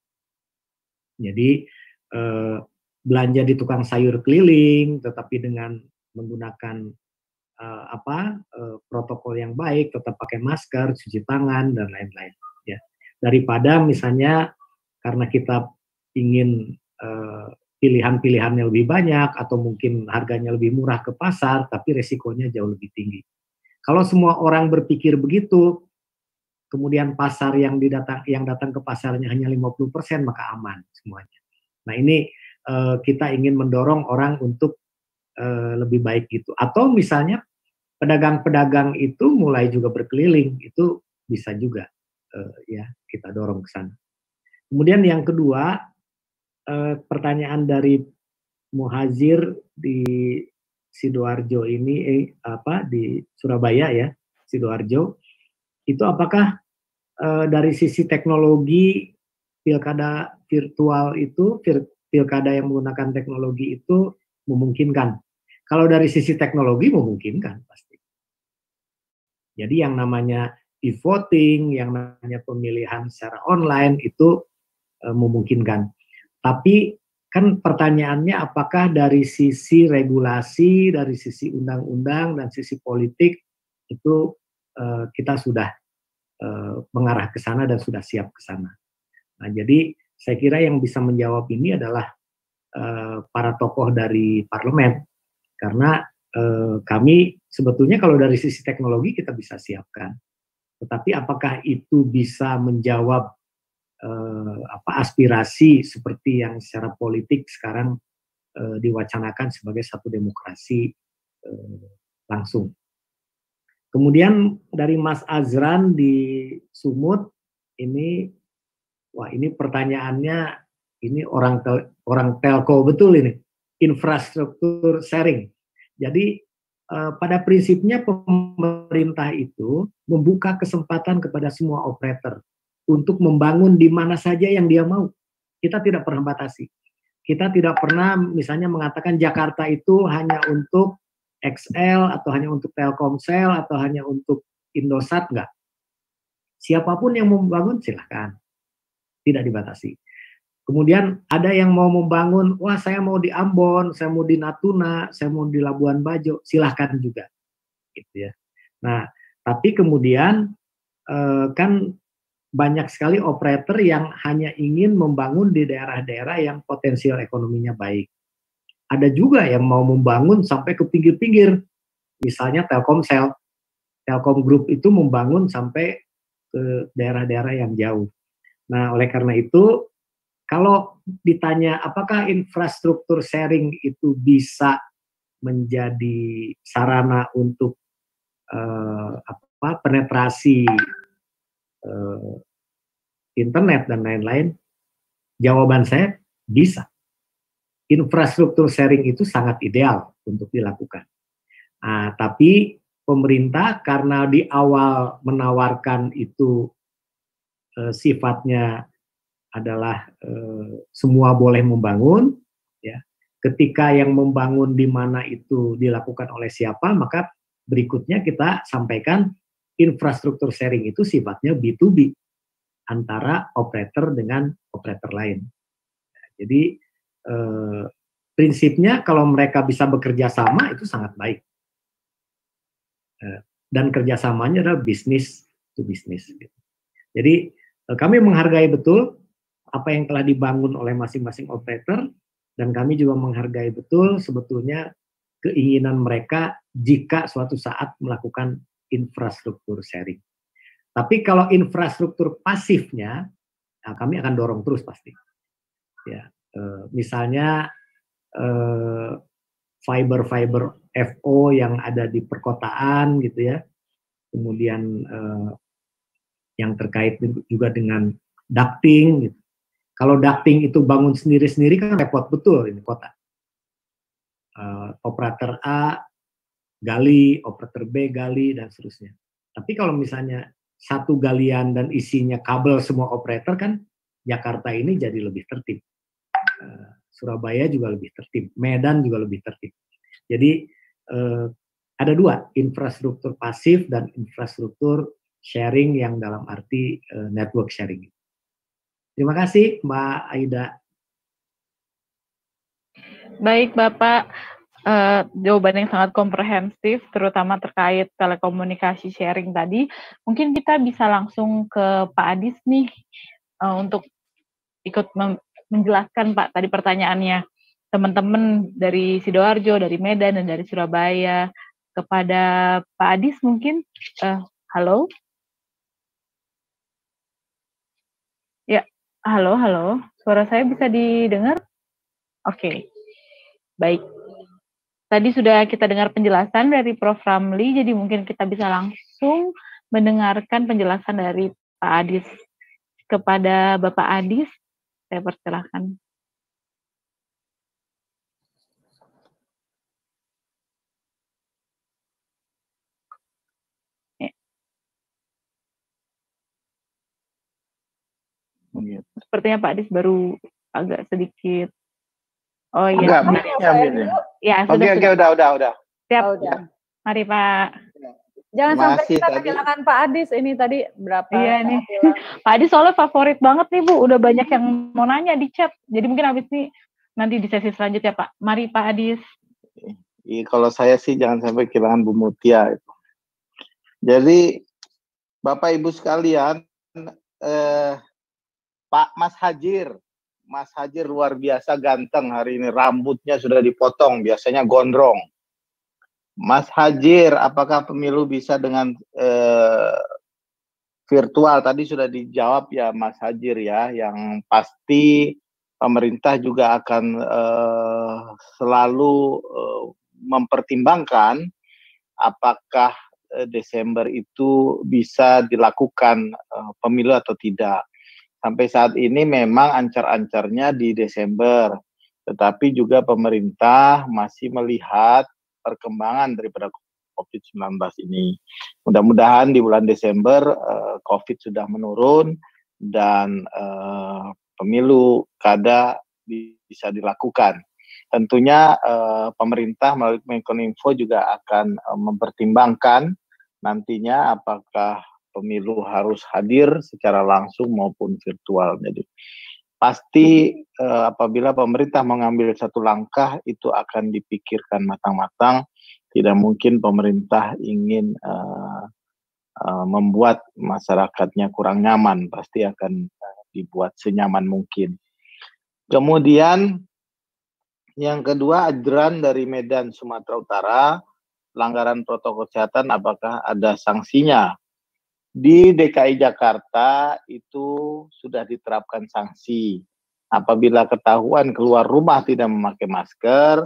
Jadi eh, belanja di tukang sayur keliling, tetapi dengan menggunakan eh, apa eh, protokol yang baik, tetap pakai masker, cuci tangan dan lain-lain. Ya, daripada misalnya karena kita ingin eh, pilihan-pilihannya lebih banyak atau mungkin harganya lebih murah ke pasar, tapi resikonya jauh lebih tinggi. Kalau semua orang berpikir begitu, kemudian pasar yang didatang yang datang ke pasarnya hanya lima puluh persen, maka aman semuanya. Nah, ini uh, kita ingin mendorong orang untuk uh, lebih baik gitu. Atau misalnya pedagang-pedagang itu mulai juga berkeliling, itu bisa juga uh, ya kita dorong ke sana. Kemudian yang kedua, uh, pertanyaan dari Muhazir di Sidoarjo ini eh, apa di Surabaya ya, Sidoarjo, itu apakah eh, dari sisi teknologi pilkada virtual itu, pilkada yang menggunakan teknologi itu memungkinkan? Kalau dari sisi teknologi memungkinkan pasti. Jadi yang namanya e-voting, yang namanya pemilihan secara online itu eh, memungkinkan. Tapi kan pertanyaannya apakah dari sisi regulasi, dari sisi undang-undang dan sisi politik itu uh, kita sudah uh, mengarah ke sana dan sudah siap ke sana. Nah, jadi saya kira yang bisa menjawab ini adalah uh, para tokoh dari parlemen, karena uh, kami sebetulnya kalau dari sisi teknologi kita bisa siapkan, tetapi apakah itu bisa menjawab Eh, apa aspirasi seperti yang secara politik sekarang eh, diwacanakan sebagai satu demokrasi eh, langsung. Kemudian dari Mas Azran di Sumut ini, wah ini pertanyaannya ini orang tel, orang telco betul ini, infrastruktur sharing. Jadi eh, pada prinsipnya pemerintah itu membuka kesempatan kepada semua operator untuk membangun di mana saja yang dia mau. Kita tidak pernah batasi. Kita tidak pernah misalnya mengatakan Jakarta itu hanya untuk X L atau hanya untuk Telkomsel atau hanya untuk Indosat, enggak. Siapapun yang mau membangun silahkan. Tidak dibatasi. Kemudian ada yang mau membangun, wah saya mau di Ambon, saya mau di Natuna, saya mau di Labuan Bajo, silahkan juga. Gitu ya. Nah, tapi kemudian eh, kan banyak sekali operator yang hanya ingin membangun di daerah-daerah yang potensial ekonominya baik. Ada juga yang mau membangun sampai ke pinggir-pinggir. Misalnya Telkomsel. Telkom Group itu membangun sampai ke daerah-daerah yang jauh. Nah, oleh karena itu, kalau ditanya apakah infrastruktur sharing itu bisa menjadi sarana untuk uh, apa penetrasi Uh, internet dan lain-lain, jawaban saya bisa. Infrastruktur sharing itu sangat ideal untuk dilakukan. Nah, tapi pemerintah karena di awal menawarkan itu uh, sifatnya adalah uh, semua boleh membangun, ya. Ketika yang membangun di mana itu dilakukan oleh siapa, maka berikutnya kita sampaikan infrastruktur sharing itu sifatnya B to B antara operator dengan operator lain. Jadi eh, prinsipnya kalau mereka bisa bekerja sama itu sangat baik. Eh, dan kerjasamanya adalah bisnis to bisnis. Jadi eh, kami menghargai betul apa yang telah dibangun oleh masing-masing operator, dan kami juga menghargai betul sebetulnya keinginan mereka jika suatu saat melakukan infrastruktur sharing. Tapi kalau infrastruktur pasifnya, nah kami akan dorong terus pasti. Ya, e, misalnya e, fiber-fiber F O yang ada di perkotaan gitu ya. Kemudian uh, yang terkait juga dengan ducting gitu. Kalau ducting itu bangun sendiri-sendiri kan repot betul ini kota. Uh, operator A gali, operator B gali, dan seterusnya. Tapi kalau misalnya satu galian dan isinya kabel semua operator kan Jakarta ini jadi lebih tertib. Uh, Surabaya juga lebih tertib, Medan juga lebih tertib. Jadi uh, ada dua, infrastruktur pasif dan infrastruktur sharing yang dalam arti uh, network sharing. Terima kasih Mbak Aida. Baik Bapak, uh, jawaban yang sangat komprehensif, terutama terkait telekomunikasi sharing tadi. Mungkin kita bisa langsung ke Pak Adis nih, uh, untuk ikut menjelaskan Pak tadi pertanyaannya teman-teman dari Sidoarjo, dari Medan, dan dari Surabaya. Kepada Pak Adis mungkin, uh, halo? Ya, halo, halo. Suara saya bisa didengar? Oke, okay. Baik. Tadi sudah kita dengar penjelasan dari Profesor Ramli, jadi mungkin kita bisa langsung mendengarkan penjelasan dari Pak Adis. Kepada Bapak Adis, saya persilahkan. Sepertinya Pak Adis baru agak sedikit. Oh iya. Enggak, ambil ya. Ya, oke, sudah, oke, sudah. udah, udah, udah. Siap. Oh, udah. Mari Pak. Jangan Terima sampai kasih kita tadi. kehilangan Pak Adis ini tadi berapa? Iya nih. Pak Adis soalnya favorit banget nih Bu. Udah banyak yang mau nanya di chat. Jadi mungkin habis ini nanti di sesi selanjutnya Pak. Mari Pak Adis. Iya, kalau saya sih jangan sampai kehilangan Bu Mutia itu. Jadi Bapak Ibu sekalian, eh, Pak Mas Hajir, Mas Hajir luar biasa ganteng hari ini, rambutnya sudah dipotong, biasanya gondrong. Mas Hajir, apakah pemilu bisa dengan eh, virtual? Tadi sudah dijawab ya Mas Hajir ya, yang pasti pemerintah juga akan eh, selalu eh, mempertimbangkan apakah eh, Desember itu bisa dilakukan eh, pemilu atau tidak. Sampai saat ini memang ancar-ancarnya di Desember, tetapi juga pemerintah masih melihat perkembangan daripada COVID sembilan belas ini. Mudah-mudahan di bulan Desember uh, COVID sudah menurun dan uh, pemilu kada bisa dilakukan. Tentunya uh, pemerintah melalui Menkominfo juga akan uh, mempertimbangkan nantinya apakah pemilu harus hadir secara langsung maupun virtual. Jadi pasti eh, apabila pemerintah mengambil satu langkah itu akan dipikirkan matang-matang. Tidak mungkin pemerintah ingin eh, eh, membuat masyarakatnya kurang nyaman. Pasti akan eh, dibuat senyaman mungkin. Kemudian yang kedua, Ajran dari Medan, Sumatera Utara, pelanggaran protokol kesehatan apakah ada sanksinya? Di D K I Jakarta itu sudah diterapkan sanksi. Apabila ketahuan keluar rumah tidak memakai masker,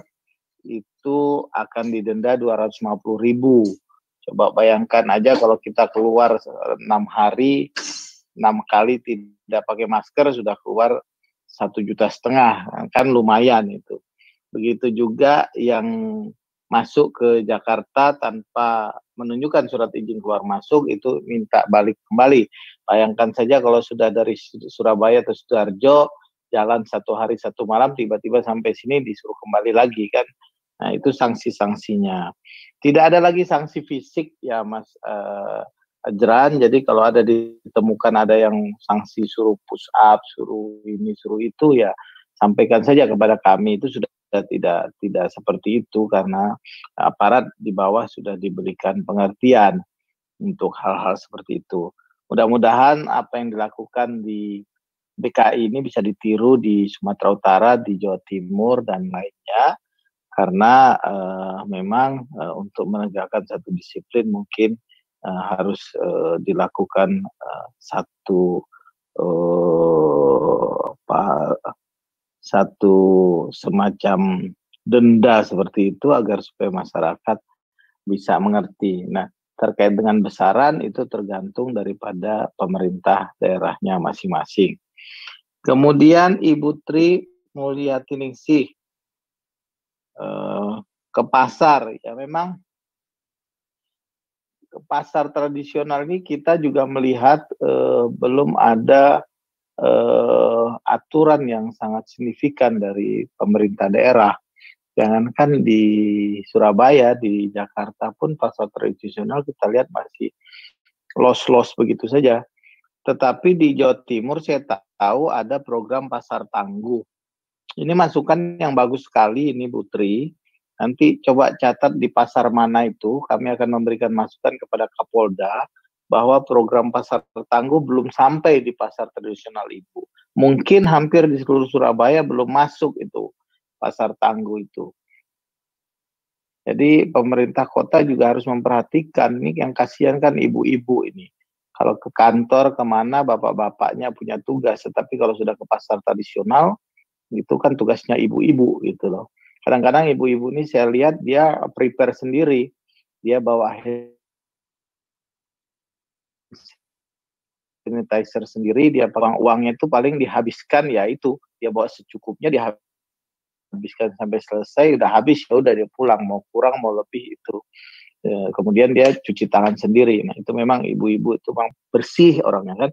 itu akan didenda dua ratus lima puluh ribu. Coba bayangkan aja kalau kita keluar enam hari, enam kali tidak pakai masker, sudah keluar satu juta setengah. Kan lumayan itu. Begitu juga yang masuk ke Jakarta tanpa menunjukkan surat izin keluar masuk itu minta balik kembali. Bayangkan saja kalau sudah dari Surabaya atau Sidoarjo jalan satu hari satu malam tiba-tiba sampai sini disuruh kembali lagi kan. Nah itu sanksi-sanksinya. Tidak ada lagi sanksi fisik ya Mas uh, Ajran. Jadi kalau ada ditemukan ada yang sanksi suruh push up, suruh ini, suruh itu ya sampaikan saja kepada kami. Itu sudah tidak tidak seperti itu karena aparat di bawah sudah diberikan pengertian untuk hal-hal seperti itu. Mudah-mudahan apa yang dilakukan di D K I ini bisa ditiru di Sumatera Utara, di Jawa Timur dan lainnya karena uh, memang uh, untuk menegakkan satu disiplin mungkin uh, harus uh, dilakukan uh, satu uh, apa satu semacam denda seperti itu agar supaya masyarakat bisa mengerti. Nah, terkait dengan besaran itu tergantung daripada pemerintah daerahnya masing-masing. Kemudian Ibu Tri Mulyatiningsih eh, ke pasar, ya memang ke pasar tradisional ini kita juga melihat eh, belum ada eh, aturan yang sangat signifikan dari pemerintah daerah. Jangankan di Surabaya, di Jakarta pun pasar tradisional kita lihat masih los-los begitu saja. Tetapi di Jawa Timur saya tahu ada program pasar tangguh. Ini masukan yang bagus sekali ini Bu Tri. Nanti coba catat di pasar mana itu, kami akan memberikan masukan kepada Kapolda bahwa program pasar tangguh belum sampai di pasar tradisional Ibu. Mungkin hampir di seluruh Surabaya belum masuk itu pasar tangguh itu. Jadi pemerintah kota juga harus memperhatikan, ini yang kasihan kan ibu-ibu ini. Kalau ke kantor kemana bapak-bapaknya punya tugas, tetapi kalau sudah ke pasar tradisional, itu kan tugasnya ibu-ibu gitu loh. Kadang-kadang ibu-ibu ini saya lihat dia prepare sendiri, dia bawa sanitizer sendiri, dia pegang uangnya itu paling dihabiskan ya itu, dia bawa secukupnya dihabiskan sampai selesai, udah habis ya udah dia pulang, mau kurang mau lebih itu. E, kemudian dia cuci tangan sendiri. Nah itu memang ibu-ibu itu memang bersih orangnya kan.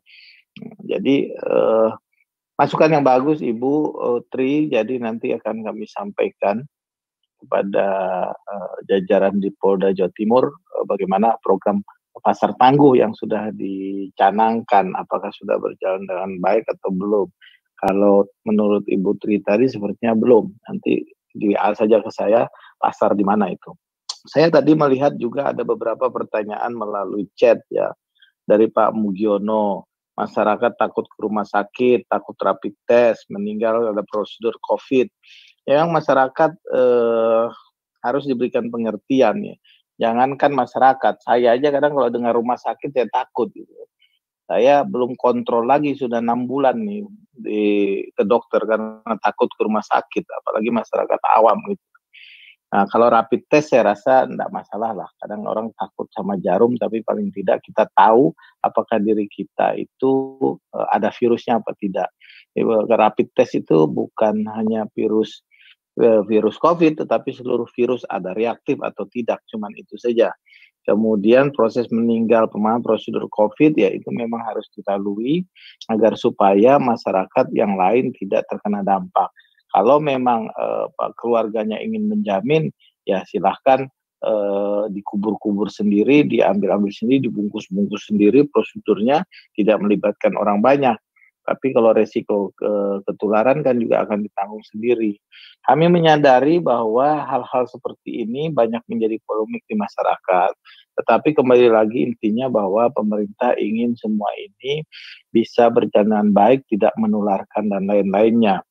Jadi eh, masukan yang bagus Ibu uh, Tri, jadi nanti akan kami sampaikan kepada uh, jajaran di Polda Jawa Timur uh, bagaimana program pasar tangguh yang sudah dicanangkan, apakah sudah berjalan dengan baik atau belum. Kalau menurut Ibu Tri tadi sepertinya belum, nanti di saja ke saya pasar di mana itu. Saya tadi melihat juga ada beberapa pertanyaan melalui chat ya dari Pak Mugiono. Masyarakat takut ke rumah sakit, takut rapid test, meninggal ada prosedur COVID. Yang masyarakat eh, harus diberikan pengertian ya. Jangankan masyarakat, saya aja kadang kalau dengar rumah sakit ya takut gitu. Saya belum kontrol lagi sudah enam bulan nih di ke dokter karena takut ke rumah sakit, apalagi masyarakat awam gitu. Nah, kalau rapid test saya rasa enggak masalah lah. Kadang orang takut sama jarum, tapi paling tidak kita tahu apakah diri kita itu uh, ada virusnya apa tidak. Jadi, rapid test itu bukan hanya virus uh, virus COVID, tetapi seluruh virus ada reaktif atau tidak, cuman itu saja. Kemudian proses meninggal pemahaman prosedur COVID ya itu memang harus dilalui agar supaya masyarakat yang lain tidak terkena dampak. Kalau memang uh, keluarganya ingin menjamin, ya silahkan uh, dikubur-kubur sendiri, diambil-ambil sendiri, dibungkus-bungkus sendiri, prosedurnya tidak melibatkan orang banyak. Tapi kalau resiko ke ketularan kan juga akan ditanggung sendiri. Kami menyadari bahwa hal-hal seperti ini banyak menjadi polemik di masyarakat. Tetapi kembali lagi intinya bahwa pemerintah ingin semua ini bisa berjalan baik, tidak menularkan dan lain-lainnya.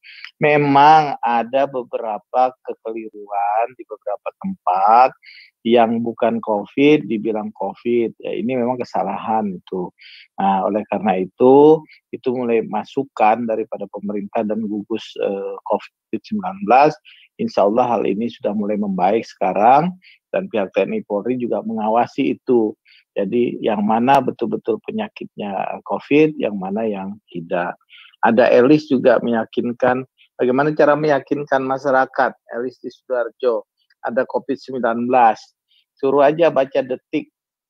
Memang ada beberapa kekeliruan di beberapa tempat yang bukan COVID dibilang COVID. Ya, ini memang kesalahan itu. Nah, oleh karena itu, itu mulai masukan daripada pemerintah dan gugus eh, COVID sembilan belas. Insya Allah hal ini sudah mulai membaik sekarang dan pihak T N I Polri juga mengawasi itu. Jadi yang mana betul-betul penyakitnya COVID, yang mana yang tidak. Ada Elis juga meyakinkan. Bagaimana cara meyakinkan masyarakat? Elis di Sidoarjo, ada COVID sembilan belas. Suruh aja baca detik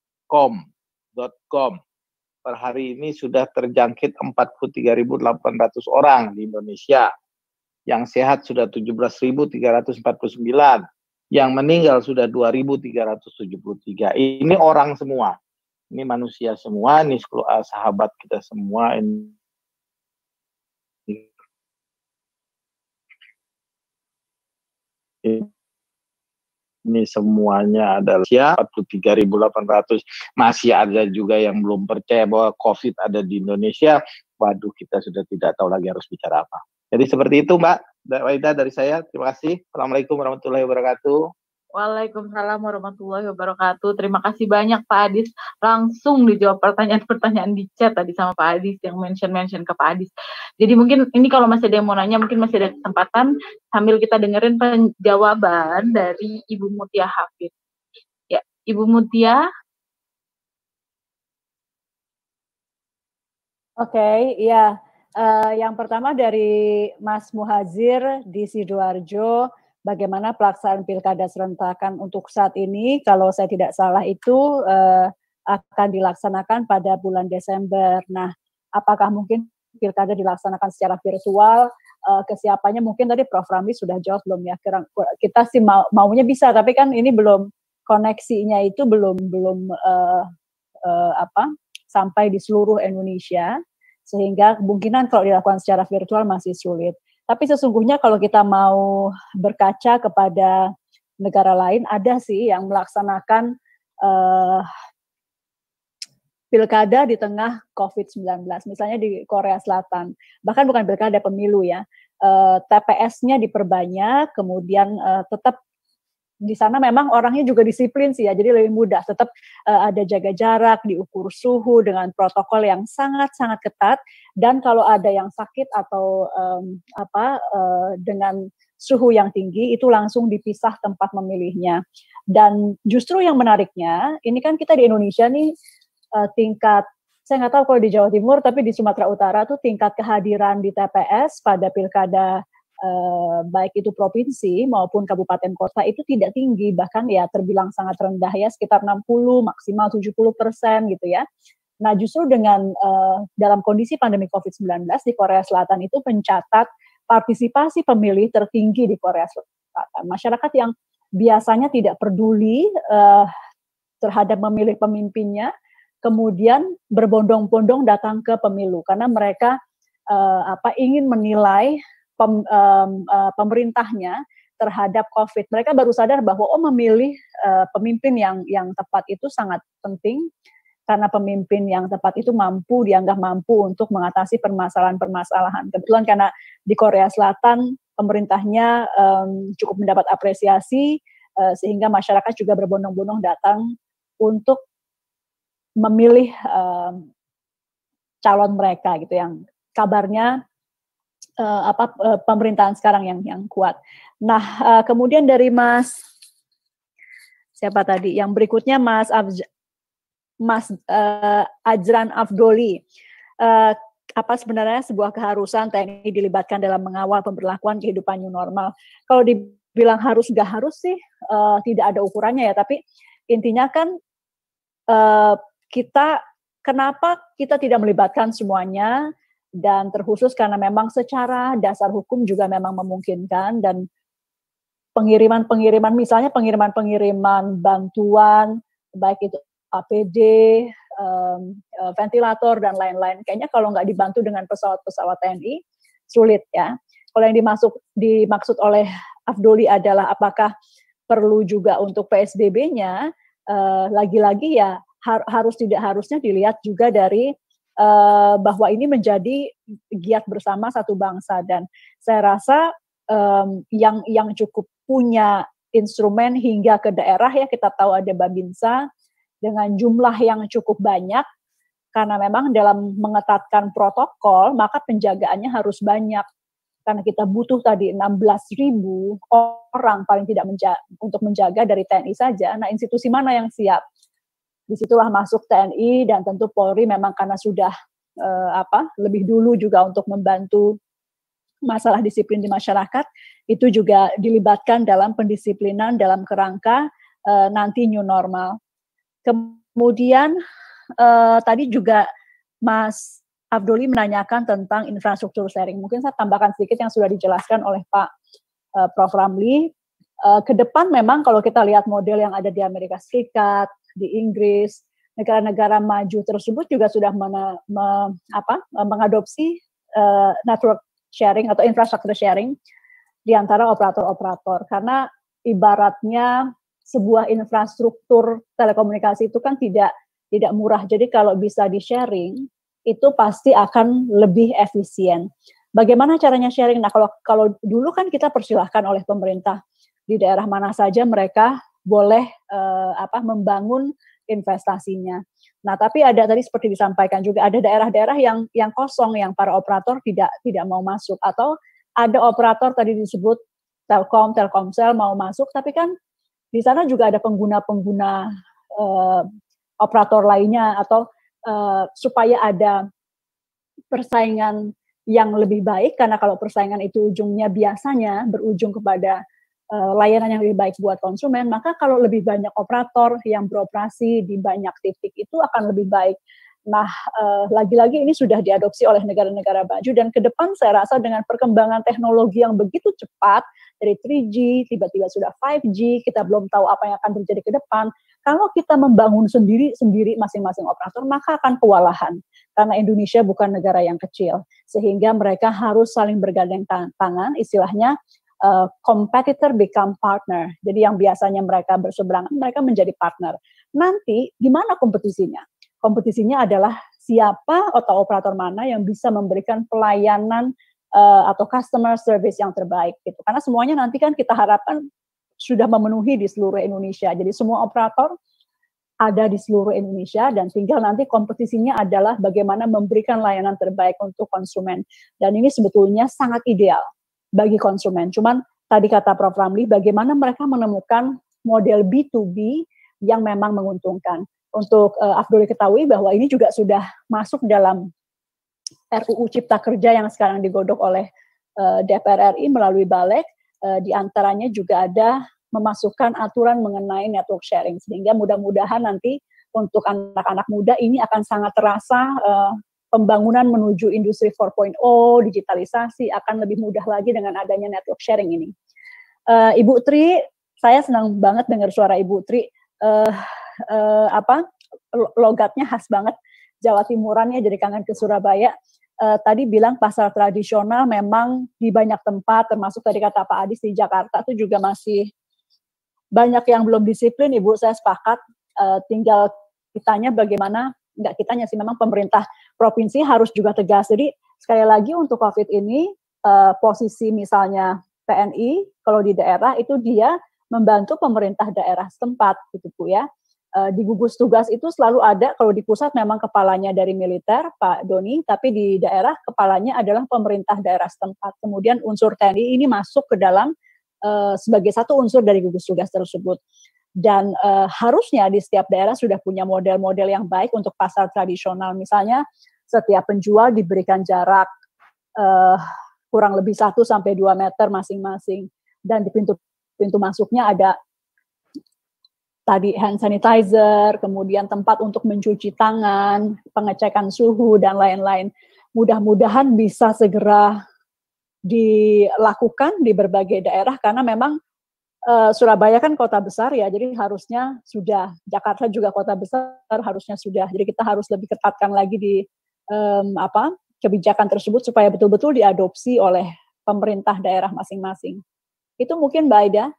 dot com. Per hari ini sudah terjangkit empat puluh tiga ribu delapan ratus orang di Indonesia. Yang sehat sudah tujuh belas ribu tiga ratus empat puluh sembilan. Yang meninggal sudah dua ribu tiga ratus tujuh puluh tiga. Ini orang semua. Ini manusia semua, ini sahabat kita semua. Ini ini semuanya adalah empat puluh tiga ribu delapan ratus. Masih ada juga yang belum percaya bahwa COVID ada di Indonesia. Waduh, kita sudah tidak tahu lagi harus bicara apa. Jadi seperti itu Mbak Waida dari saya. Terima kasih. Assalamualaikum warahmatullahi wabarakatuh. Waalaikumsalam warahmatullahi wabarakatuh. Terima kasih banyak Pak Adis. Langsung dijawab pertanyaan-pertanyaan di chat tadi sama Pak Adis yang mention-mention ke Pak Adis. Jadi mungkin ini kalau masih ada yang mau nanya, mungkin masih ada kesempatan sambil kita dengerin penjawaban dari Ibu Mutia Hafid. Ya, Ibu Mutia. Oke, okay, ya. Uh, yang pertama dari Mas Muhazir di Sidoarjo. Bagaimana pelaksanaan pilkada serentakan untuk saat ini, kalau saya tidak salah itu uh, akan dilaksanakan pada bulan Desember. Nah, apakah mungkin pilkada dilaksanakan secara virtual? Uh, kesiapannya mungkin tadi Prof Ramli sudah jawab belum ya? Kita sih mau, maunya bisa, tapi kan ini belum, koneksinya itu belum belum uh, uh, apa sampai di seluruh Indonesia, sehingga kemungkinan kalau dilakukan secara virtual masih sulit. Tapi sesungguhnya kalau kita mau berkaca kepada negara lain, ada sih yang melaksanakan uh, pilkada di tengah covid sembilan belas. Misalnya di Korea Selatan. Bahkan bukan pilkada, pemilu ya. Uh, T P S-nya diperbanyak, kemudian uh, tetap di sana memang orangnya juga disiplin sih ya, jadi lebih mudah. Tetap uh, ada jaga jarak, diukur suhu dengan protokol yang sangat-sangat ketat. Dan kalau ada yang sakit atau um, apa uh, dengan suhu yang tinggi, itu langsung dipisah tempat memilihnya. Dan justru yang menariknya, ini kan kita di Indonesia nih uh, tingkat, saya nggak tahu kalau di Jawa Timur, tapi di Sumatera Utara tuh tingkat kehadiran di T P S pada pilkada Uh, baik itu provinsi maupun kabupaten kota itu tidak tinggi, bahkan ya terbilang sangat rendah ya, sekitar enam puluh maksimal tujuh puluh persen gitu ya. Nah justru dengan uh, dalam kondisi pandemi covid sembilan belas di Korea Selatan itu mencatat partisipasi pemilih tertinggi di Korea Selatan. Masyarakat yang biasanya tidak peduli uh, terhadap memilih pemimpinnya, kemudian berbondong-bondong datang ke pemilu karena mereka uh, apa ingin menilai Pem, um, uh, pemerintahnya terhadap COVID. Mereka baru sadar bahwa oh memilih uh, pemimpin yang yang tepat itu sangat penting, karena pemimpin yang tepat itu mampu, dianggap mampu untuk mengatasi permasalahan-permasalahan. Kebetulan karena di Korea Selatan pemerintahnya um, cukup mendapat apresiasi, uh, sehingga masyarakat juga berbondong-bondong datang untuk memilih um, calon mereka gitu, yang kabarnya Uh, apa uh, pemerintahan sekarang yang yang kuat. Nah, uh, kemudian dari Mas siapa tadi? Yang berikutnya Mas Afj, Mas uh, Ajran Afdoli. Uh, apa sebenarnya sebuah keharusan T N I dilibatkan dalam mengawal pemberlakuan kehidupan new normal? Kalau dibilang harus nggak harus sih uh, tidak ada ukurannya ya. Tapi intinya kan uh, kita kenapa kita tidak melibatkan semuanya? Dan terkhusus karena memang secara dasar hukum juga memang memungkinkan, dan pengiriman-pengiriman misalnya pengiriman-pengiriman bantuan baik itu A P D, um, ventilator dan lain-lain, kayaknya kalau nggak dibantu dengan pesawat-pesawat T N I sulit ya. Kalau yang dimaksud dimaksud oleh Afdoli adalah apakah perlu juga untuk P S B B-nya, uh, lagi-lagi ya har harus tidak harusnya dilihat juga dari Uh, bahwa ini menjadi giat bersama satu bangsa. Dan saya rasa um, yang yang cukup punya instrumen hingga ke daerah ya, kita tahu ada Babinsa dengan jumlah yang cukup banyak, karena memang dalam mengetatkan protokol maka penjagaannya harus banyak, karena kita butuh tadi enam belas ribu orang paling tidak menja untuk menjaga dari T N I saja. Nah, institusi mana yang siap? Disitulah masuk T N I dan tentu Polri, memang karena sudah eh, apa lebih dulu juga untuk membantu masalah disiplin di masyarakat, itu juga dilibatkan dalam pendisiplinan dalam kerangka eh, nanti new normal. Kemudian eh, tadi juga Mas Afdoli menanyakan tentang infrastruktur sharing. Mungkin saya tambahkan sedikit yang sudah dijelaskan oleh Pak eh, Prof Ramli. Eh, ke depan memang kalau kita lihat model yang ada di Amerika Serikat, di Inggris, negara-negara maju tersebut juga sudah mena, me, apa, mengadopsi uh, network sharing atau infrastructure sharing di antara operator-operator, karena ibaratnya sebuah infrastruktur telekomunikasi itu kan tidak tidak murah. Jadi kalau bisa di sharing itu pasti akan lebih efisien. Bagaimana caranya sharing? Nah, kalau kalau dulu kan kita persilahkan oleh pemerintah di daerah mana saja mereka boleh uh, apa membangun investasinya. Nah, tapi ada tadi seperti disampaikan juga ada daerah-daerah yang yang kosong yang para operator tidak tidak mau masuk, atau ada operator tadi disebut Telkom, Telkomsel mau masuk, tapi kan di sana juga ada pengguna-pengguna uh, operator lainnya, atau uh, supaya ada persaingan yang lebih baik, karena kalau persaingan itu ujungnya biasanya berujung kepada uh, layanan yang lebih baik buat konsumen, maka kalau lebih banyak operator yang beroperasi di banyak titik itu akan lebih baik. Nah, uh, lagi-lagi ini sudah diadopsi oleh negara-negara maju, dan ke depan saya rasa dengan perkembangan teknologi yang begitu cepat, dari tiga G, tiba-tiba sudah lima G, kita belum tahu apa yang akan terjadi ke depan. Kalau kita membangun sendiri-sendiri masing-masing operator, maka akan kewalahan. Karena Indonesia bukan negara yang kecil, sehingga mereka harus saling bergandeng tangan, istilahnya uh, competitor become partner. Jadi yang biasanya mereka berseberangan, mereka menjadi partner. Nanti, gimana kompetisinya? Kompetisinya adalah siapa atau operator mana yang bisa memberikan pelayanan uh, atau customer service yang terbaik gitu. Karena semuanya nanti kan kita harapkan sudah memenuhi di seluruh Indonesia. Jadi semua operator ada di seluruh Indonesia, dan tinggal nanti kompetisinya adalah bagaimana memberikan layanan terbaik untuk konsumen. Dan ini sebetulnya sangat ideal bagi konsumen. Cuman tadi kata Prof Ramli, bagaimana mereka menemukan model B to B yang memang menguntungkan. Untuk uh, Afdol diketahui bahwa ini juga sudah masuk dalam R U U Cipta Kerja yang sekarang digodok oleh uh, D P R R I melalui Balik. Uh, di antaranya juga ada memasukkan aturan mengenai network sharing, sehingga mudah-mudahan nanti untuk anak-anak muda ini akan sangat terasa uh, pembangunan menuju industri empat titik nol, digitalisasi akan lebih mudah lagi dengan adanya network sharing ini. Uh, Ibu Tri, saya senang banget dengar suara Ibu Tri. Uh, Uh, apa logatnya khas banget Jawa Timurannya, jadi kangen ke Surabaya. Uh, tadi bilang pasar tradisional memang di banyak tempat, termasuk tadi kata Pak Adis di Jakarta itu juga masih banyak yang belum disiplin. Ibu, saya sepakat. Uh, tinggal kitanya bagaimana, enggak kitanya sih, memang pemerintah provinsi harus juga tegas. Jadi sekali lagi untuk COVID ini uh, posisi misalnya T N I kalau di daerah itu dia membantu pemerintah daerah setempat gitu Bu ya. Uh, di gugus tugas itu selalu ada, kalau di pusat memang kepalanya dari militer, Pak Doni, tapi di daerah kepalanya adalah pemerintah daerah setempat. Kemudian unsur T N I ini masuk ke dalam uh, sebagai satu unsur dari gugus tugas tersebut. Dan uh, harusnya di setiap daerah sudah punya model-model yang baik untuk pasar tradisional. Misalnya setiap penjual diberikan jarak uh, kurang lebih satu sampai dua meter masing-masing. Dan di pintu pintu masuknya ada tadi hand sanitizer, kemudian tempat untuk mencuci tangan, pengecekan suhu, dan lain-lain. Mudah-mudahan bisa segera dilakukan di berbagai daerah, karena memang uh, Surabaya kan kota besar ya, jadi harusnya sudah, Jakarta juga kota besar, harusnya sudah. Jadi kita harus lebih ketatkan lagi di um, apa kebijakan tersebut supaya betul-betul diadopsi oleh pemerintah daerah masing-masing. Itu mungkin Mbak Aida.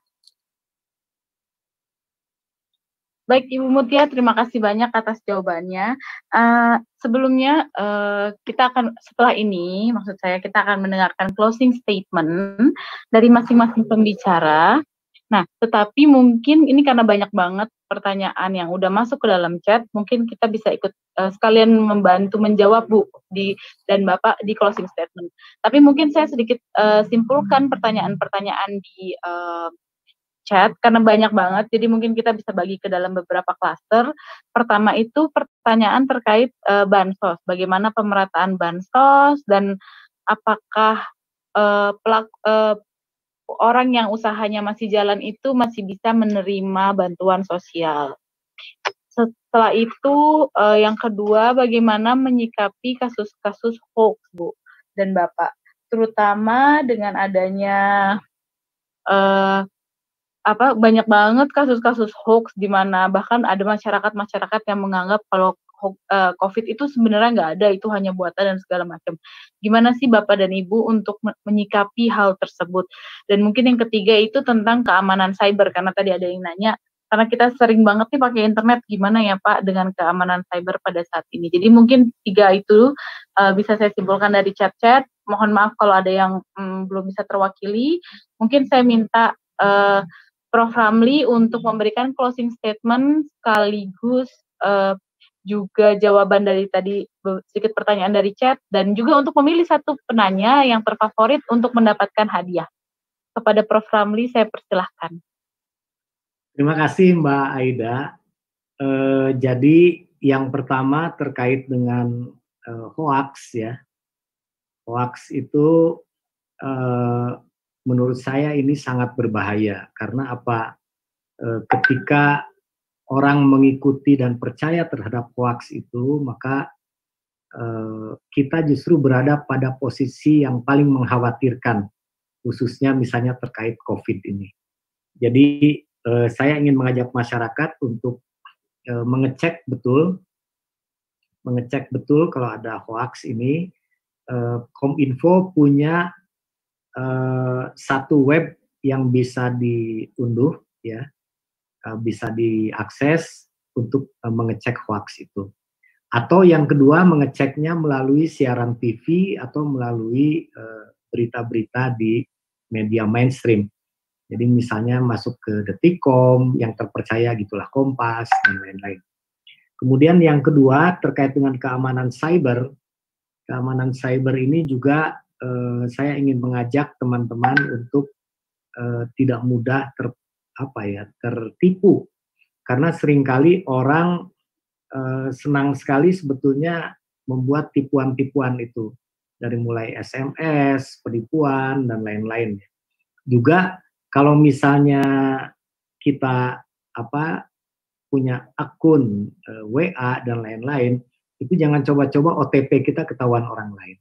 Baik, Ibu Mutia, terima kasih banyak atas jawabannya. Uh, sebelumnya, uh, kita akan, setelah ini, maksud saya, kita akan mendengarkan closing statement dari masing-masing pembicara. Nah, tetapi mungkin ini karena banyak banget pertanyaan yang udah masuk ke dalam chat, mungkin kita bisa ikut uh, sekalian membantu menjawab, Bu, di, dan Bapak di closing statement. Tapi mungkin saya sedikit uh, simpulkan pertanyaan-pertanyaan di uh, chat, karena banyak banget, jadi mungkin kita bisa bagi ke dalam beberapa klaster. Pertama itu pertanyaan terkait uh, bansos, bagaimana pemerataan bansos, dan apakah uh, pelak, uh, orang yang usahanya masih jalan itu masih bisa menerima bantuan sosial. Setelah itu, uh, yang kedua, bagaimana menyikapi kasus-kasus hoax, Bu dan Bapak, terutama dengan adanya uh, apa banyak banget kasus-kasus hoax, di mana bahkan ada masyarakat-masyarakat yang menganggap kalau uh, COVID itu sebenarnya nggak ada, itu hanya buatan dan segala macam. Gimana sih Bapak dan Ibu untuk menyikapi hal tersebut? Dan mungkin yang ketiga itu tentang keamanan cyber, karena tadi ada yang nanya, karena kita sering banget nih pakai internet, gimana ya Pak dengan keamanan cyber pada saat ini? Jadi mungkin tiga itu uh, bisa saya simpulkan dari chat-chat. Mohon maaf kalau ada yang mm, belum bisa terwakili. Mungkin saya minta uh, Prof Ramli untuk memberikan closing statement sekaligus uh, juga jawaban dari tadi sedikit pertanyaan dari chat dan juga untuk memilih satu penanya yang terfavorit untuk mendapatkan hadiah. Kepada Prof Ramli saya persilahkan. Terima kasih Mbak Aida. Uh, jadi yang pertama terkait dengan uh, hoax ya. Hoax itu uh, menurut saya ini sangat berbahaya karena apa? Uh, ketika orang mengikuti dan percaya terhadap hoax itu, maka uh, kita justru berada pada posisi yang paling mengkhawatirkan, khususnya misalnya terkait COVID ini. Jadi uh, saya ingin mengajak masyarakat untuk uh, mengecek betul, mengecek betul kalau ada hoax ini. Uh, Kominfo punya uh, satu web yang bisa diunduh, ya. Bisa diakses untuk uh, mengecek hoax itu. Atau yang kedua mengeceknya melalui siaran T V atau melalui berita-berita uh, di media mainstream. Jadi misalnya masuk ke Detikcom yang terpercaya gitulah, Kompas dan lain-lain. Kemudian yang kedua terkait dengan keamanan cyber. Keamanan cyber ini juga uh, saya ingin mengajak teman-teman untuk uh, tidak mudah ter apa ya tertipu karena seringkali orang e, senang sekali sebetulnya membuat tipuan-tipuan itu dari mulai S M S, penipuan dan lain-lain. Juga kalau misalnya kita apa punya akun e, W A dan lain-lain, itu jangan coba-coba O T P kita ketahuan orang lain.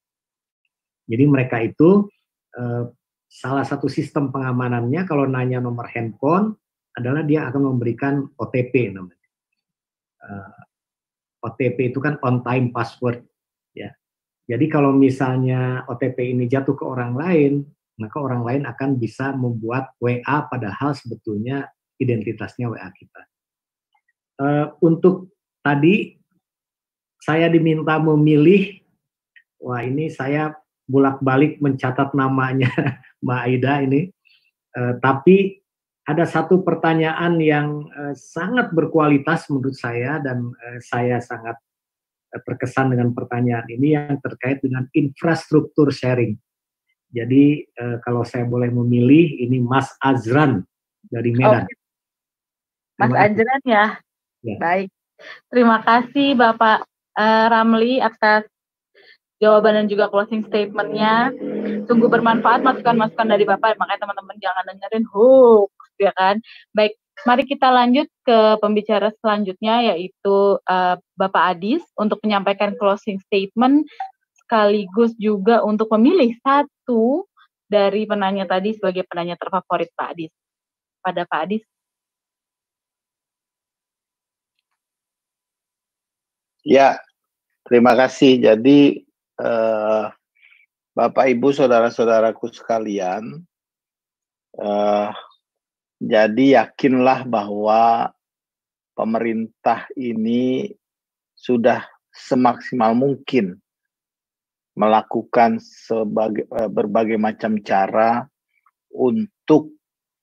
Jadi mereka itu e, salah satu sistem pengamanannya kalau nanya nomor handphone adalah dia akan memberikan O T P namanya. Uh, O T P itu kan on time password ya. Jadi kalau misalnya O T P ini jatuh ke orang lain, maka orang lain akan bisa membuat W A padahal sebetulnya identitasnya W A kita. Uh, untuk tadi saya diminta memilih, wah ini saya bolak-balik mencatat namanya Mbak Aida ini, uh, tapi ada satu pertanyaan yang uh, sangat berkualitas menurut saya dan uh, saya sangat uh, terkesan dengan pertanyaan ini yang terkait dengan infrastruktur sharing. Jadi uh, kalau saya boleh memilih, ini Mas Azran dari Medan. Oh, Mas Azran ya? ya, baik. Terima kasih Bapak uh, Ramli atas jawaban dan juga closing statement-nya. Sungguh bermanfaat masukan-masukan dari Bapak, makanya teman-teman jangan dengerin hoax, ya kan. Baik, mari kita lanjut ke pembicara selanjutnya, yaitu uh, Bapak Adis, untuk menyampaikan closing statement, sekaligus juga untuk memilih satu dari penanya tadi sebagai penanya terfavorit Pak Adis. Pada Pak Adis. Ya, terima kasih. Jadi, Uh, Bapak Ibu saudara-saudaraku sekalian, uh, jadi yakinlah bahwa pemerintah ini sudah semaksimal mungkin melakukan sebagai, uh, berbagai macam cara untuk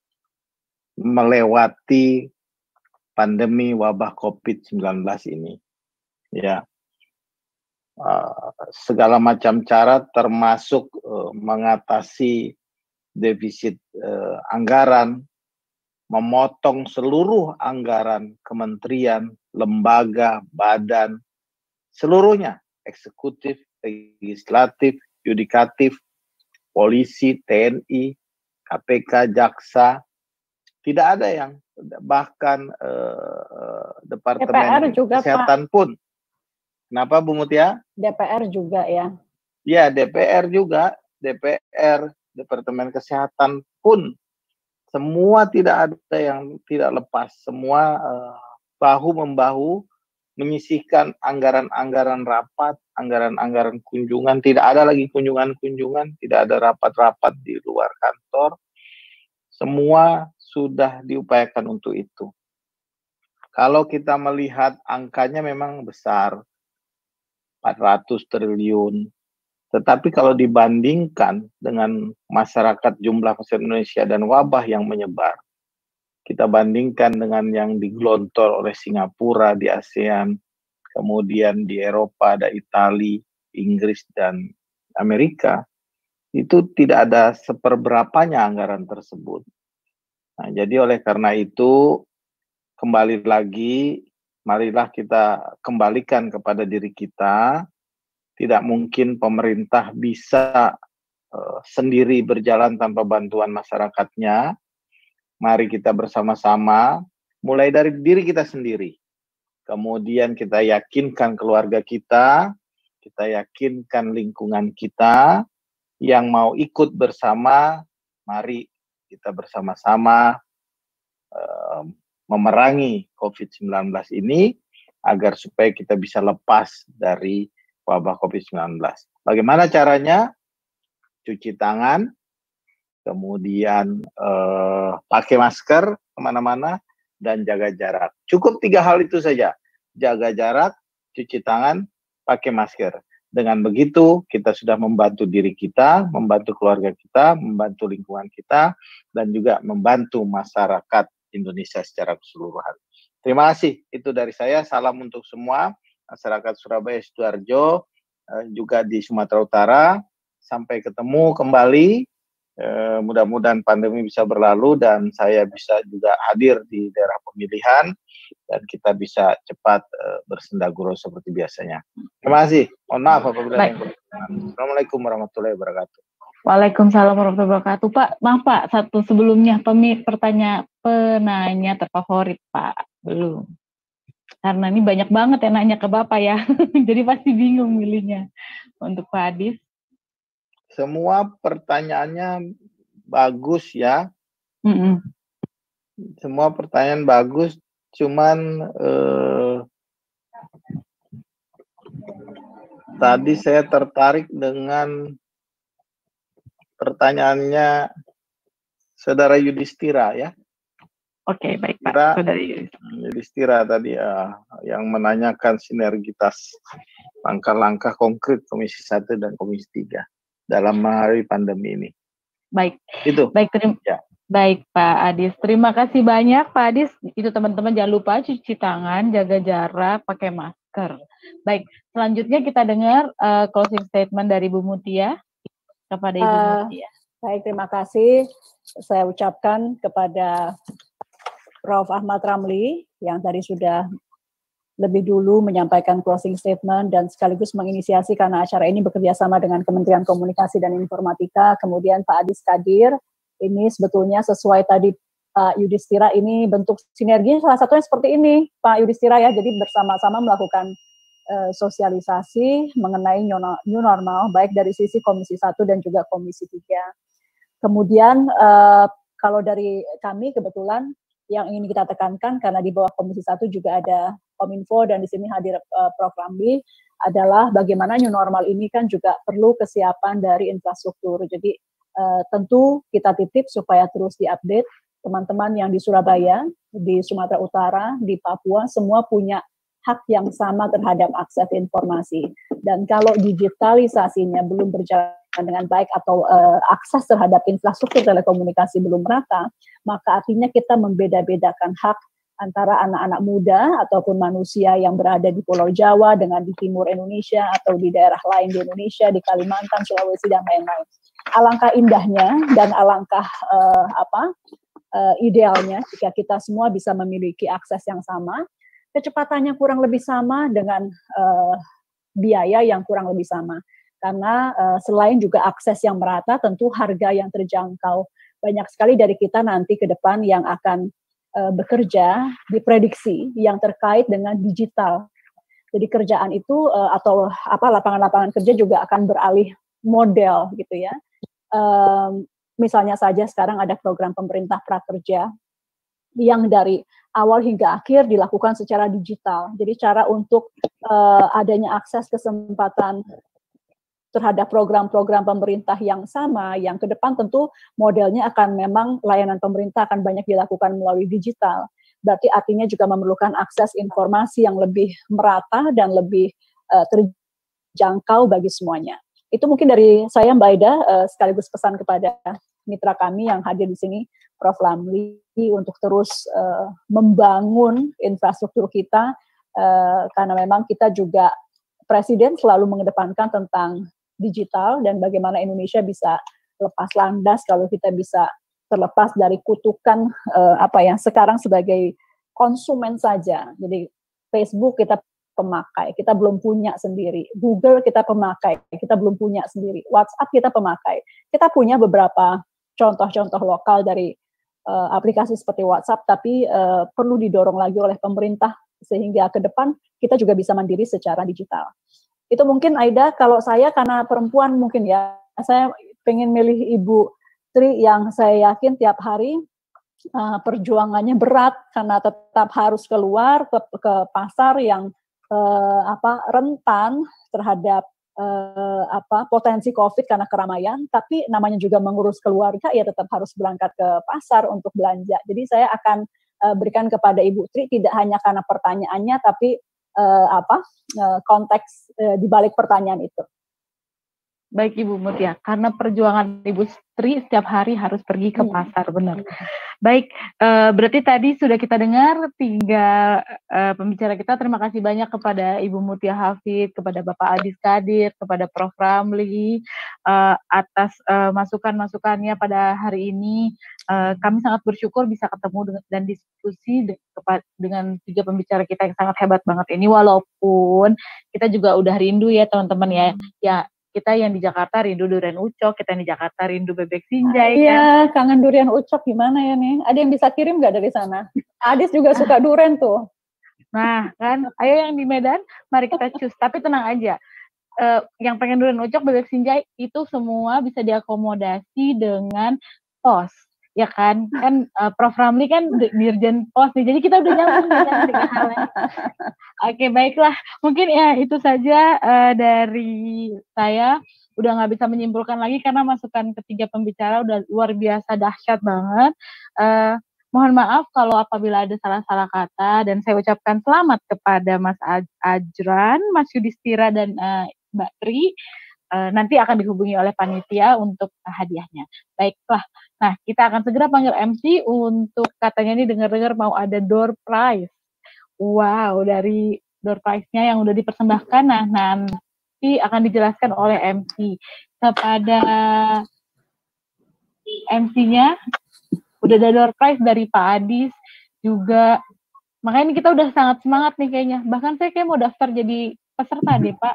melewati pandemi wabah COVID sembilan belas ini. Ya. Uh, segala macam cara termasuk uh, mengatasi defisit uh, anggaran, memotong seluruh anggaran kementerian, lembaga, badan, seluruhnya, eksekutif, legislatif, yudikatif, polisi, T N I, K P K, jaksa, tidak ada yang, bahkan uh, Departemen D P R juga, Kesehatan Pak. Pun. Kenapa Bu Mutia? D P R juga ya? Ya, D P R juga, D P R, Departemen Kesehatan pun, semua tidak ada yang tidak lepas, semua uh, bahu-membahu menyisihkan anggaran-anggaran rapat, anggaran-anggaran kunjungan, tidak ada lagi kunjungan-kunjungan, tidak ada rapat-rapat di luar kantor, semua sudah diupayakan untuk itu. Kalau kita melihat angkanya memang besar, empat ratus triliun, Tetapi kalau dibandingkan dengan masyarakat jumlah masyarakat Indonesia dan wabah yang menyebar, kita bandingkan dengan yang digelontor oleh Singapura di ASEAN, kemudian di Eropa ada Italia, Inggris, dan Amerika, itu tidak ada seperberapanya anggaran tersebut. Nah, jadi oleh karena itu, kembali lagi, marilah kita kembalikan kepada diri kita. Tidak mungkin pemerintah bisa uh, sendiri berjalan tanpa bantuan masyarakatnya. Mari kita bersama-sama, mulai dari diri kita sendiri. Kemudian kita yakinkan keluarga kita, kita yakinkan lingkungan kita, yang mau ikut bersama, mari kita bersama-sama uh, memerangi covid sembilan belas ini, agar supaya kita bisa lepas dari wabah covid sembilan belas. Bagaimana caranya? Cuci tangan, kemudian eh, pakai masker kemana-mana, dan jaga jarak. Cukup tiga hal itu saja. Jaga jarak, cuci tangan, pakai masker. Dengan begitu, kita sudah membantu diri kita, membantu keluarga kita, membantu lingkungan kita, dan juga membantu masyarakat Indonesia secara keseluruhan. Terima kasih. Itu dari saya. Salam untuk semua. Masyarakat Surabaya, Sidoarjo, eh, juga di Sumatera Utara. Sampai ketemu kembali. Eh, mudah-mudahan pandemi bisa berlalu dan saya bisa juga hadir di daerah pemilihan dan kita bisa cepat eh, bersendaguro seperti biasanya. Terima kasih. Mohon maaf apabila ada yang berkenan. Assalamualaikum warahmatullahi wabarakatuh. Waalaikumsalam warahmatullahi wabarakatuh. Pak, maaf Pak, satu sebelumnya pemi pertanyaan penanya terfavorit Pak, belum. Karena ini banyak banget yang nanya ke Bapak ya, jadi pasti bingung milihnya. Untuk Pak Adis. Semua pertanyaannya bagus ya. Mm-mm. Semua pertanyaan bagus, cuman eh, tadi saya tertarik dengan pertanyaannya Saudara Yudhistira ya. Oke, baik Pak. Saudara Yudhistira tadi uh, yang menanyakan sinergitas langkah-langkah konkret Komisi satu dan Komisi tiga dalam menghadapi pandemi ini. Baik. Itu. Baik, terima ya. Baik Pak Adis. Terima kasih banyak Pak Adis. Itu teman-teman jangan lupa cuci tangan, jaga jarak, pakai masker. Baik, selanjutnya kita dengar uh, closing statement dari Bu Mutia kepada Ibu uh, Mutia. Baik, terima kasih. Saya ucapkan kepada Prof Ahmad Ramli yang tadi sudah lebih dulu menyampaikan closing statement dan sekaligus menginisiasi karena acara ini bekerja sama dengan Kementerian Komunikasi dan Informatika, kemudian Pak Adis Kadir. Ini sebetulnya sesuai tadi Pak Yudhistira, ini bentuk sinergi salah satunya seperti ini Pak Yudhistira ya, jadi bersama-sama melakukan uh, sosialisasi mengenai new normal baik dari sisi Komisi satu dan juga Komisi tiga. Kemudian uh, kalau dari kami kebetulan yang ingin kita tekankan karena di bawah Komisi satu juga ada Kominfo dan di sini hadir uh, Prof Ramli adalah bagaimana new normal ini kan juga perlu kesiapan dari infrastruktur. Jadi uh, tentu kita titip supaya terus diupdate. Teman-teman yang di Surabaya, di Sumatera Utara, di Papua semua punya hak yang sama terhadap akses informasi. Dan kalau digitalisasinya belum berjalan dengan baik atau uh, akses terhadap infrastruktur telekomunikasi belum merata, maka artinya kita membeda-bedakan hak antara anak-anak muda ataupun manusia yang berada di Pulau Jawa dengan di timur Indonesia atau di daerah lain di Indonesia, di Kalimantan, Sulawesi, dan lain-lain. Alangkah indahnya dan alangkah uh, apa uh, idealnya jika kita semua bisa memiliki akses yang sama, kecepatannya kurang lebih sama dengan uh, biaya yang kurang lebih sama. Karena uh, selain juga akses yang merata, tentu harga yang terjangkau. Banyak sekali dari kita nanti ke depan yang akan uh, bekerja diprediksi yang terkait dengan digital. Jadi kerjaan itu uh, atau apa lapangan-lapangan kerja juga akan beralih model gitu ya. Um, misalnya saja sekarang ada program pemerintah prakerja yang dari awal hingga akhir dilakukan secara digital. Jadi cara untuk uh, adanya akses kesempatan terhadap program-program pemerintah yang sama, yang ke depan tentu modelnya akan memang layanan pemerintah akan banyak dilakukan melalui digital. Berarti artinya juga memerlukan akses informasi yang lebih merata dan lebih uh, terjangkau bagi semuanya. Itu mungkin dari saya Mbak Aida, uh, sekaligus pesan kepada mitra kami yang hadir di sini, Prof Ramli, untuk terus uh, membangun infrastruktur kita, uh, karena memang kita juga, Presiden selalu mengedepankan tentang digital dan bagaimana Indonesia bisa lepas landas kalau kita bisa terlepas dari kutukan uh, apa ya sekarang sebagai konsumen saja. Jadi Facebook kita pemakai, kita belum punya sendiri. Google kita pemakai, kita belum punya sendiri. WhatsApp kita pemakai. Kita punya beberapa contoh-contoh lokal dari uh, aplikasi seperti WhatsApp, tapi uh, perlu didorong lagi oleh pemerintah sehingga ke depan kita juga bisa mandiri secara digital. Itu mungkin Aida, kalau saya karena perempuan mungkin ya, saya pengen milih Ibu Tri yang saya yakin tiap hari uh, perjuangannya berat karena tetap harus keluar ke, ke pasar yang Uh, apa rentan terhadap uh, apa potensi COVID karena keramaian, tapi namanya juga mengurus keluarga ya tetap harus berangkat ke pasar untuk belanja. Jadi saya akan uh, berikan kepada Ibu Tri tidak hanya karena pertanyaannya, tapi uh, apa uh, konteks uh, di balik pertanyaan itu. Baik Ibu Mutia, karena perjuangan Ibu Tri setiap hari harus pergi ke pasar, benar. Baik, uh, berarti tadi sudah kita dengar tiga uh, pembicara kita. Terima kasih banyak kepada Ibu Mutia Hafid, kepada Bapak Adis Kadir, kepada Prof Ramli uh, atas uh, masukan-masukannya pada hari ini. Uh, kami sangat bersyukur bisa ketemu dengan, dan diskusi de dengan tiga pembicara kita yang sangat hebat banget ini. Walaupun kita juga udah rindu ya teman-teman ya, ya. Kita yang di Jakarta rindu durian ucok, kita yang di Jakarta rindu bebek sinjai. Iya, kan? Kangen durian ucok gimana ya nih? Ada yang bisa kirim nggak dari sana? Adis juga suka durian tuh. Nah, kan, ayo yang di Medan, mari kita cus. Tapi tenang aja, uh, yang pengen durian ucok, bebek sinjai, itu semua bisa diakomodasi dengan pos. Ya kan, kan uh, Prof Ramli kan dirjen pos nih, jadi kita udah nyambung dengan tiga hal yang. Oke, baiklah, mungkin ya itu saja uh, dari saya. Udah nggak bisa menyimpulkan lagi karena masukan ketiga pembicara udah luar biasa dahsyat banget. Uh, mohon maaf kalau apabila ada salah-salah kata, dan saya ucapkan selamat kepada Mas Ajran, Mas Yudhistira, dan uh, Mbak Tri. Uh, nanti akan dihubungi oleh panitia untuk uh, hadiahnya. Baiklah, nah kita akan segera panggil M C untuk katanya ini dengar-dengar mau ada door prize. Wow, dari door prize-nya yang udah dipersembahkan, nah nanti akan dijelaskan oleh M C. Kepada M C-nya, udah ada door prize dari Pak Adis juga. Makanya ini kita udah sangat semangat nih kayaknya. Bahkan saya kayak mau daftar jadi peserta deh, Pak.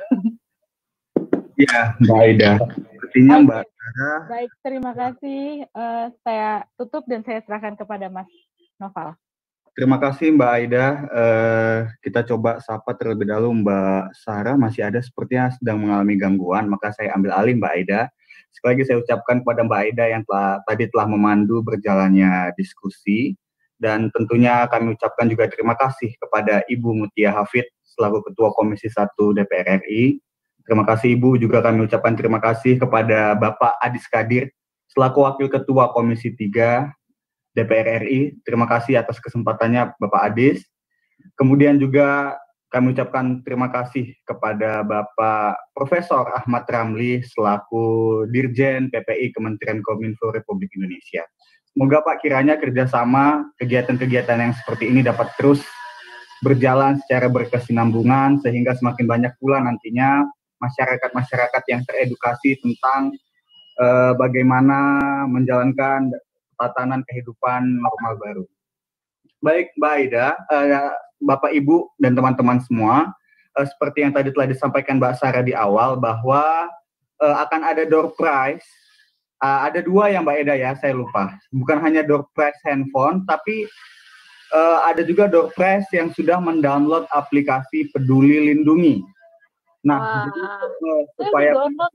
Ya, Mbak Aida. Artinya Mbak Sarah. Baik, terima kasih. Uh, saya tutup dan saya serahkan kepada Mas Noval. Terima kasih Mbak Aida. Uh, kita coba sapa terlebih dahulu Mbak Sarah. Masih ada sepertinya sedang mengalami gangguan, maka saya ambil alih Mbak Aida. Sekali lagi saya ucapkan kepada Mbak Aida yang telah tadi telah memandu berjalannya diskusi. Dan tentunya kami ucapkan juga terima kasih kepada Ibu Mutia Hafid selaku Ketua Komisi satu D P R R I. Terima kasih Ibu, juga kami ucapkan terima kasih kepada Bapak Adis Kadir selaku Wakil Ketua Komisi tiga D P R R I. Terima kasih atas kesempatannya Bapak Adis. Kemudian juga kami ucapkan terima kasih kepada Bapak Profesor Ahmad Ramli selaku Dirjen P P I Kementerian Kominfo Republik Indonesia. Semoga Pak kiranya kerjasama kegiatan-kegiatan yang seperti ini dapat terus berjalan secara berkesinambungan sehingga semakin banyak pula nantinya masyarakat-masyarakat yang teredukasi tentang uh, bagaimana menjalankan tatanan kehidupan normal baru. Baik Mbak Aida, uh, Bapak Ibu dan teman-teman semua, uh, seperti yang tadi telah disampaikan Mbak Sarah di awal bahwa uh, akan ada door prize. Uh, ada dua yang Mbak Aida ya, saya lupa. Bukan hanya door prize handphone, tapi uh, ada juga door prize yang sudah mendownload aplikasi Peduli Lindungi. Nah, jadi, uh, supaya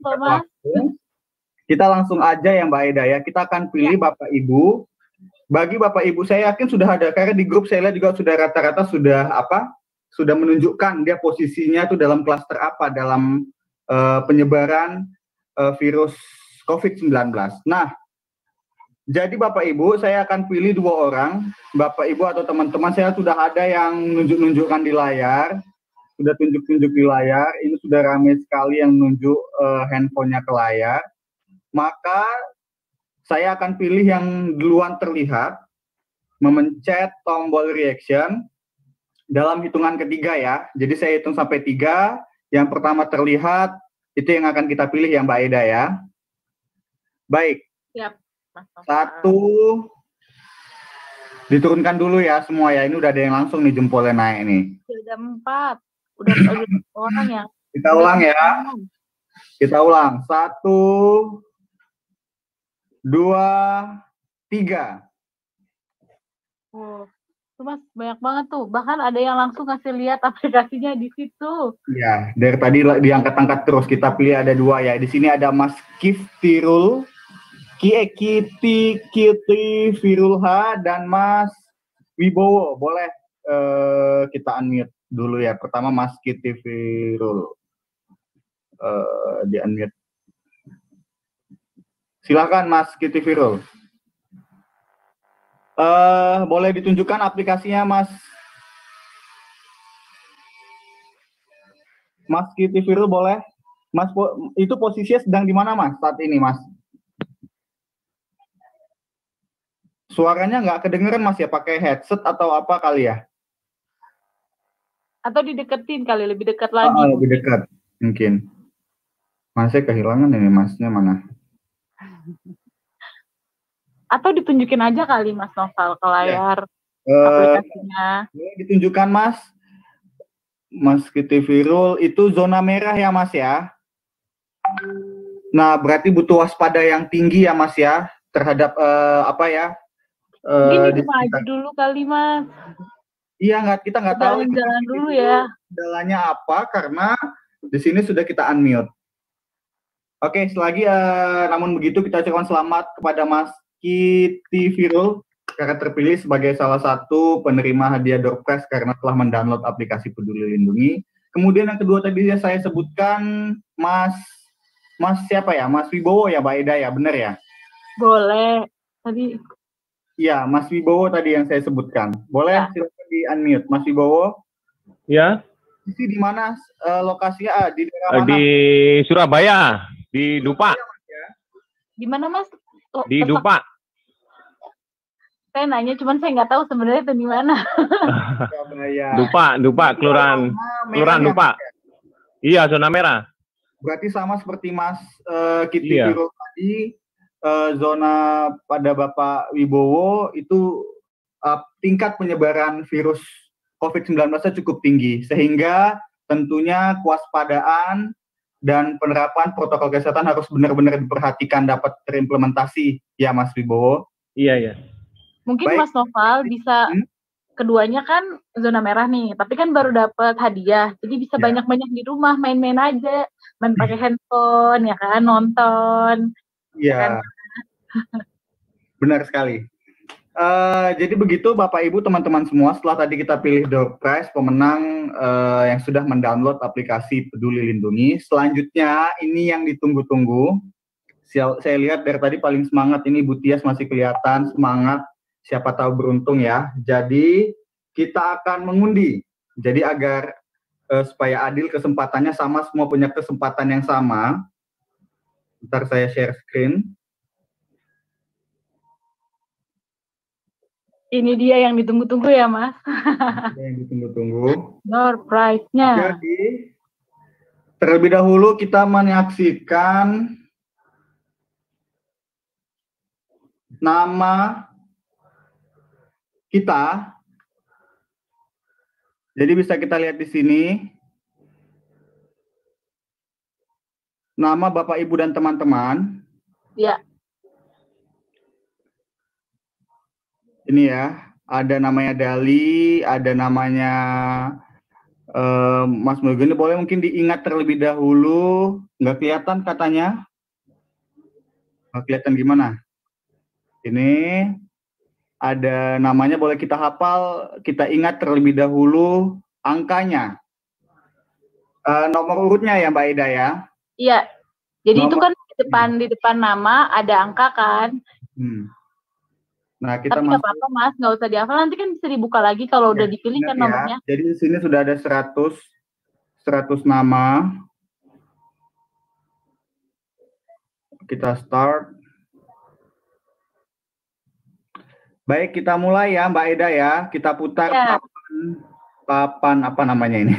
kita langsung aja ya Mbak Aida ya, kita akan pilih ya. Bapak Ibu. Bagi Bapak Ibu saya yakin sudah ada, karena di grup saya lihat juga sudah rata-rata sudah apa, sudah menunjukkan dia posisinya itu dalam klaster apa dalam uh, penyebaran uh, virus COVID sembilan belas. Nah, jadi Bapak Ibu saya akan pilih dua orang, Bapak Ibu atau teman-teman saya sudah ada yang nunjuk-nunjukkan di layar. sudah tunjuk-tunjuk di layar, ini sudah ramai sekali yang menunjuk uh, handphonenya ke layar, maka saya akan pilih yang duluan terlihat, memencet tombol reaction dalam hitungan ketiga ya. Jadi saya hitung sampai tiga, yang pertama terlihat, itu yang akan kita pilih ya Mbak Eda ya. Baik. Siap. Satu, diturunkan dulu ya semua ya, ini udah ada yang langsung nih jempolnya naik nih. Sudah empat. Udah ada orang ya. Kita ulang ya. Kita ulang. Satu, dua, tiga. Oh, itu Mas banyak banget tuh. Bahkan ada yang langsung ngasih lihat aplikasinya di situ. Ya, dari tadi diangkat-angkat terus. Kita pilih ada dua ya. Di sini ada Mas Kiftirul, Kiekiti Kiti Firulha, dan Mas Wibowo. Boleh uh, kita unmute dulu ya. Pertama Mas Kiti Firul. Uh, di unmute. Silakan Mas Kiti Firul. Uh, boleh ditunjukkan aplikasinya Mas Mas Kiti Firul, boleh? Mas, itu posisinya sedang di mana Mas saat ini Mas? Suaranya nggak kedengeran Mas ya, pakai headset atau apa kali ya? Atau dideketin kali, lebih dekat lagi. Oh, lebih dekat mungkin. Masnya kehilangan ini Masnya mana? Atau ditunjukin aja kali Mas Noval ke layar ya. aplikasinya. Uh, ditunjukkan Mas. Mas Kiti Firul, itu zona merah ya Mas ya? Nah, berarti butuh waspada yang tinggi ya Mas ya, terhadap uh, apa ya? Uh, Ini maju dulu kali Mas. Iya, nggak, kita nggak tahu jalan dulu ya. Kendalanya apa, karena di sini sudah kita unmute. Oke, selagi uh, namun begitu kita ucapkan selamat kepada Mas Kiti Firul karena terpilih sebagai salah satu penerima hadiah Door Prize karena telah mendownload aplikasi Peduli Lindungi. Kemudian yang kedua tadi saya sebutkan Mas Mas siapa ya? Mas Wibowo ya, Mbak Eda ya, benar ya? Boleh. Tadi. Iya, Mas Wibowo tadi yang saya sebutkan. Boleh ya. Silakan di unmute, Mas Wibowo. Ya. Di di mana uh, lokasinya? Ah, di daerah mana? Di Surabaya, di Dupa. Di mana Mas? Oh, di tetap. Dupa. Saya nanya, cuman saya nggak tahu sebenarnya itu di mana. Dupa, Dupa, kelurahan, kelurahan Dupa. Iya, zona merah. Berarti sama seperti Mas uh, Kiti iya. Firul tadi, uh, zona pada Bapak Wibowo itu uh, tingkat penyebaran virus COVID sembilan belas cukup tinggi, sehingga tentunya kewaspadaan dan penerapan protokol kesehatan harus benar-benar diperhatikan dapat terimplementasi ya Mas Wibowo. Iya ya. Mungkin baik. Mas Noval bisa hmm? keduanya kan zona merah nih, tapi kan baru dapat hadiah, jadi bisa banyak-banyak ya. Di rumah main-main aja, main pakai handphone ya kan, nonton. Iya. Kan? Benar sekali. Uh, jadi begitu Bapak Ibu teman-teman semua, setelah tadi kita pilih Door Prize pemenang uh, yang sudah mendownload aplikasi Peduli Lindungi. Selanjutnya ini yang ditunggu-tunggu. Saya, saya lihat dari tadi paling semangat ini Bu Tias masih kelihatan semangat. Siapa tahu beruntung ya. Jadi kita akan mengundi. Jadi agar uh, supaya adil kesempatannya sama, semua punya kesempatan yang sama. Ntar saya share screen. Ini dia yang ditunggu-tunggu ya, Mas. Yang ditunggu-tunggu. Door prize-nya. Jadi, terlebih dahulu kita menyaksikan nama kita. Jadi bisa kita lihat di sini. Nama Bapak, Ibu, dan teman-teman. Ya. Ini ya, ada namanya Dali, ada namanya uh, Mas Mugen. Boleh mungkin diingat terlebih dahulu. Nggak kelihatan katanya. Nggak kelihatan gimana? Ini ada namanya, boleh kita hafal, kita ingat terlebih dahulu angkanya. Uh, nomor urutnya ya Mbak Ida ya? Iya, jadi nomor, itu kan di depan, hmm. di depan nama ada angka kan? Hmm. Nah, kita tapi nggak apa-apa Mas, nggak usah dihafal, nanti kan bisa dibuka lagi kalau ya, udah dipilih kan ya. nomornya. Jadi di sini sudah ada seratus seratus nama. Kita start. Baik, kita mulai ya Mbak Eda ya. Kita putar Ya. papan, papan apa namanya ini?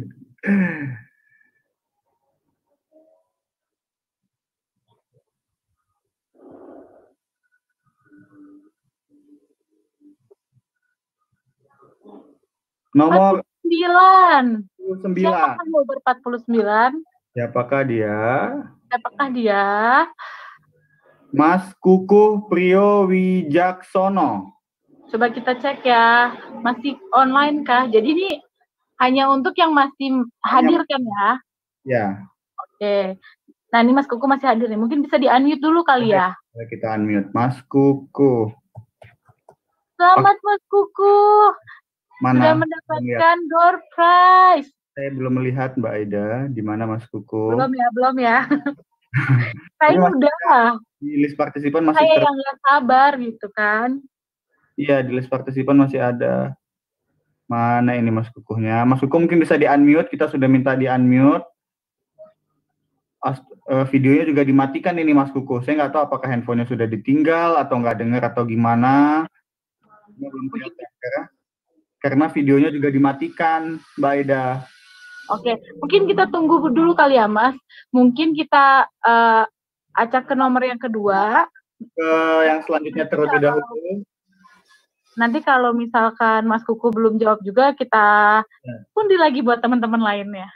Nomor sembilan. sembilan. Siapakah nomor empat puluh sembilan? Siapakah dia? Siapakah dia? Mas Kukuh Priyo Wijaksono. Coba kita cek ya. Masih online kah? Jadi ini hanya untuk yang masih hadir kan ya? Ya. Oke. Nah ini Mas Kuku masih hadir nih. Mungkin bisa di-unmute dulu kali ya. Kita unmute. Mas Kukuh. Selamat Mas Kuku. Mana? Sudah mendapatkan door prize. Saya belum melihat Mbak Aida. Di mana Mas Kukuh? Belum ya, belum ya. Saya udah. Di list partisipan masih Saya ter... yang gak sabar gitu kan. Iya, di list partisipan masih ada. Mana ini Mas Kukuhnya? Mas Kukuh mungkin bisa di-unmute. Kita sudah minta di-unmute. As, uh, videonya juga dimatikan ini Mas Kukuh. Saya nggak tahu apakah handphonenya sudah ditinggal atau nggak dengar atau gimana. Belum kelihatan, karena videonya juga dimatikan, Mbak Aida. Oke, mungkin kita tunggu dulu kali ya, Mas. Mungkin kita uh, acak ke nomor yang kedua. Ke yang selanjutnya terlebih dahulu. Nanti kalau misalkan Mas Kuku belum jawab juga, kita ya. undi lagi buat teman-teman lainnya.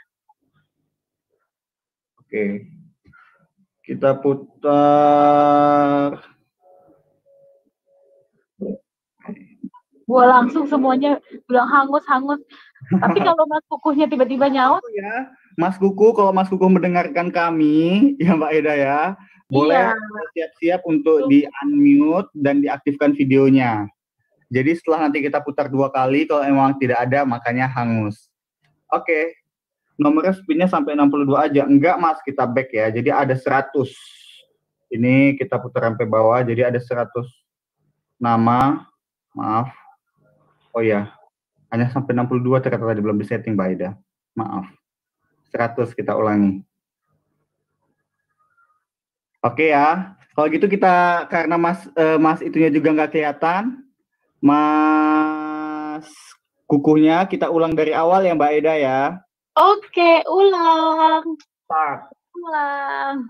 Oke, kita putar. Gua langsung semuanya bilang hangus-hangus. Tapi kalau Mas Kukuhnya tiba-tiba nyaut ya, Mas Kuku, kalau Mas Kuku mendengarkan kami, ya Mbak Eda ya, boleh siap-siap untuk di-unmute dan diaktifkan videonya. Jadi setelah nanti kita putar dua kali, kalau emang tidak ada, makanya hangus. Oke, nomornya speednya sampai enam puluh dua aja. Enggak Mas, kita back ya. Jadi ada seratus. Ini kita putar sampai bawah, jadi ada seratus nama. Maaf. Oh ya, hanya sampai enam puluh dua ternyata tadi belum disetting Mbak Aida. Maaf. seratus kita ulangi. Oke ya. Kalau gitu kita, karena Mas eh, Mas itunya juga nggak kelihatan, Mas Kukuhnya kita ulang dari awal ya Mbak Aida ya. Oke, ulang. Start. Ulang.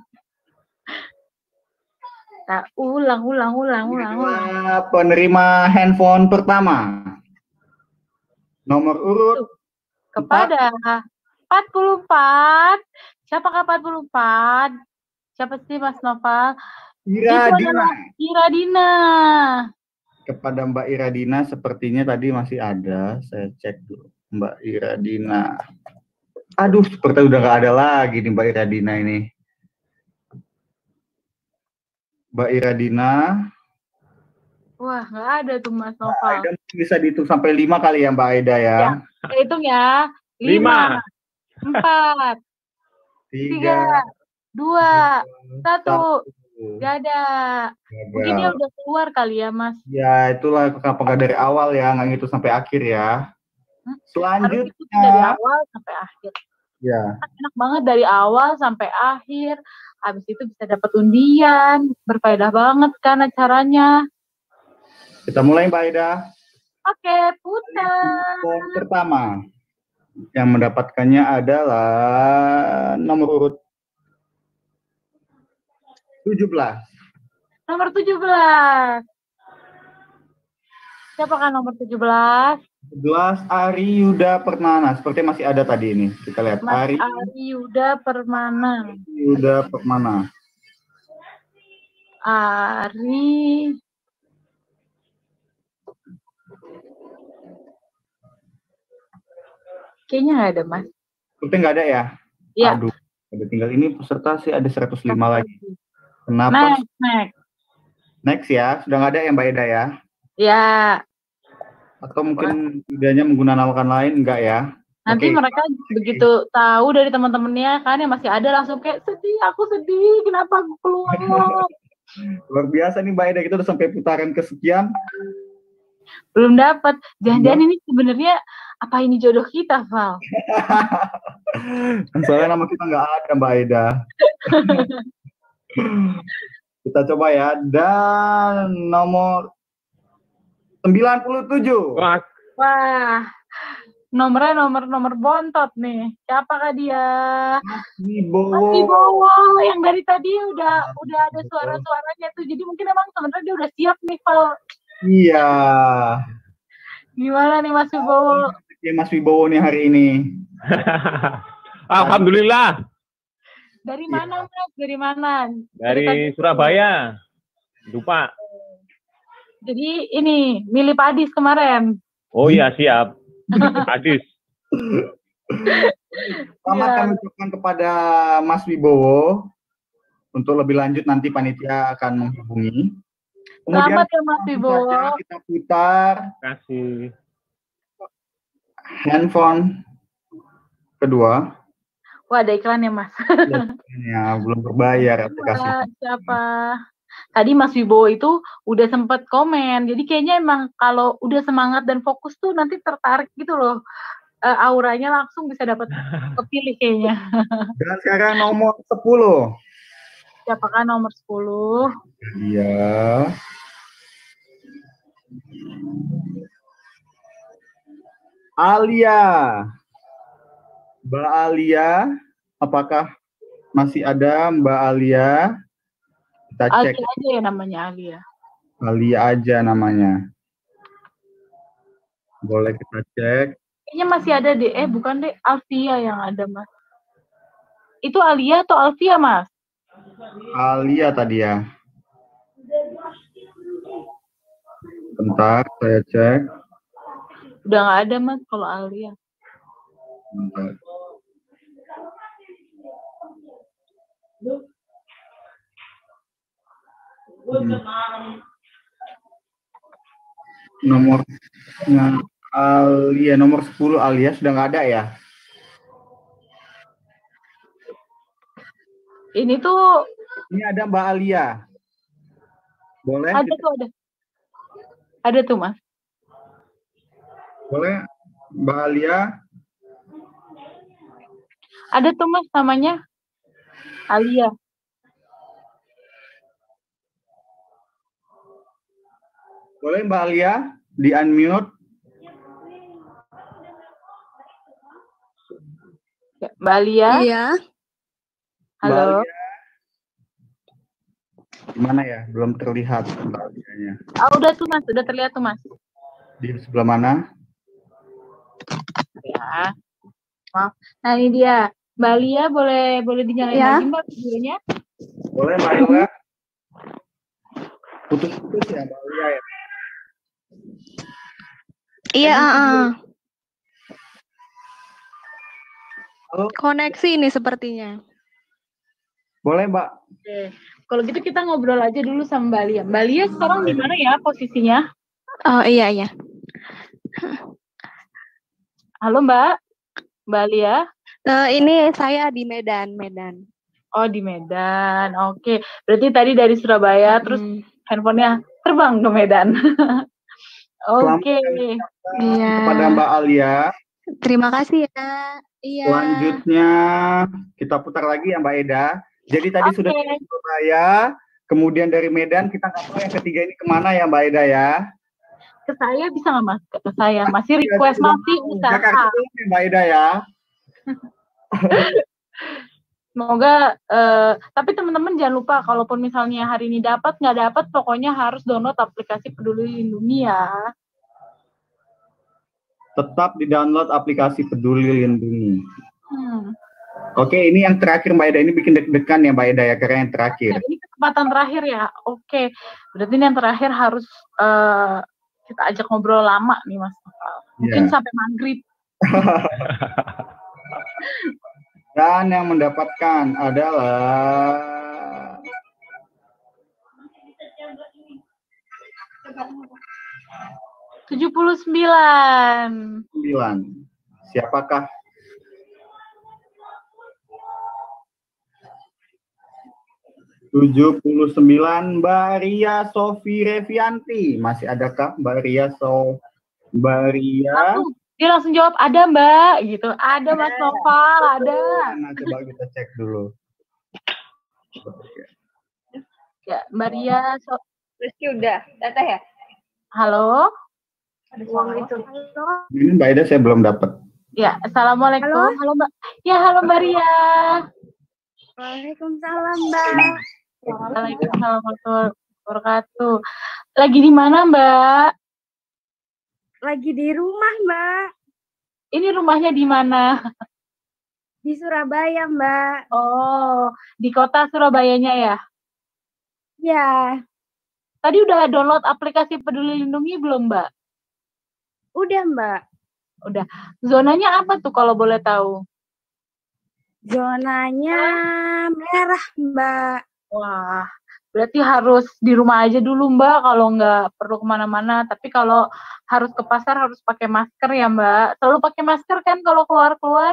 Nah, ulang, ulang, ulang, ulang, ulang. Penerima handphone pertama. Nomor urut kepada empat puluh empat. Siapakah empat puluh empat? Siapa sih Mas Noval? Iradina. Iradina. Kepada Mbak Iradina sepertinya tadi masih ada. Saya cek dulu. Mbak Iradina. Aduh, seperti udah nggak ada lagi nih Mbak Iradina ini. Mbak Iradina. Wah, nggak ada tuh Mas Noval. Aida bisa dihitung sampai lima kali ya Mbak Aida ya. Ya, kita hitung ya. Lima, empat, tiga, dua, satu. Gak ada. Mungkin dia udah keluar kali ya Mas. Ya, itulah kenapa dari awal ya, nggak ngitung sampai akhir ya. Selanjutnya. Dari awal sampai akhir. Ya. Enak banget dari awal sampai akhir. Habis itu bisa dapat undian. Berfaedah banget kan acaranya. Kita mulai Mbak Aida. Oke, putar. Yang pertama yang mendapatkannya adalah nomor urut tujuh belas. Nomor tujuh belas. Siapakah nomor tujuh belas? tujuh belas Ari Yuda Permana. Seperti masih ada tadi ini. Kita lihat. Mas Ari, Ari Yuda Permana. Yuda Permana. Ari kayaknya nggak ada Mas. Seperti nggak ada ya? Iya. Aduh, ada tinggal ini peserta sih ada seratus lima lagi. Kenapa? Next, next. Next ya, sudah nggak ada ya Mbak Eda ya? Ya. Atau mungkin tidaknya menggunakan nama lain, enggak ya? Nanti Oke. mereka begitu tahu dari teman-temannya kan yang masih ada langsung kayak sedih, aku sedih, kenapa aku keluar? Luar biasa nih Mbak Eda, kita udah sampai putaran kesekian. Belum dapat. Jangan-jangan ini sebenarnya apa ini jodoh kita, Val? Soalnya nama kita nggak ada, Mbak Aida. Kita coba ya. Dan nomor sembilan puluh tujuh. Wah, Wah, nomornya nomor-nomor bontot nih. Siapakah dia? Mas Wibowo. Wibowo yang dari tadi udah udah ada suara-suaranya tuh. Jadi mungkin emang sebenarnya dia udah siap nih, Val. Iya. Gimana nih Mas Wibowo? Ya, Mas Wibowo nih hari ini. Alhamdulillah. Dari mana, Mas? Dari mana? Dari tadi. Surabaya. Dupa. Jadi ini milih Padis kemarin. Oh iya, siap. Hadis. Selamat Ya. kami ucapkan kepada Mas Wibowo. Untuk lebih lanjut nanti panitia akan menghubungi. Selamat ya Mas Wibowo. saja kita putar Kasih. handphone kedua. Wah, ada iklan ya, Mas. Ya, belum berbayar aplikasi. Wah, siapa? Tadi Mas Wibowo itu udah sempat komen. Jadi kayaknya emang kalau udah semangat dan fokus tuh nanti tertarik gitu loh. Uh, auranya langsung bisa dapat kepilih kayaknya. Dan sekarang nomor sepuluh. Siapakah nomor sepuluh? Iya. Alia. Mbak Alia, apakah masih ada Mbak Alia? Kita cek. Alia aja ya namanya Alia. Alia aja namanya. Boleh kita cek. Kayaknya masih ada deh. Eh, bukan deh. Alfia yang ada, Mas. Itu Alia atau Alfia, Mas? Alia tadi ya. Bentar, saya cek. Udah nggak ada, Mas, kalau Alia. Bentar. Hmm. Nomornya Alia, nomor sepuluh Alia sudah nggak ada ya? Ini tuh Ini ada Mbak Alia. Boleh? ada tuh ada. Ada tuh, Mas. Boleh Mbak Alia? Ada tuh, Mas, namanya Alia. Boleh Mbak Alia di unmute? Mbak Alia? Iya. Halo. Mbak Alia. Gimana ya? Belum terlihat Mbak Alianya. Ah, udah tuh, Mas. Udah terlihat tuh, Mas. Di sebelah mana? Ya. Maaf. Nah, ini dia. Mbak Alia boleh boleh dinyalain Ya. lagi, Mbak, videonya? Boleh Mbak Alia? Putus-putus ya Mbak Alia ya? Iya, uh, uh. Halo? Koneksi ini sepertinya. Boleh Mbak? Oke. Kalau gitu kita ngobrol aja dulu sama Mbak Alia. Mbak Alia sekarang di mana ya posisinya? Oh iya iya. Halo Mbak. Mbak Alia. Uh, ini saya di Medan, Medan. Oh di Medan. Oke. Berarti tadi dari Surabaya, terus Hmm. handphonenya terbang ke Medan. Oke. Iya. Kepada Mbak Alia. Terima kasih ya. Iya. Selanjutnya kita putar lagi ya Mbak Eda. Jadi tadi Oke. sudah dari Surabaya, kemudian dari Medan, kita nggak tahu yang ketiga ini kemana ya Mbak Eda ya? Ke saya bisa nggak Mas? Ke saya masih request, masih Jakarta usaha. dulu nih Mbak Eda ya. Semoga, eh, tapi teman-teman jangan lupa, kalaupun misalnya hari ini dapat, nggak dapat, pokoknya harus download aplikasi Peduli Lindungi ya. Tetap di-download aplikasi Peduli Lindungi. Hmm. Oke, ini yang terakhir Mbak Eda, ini bikin deg-degan ya Mbak Eda ya, karena yang terakhir. Oke, ini kesempatan terakhir ya. Oke, berarti ini yang terakhir harus eh, kita ajak ngobrol lama nih Mas. Mungkin Ya. sampai maghrib. Dan yang mendapatkan adalah tujuh puluh sembilan. sembilan. Siapakah? tujuh puluh sembilan Mbak Ria Sofi Revianti. Masih adakah Mbak Ria So Mbak Ria? Satu, Dia langsung jawab, ada Mbak, gitu. Ada Mas Noval, ada. Nah, coba kita cek dulu. Ya, Mbak Ria. So Rizky udah, Teteh ya? Halo? Uang itu. Halo. Ini Mbak Ida saya belum dapat. Ya, Assalamualaikum. Halo? Halo Mbak. Ya, halo Mbak Ria. Waalaikumsalam, Mbak. Waalaikumsalam warahmatullahi wabarakatuh. Lagi di mana Mbak? Lagi di rumah, Mbak. Ini rumahnya di mana? Di Surabaya, Mbak. Oh, di kota Surabayanya ya? Ya, Tadi udah download aplikasi Peduli Lindungi belum Mbak? udah, Mbak. Udah. Zonanya apa tuh kalau boleh tahu? Zonanya merah, Mbak. Wah, berarti harus di rumah aja dulu Mbak, kalau nggak perlu kemana-mana. Tapi kalau harus ke pasar harus pakai masker ya Mbak. Selalu pakai masker kan kalau keluar-keluar?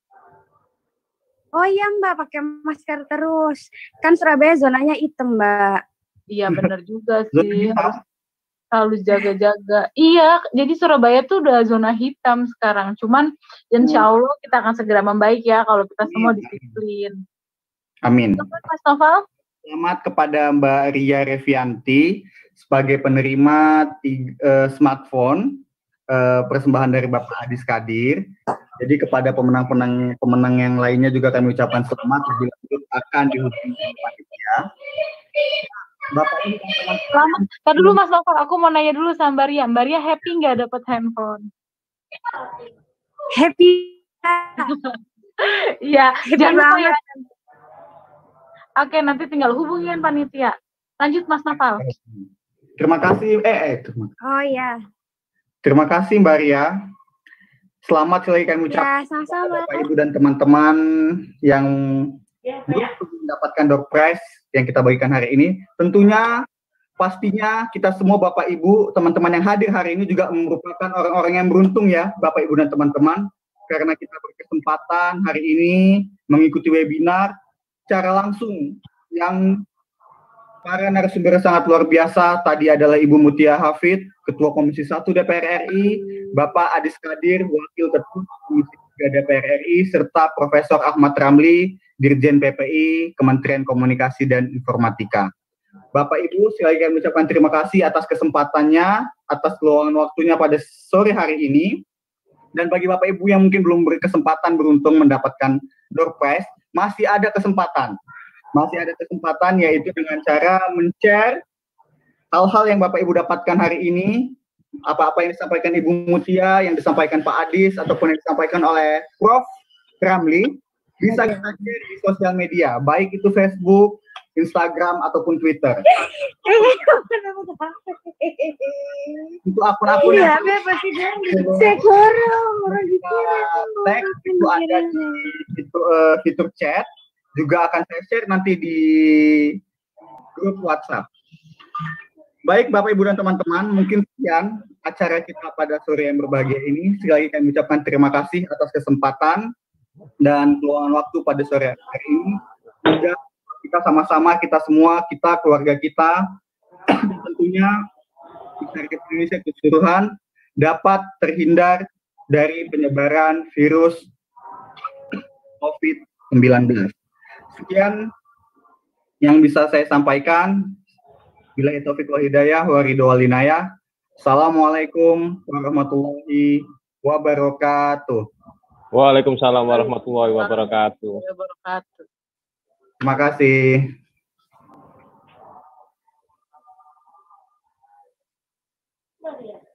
Oh iya, Mbak, pakai masker terus. Kan Surabaya zonanya hitam, Mbak. Iya benar juga sih, harus selalu jaga-jaga. Iya, jadi Surabaya tuh udah zona hitam sekarang. Cuman insya Allah kita akan segera membaik ya kalau kita semua disiplin. Amin. Mas Noval? Selamat kepada Mbak Ria Revianti sebagai penerima tiga, uh, smartphone uh, persembahan dari Bapak Adis Kadir. Jadi kepada pemenang-pemenang pemenang yang lainnya juga kami ucapkan selamat. Lebih lanjut akan dihubungi panitia. Bapak ini teman-teman. Selamat. Tadi dulu Mas Noval, aku mau nanya dulu sama Mbak Ria. Mbak Ria happy nggak dapat handphone? Happy. Iya, Happy jangan lupa ya. banget. Oke, nanti tinggal hubungin panitia. Lanjut Mas Noval. Terima kasih. Eh, eh terima, Oh iya. terima kasih Mbak Ria. Selamat sekali kami ucapkan Ya, sama-sama. Bapak Ibu dan teman-teman yang belum mendapatkan door prize yang kita bagikan hari ini. Tentunya pastinya kita semua Bapak Ibu, teman-teman yang hadir hari ini juga merupakan orang-orang yang beruntung ya, Bapak Ibu dan teman-teman, karena kita berkesempatan hari ini mengikuti webinar secara langsung yang para narasumber sangat luar biasa. Tadi adalah Ibu Mutia Hafid, Ketua Komisi satu D P R R I, Bapak Adis Kadir, Wakil Ketua Komisi tiga D P R R I, serta Profesor Ahmad Ramli, Dirjen P P I, Kementerian Komunikasi dan Informatika. Bapak Ibu, sekali lagi kami ucapkan terima kasih atas kesempatannya, atas keluangan waktunya pada sore hari ini. Dan bagi Bapak Ibu yang mungkin belum berkesempatan beruntung mendapatkan door prize, masih ada kesempatan. Masih ada kesempatan, yaitu dengan cara men-share hal-hal yang Bapak Ibu dapatkan hari ini, apa-apa yang disampaikan Ibu Mutia, yang disampaikan Pak Adis, ataupun yang disampaikan oleh Prof Ramli, bisa kita share di sosial media, baik itu Facebook, Instagram, ataupun Twitter. Untuk akun-akun Iya, yang pasti saya kurang, orang tag itu ada di fitur, uh, fitur chat, juga akan saya share nanti di grup WhatsApp. Baik Bapak Ibu dan teman-teman, mungkin sekian acara kita pada sore yang berbahagia ini. Sekali lagi kami ucapkan terima kasih atas kesempatan dan peluang waktu pada sore hari ini. Semoga kita sama-sama, kita semua, kita, keluarga kita, tentunya masyarakat Indonesia keseluruhan dapat terhindar dari penyebaran virus COVID sembilan belas. Sekian yang bisa saya sampaikan. Billahi taufiq wal hidayah wa ridho wal inayah. Assalamualaikum warahmatullahi wabarakatuh. Waalaikumsalam warahmatullahi wabarakatuh. Terima kasih.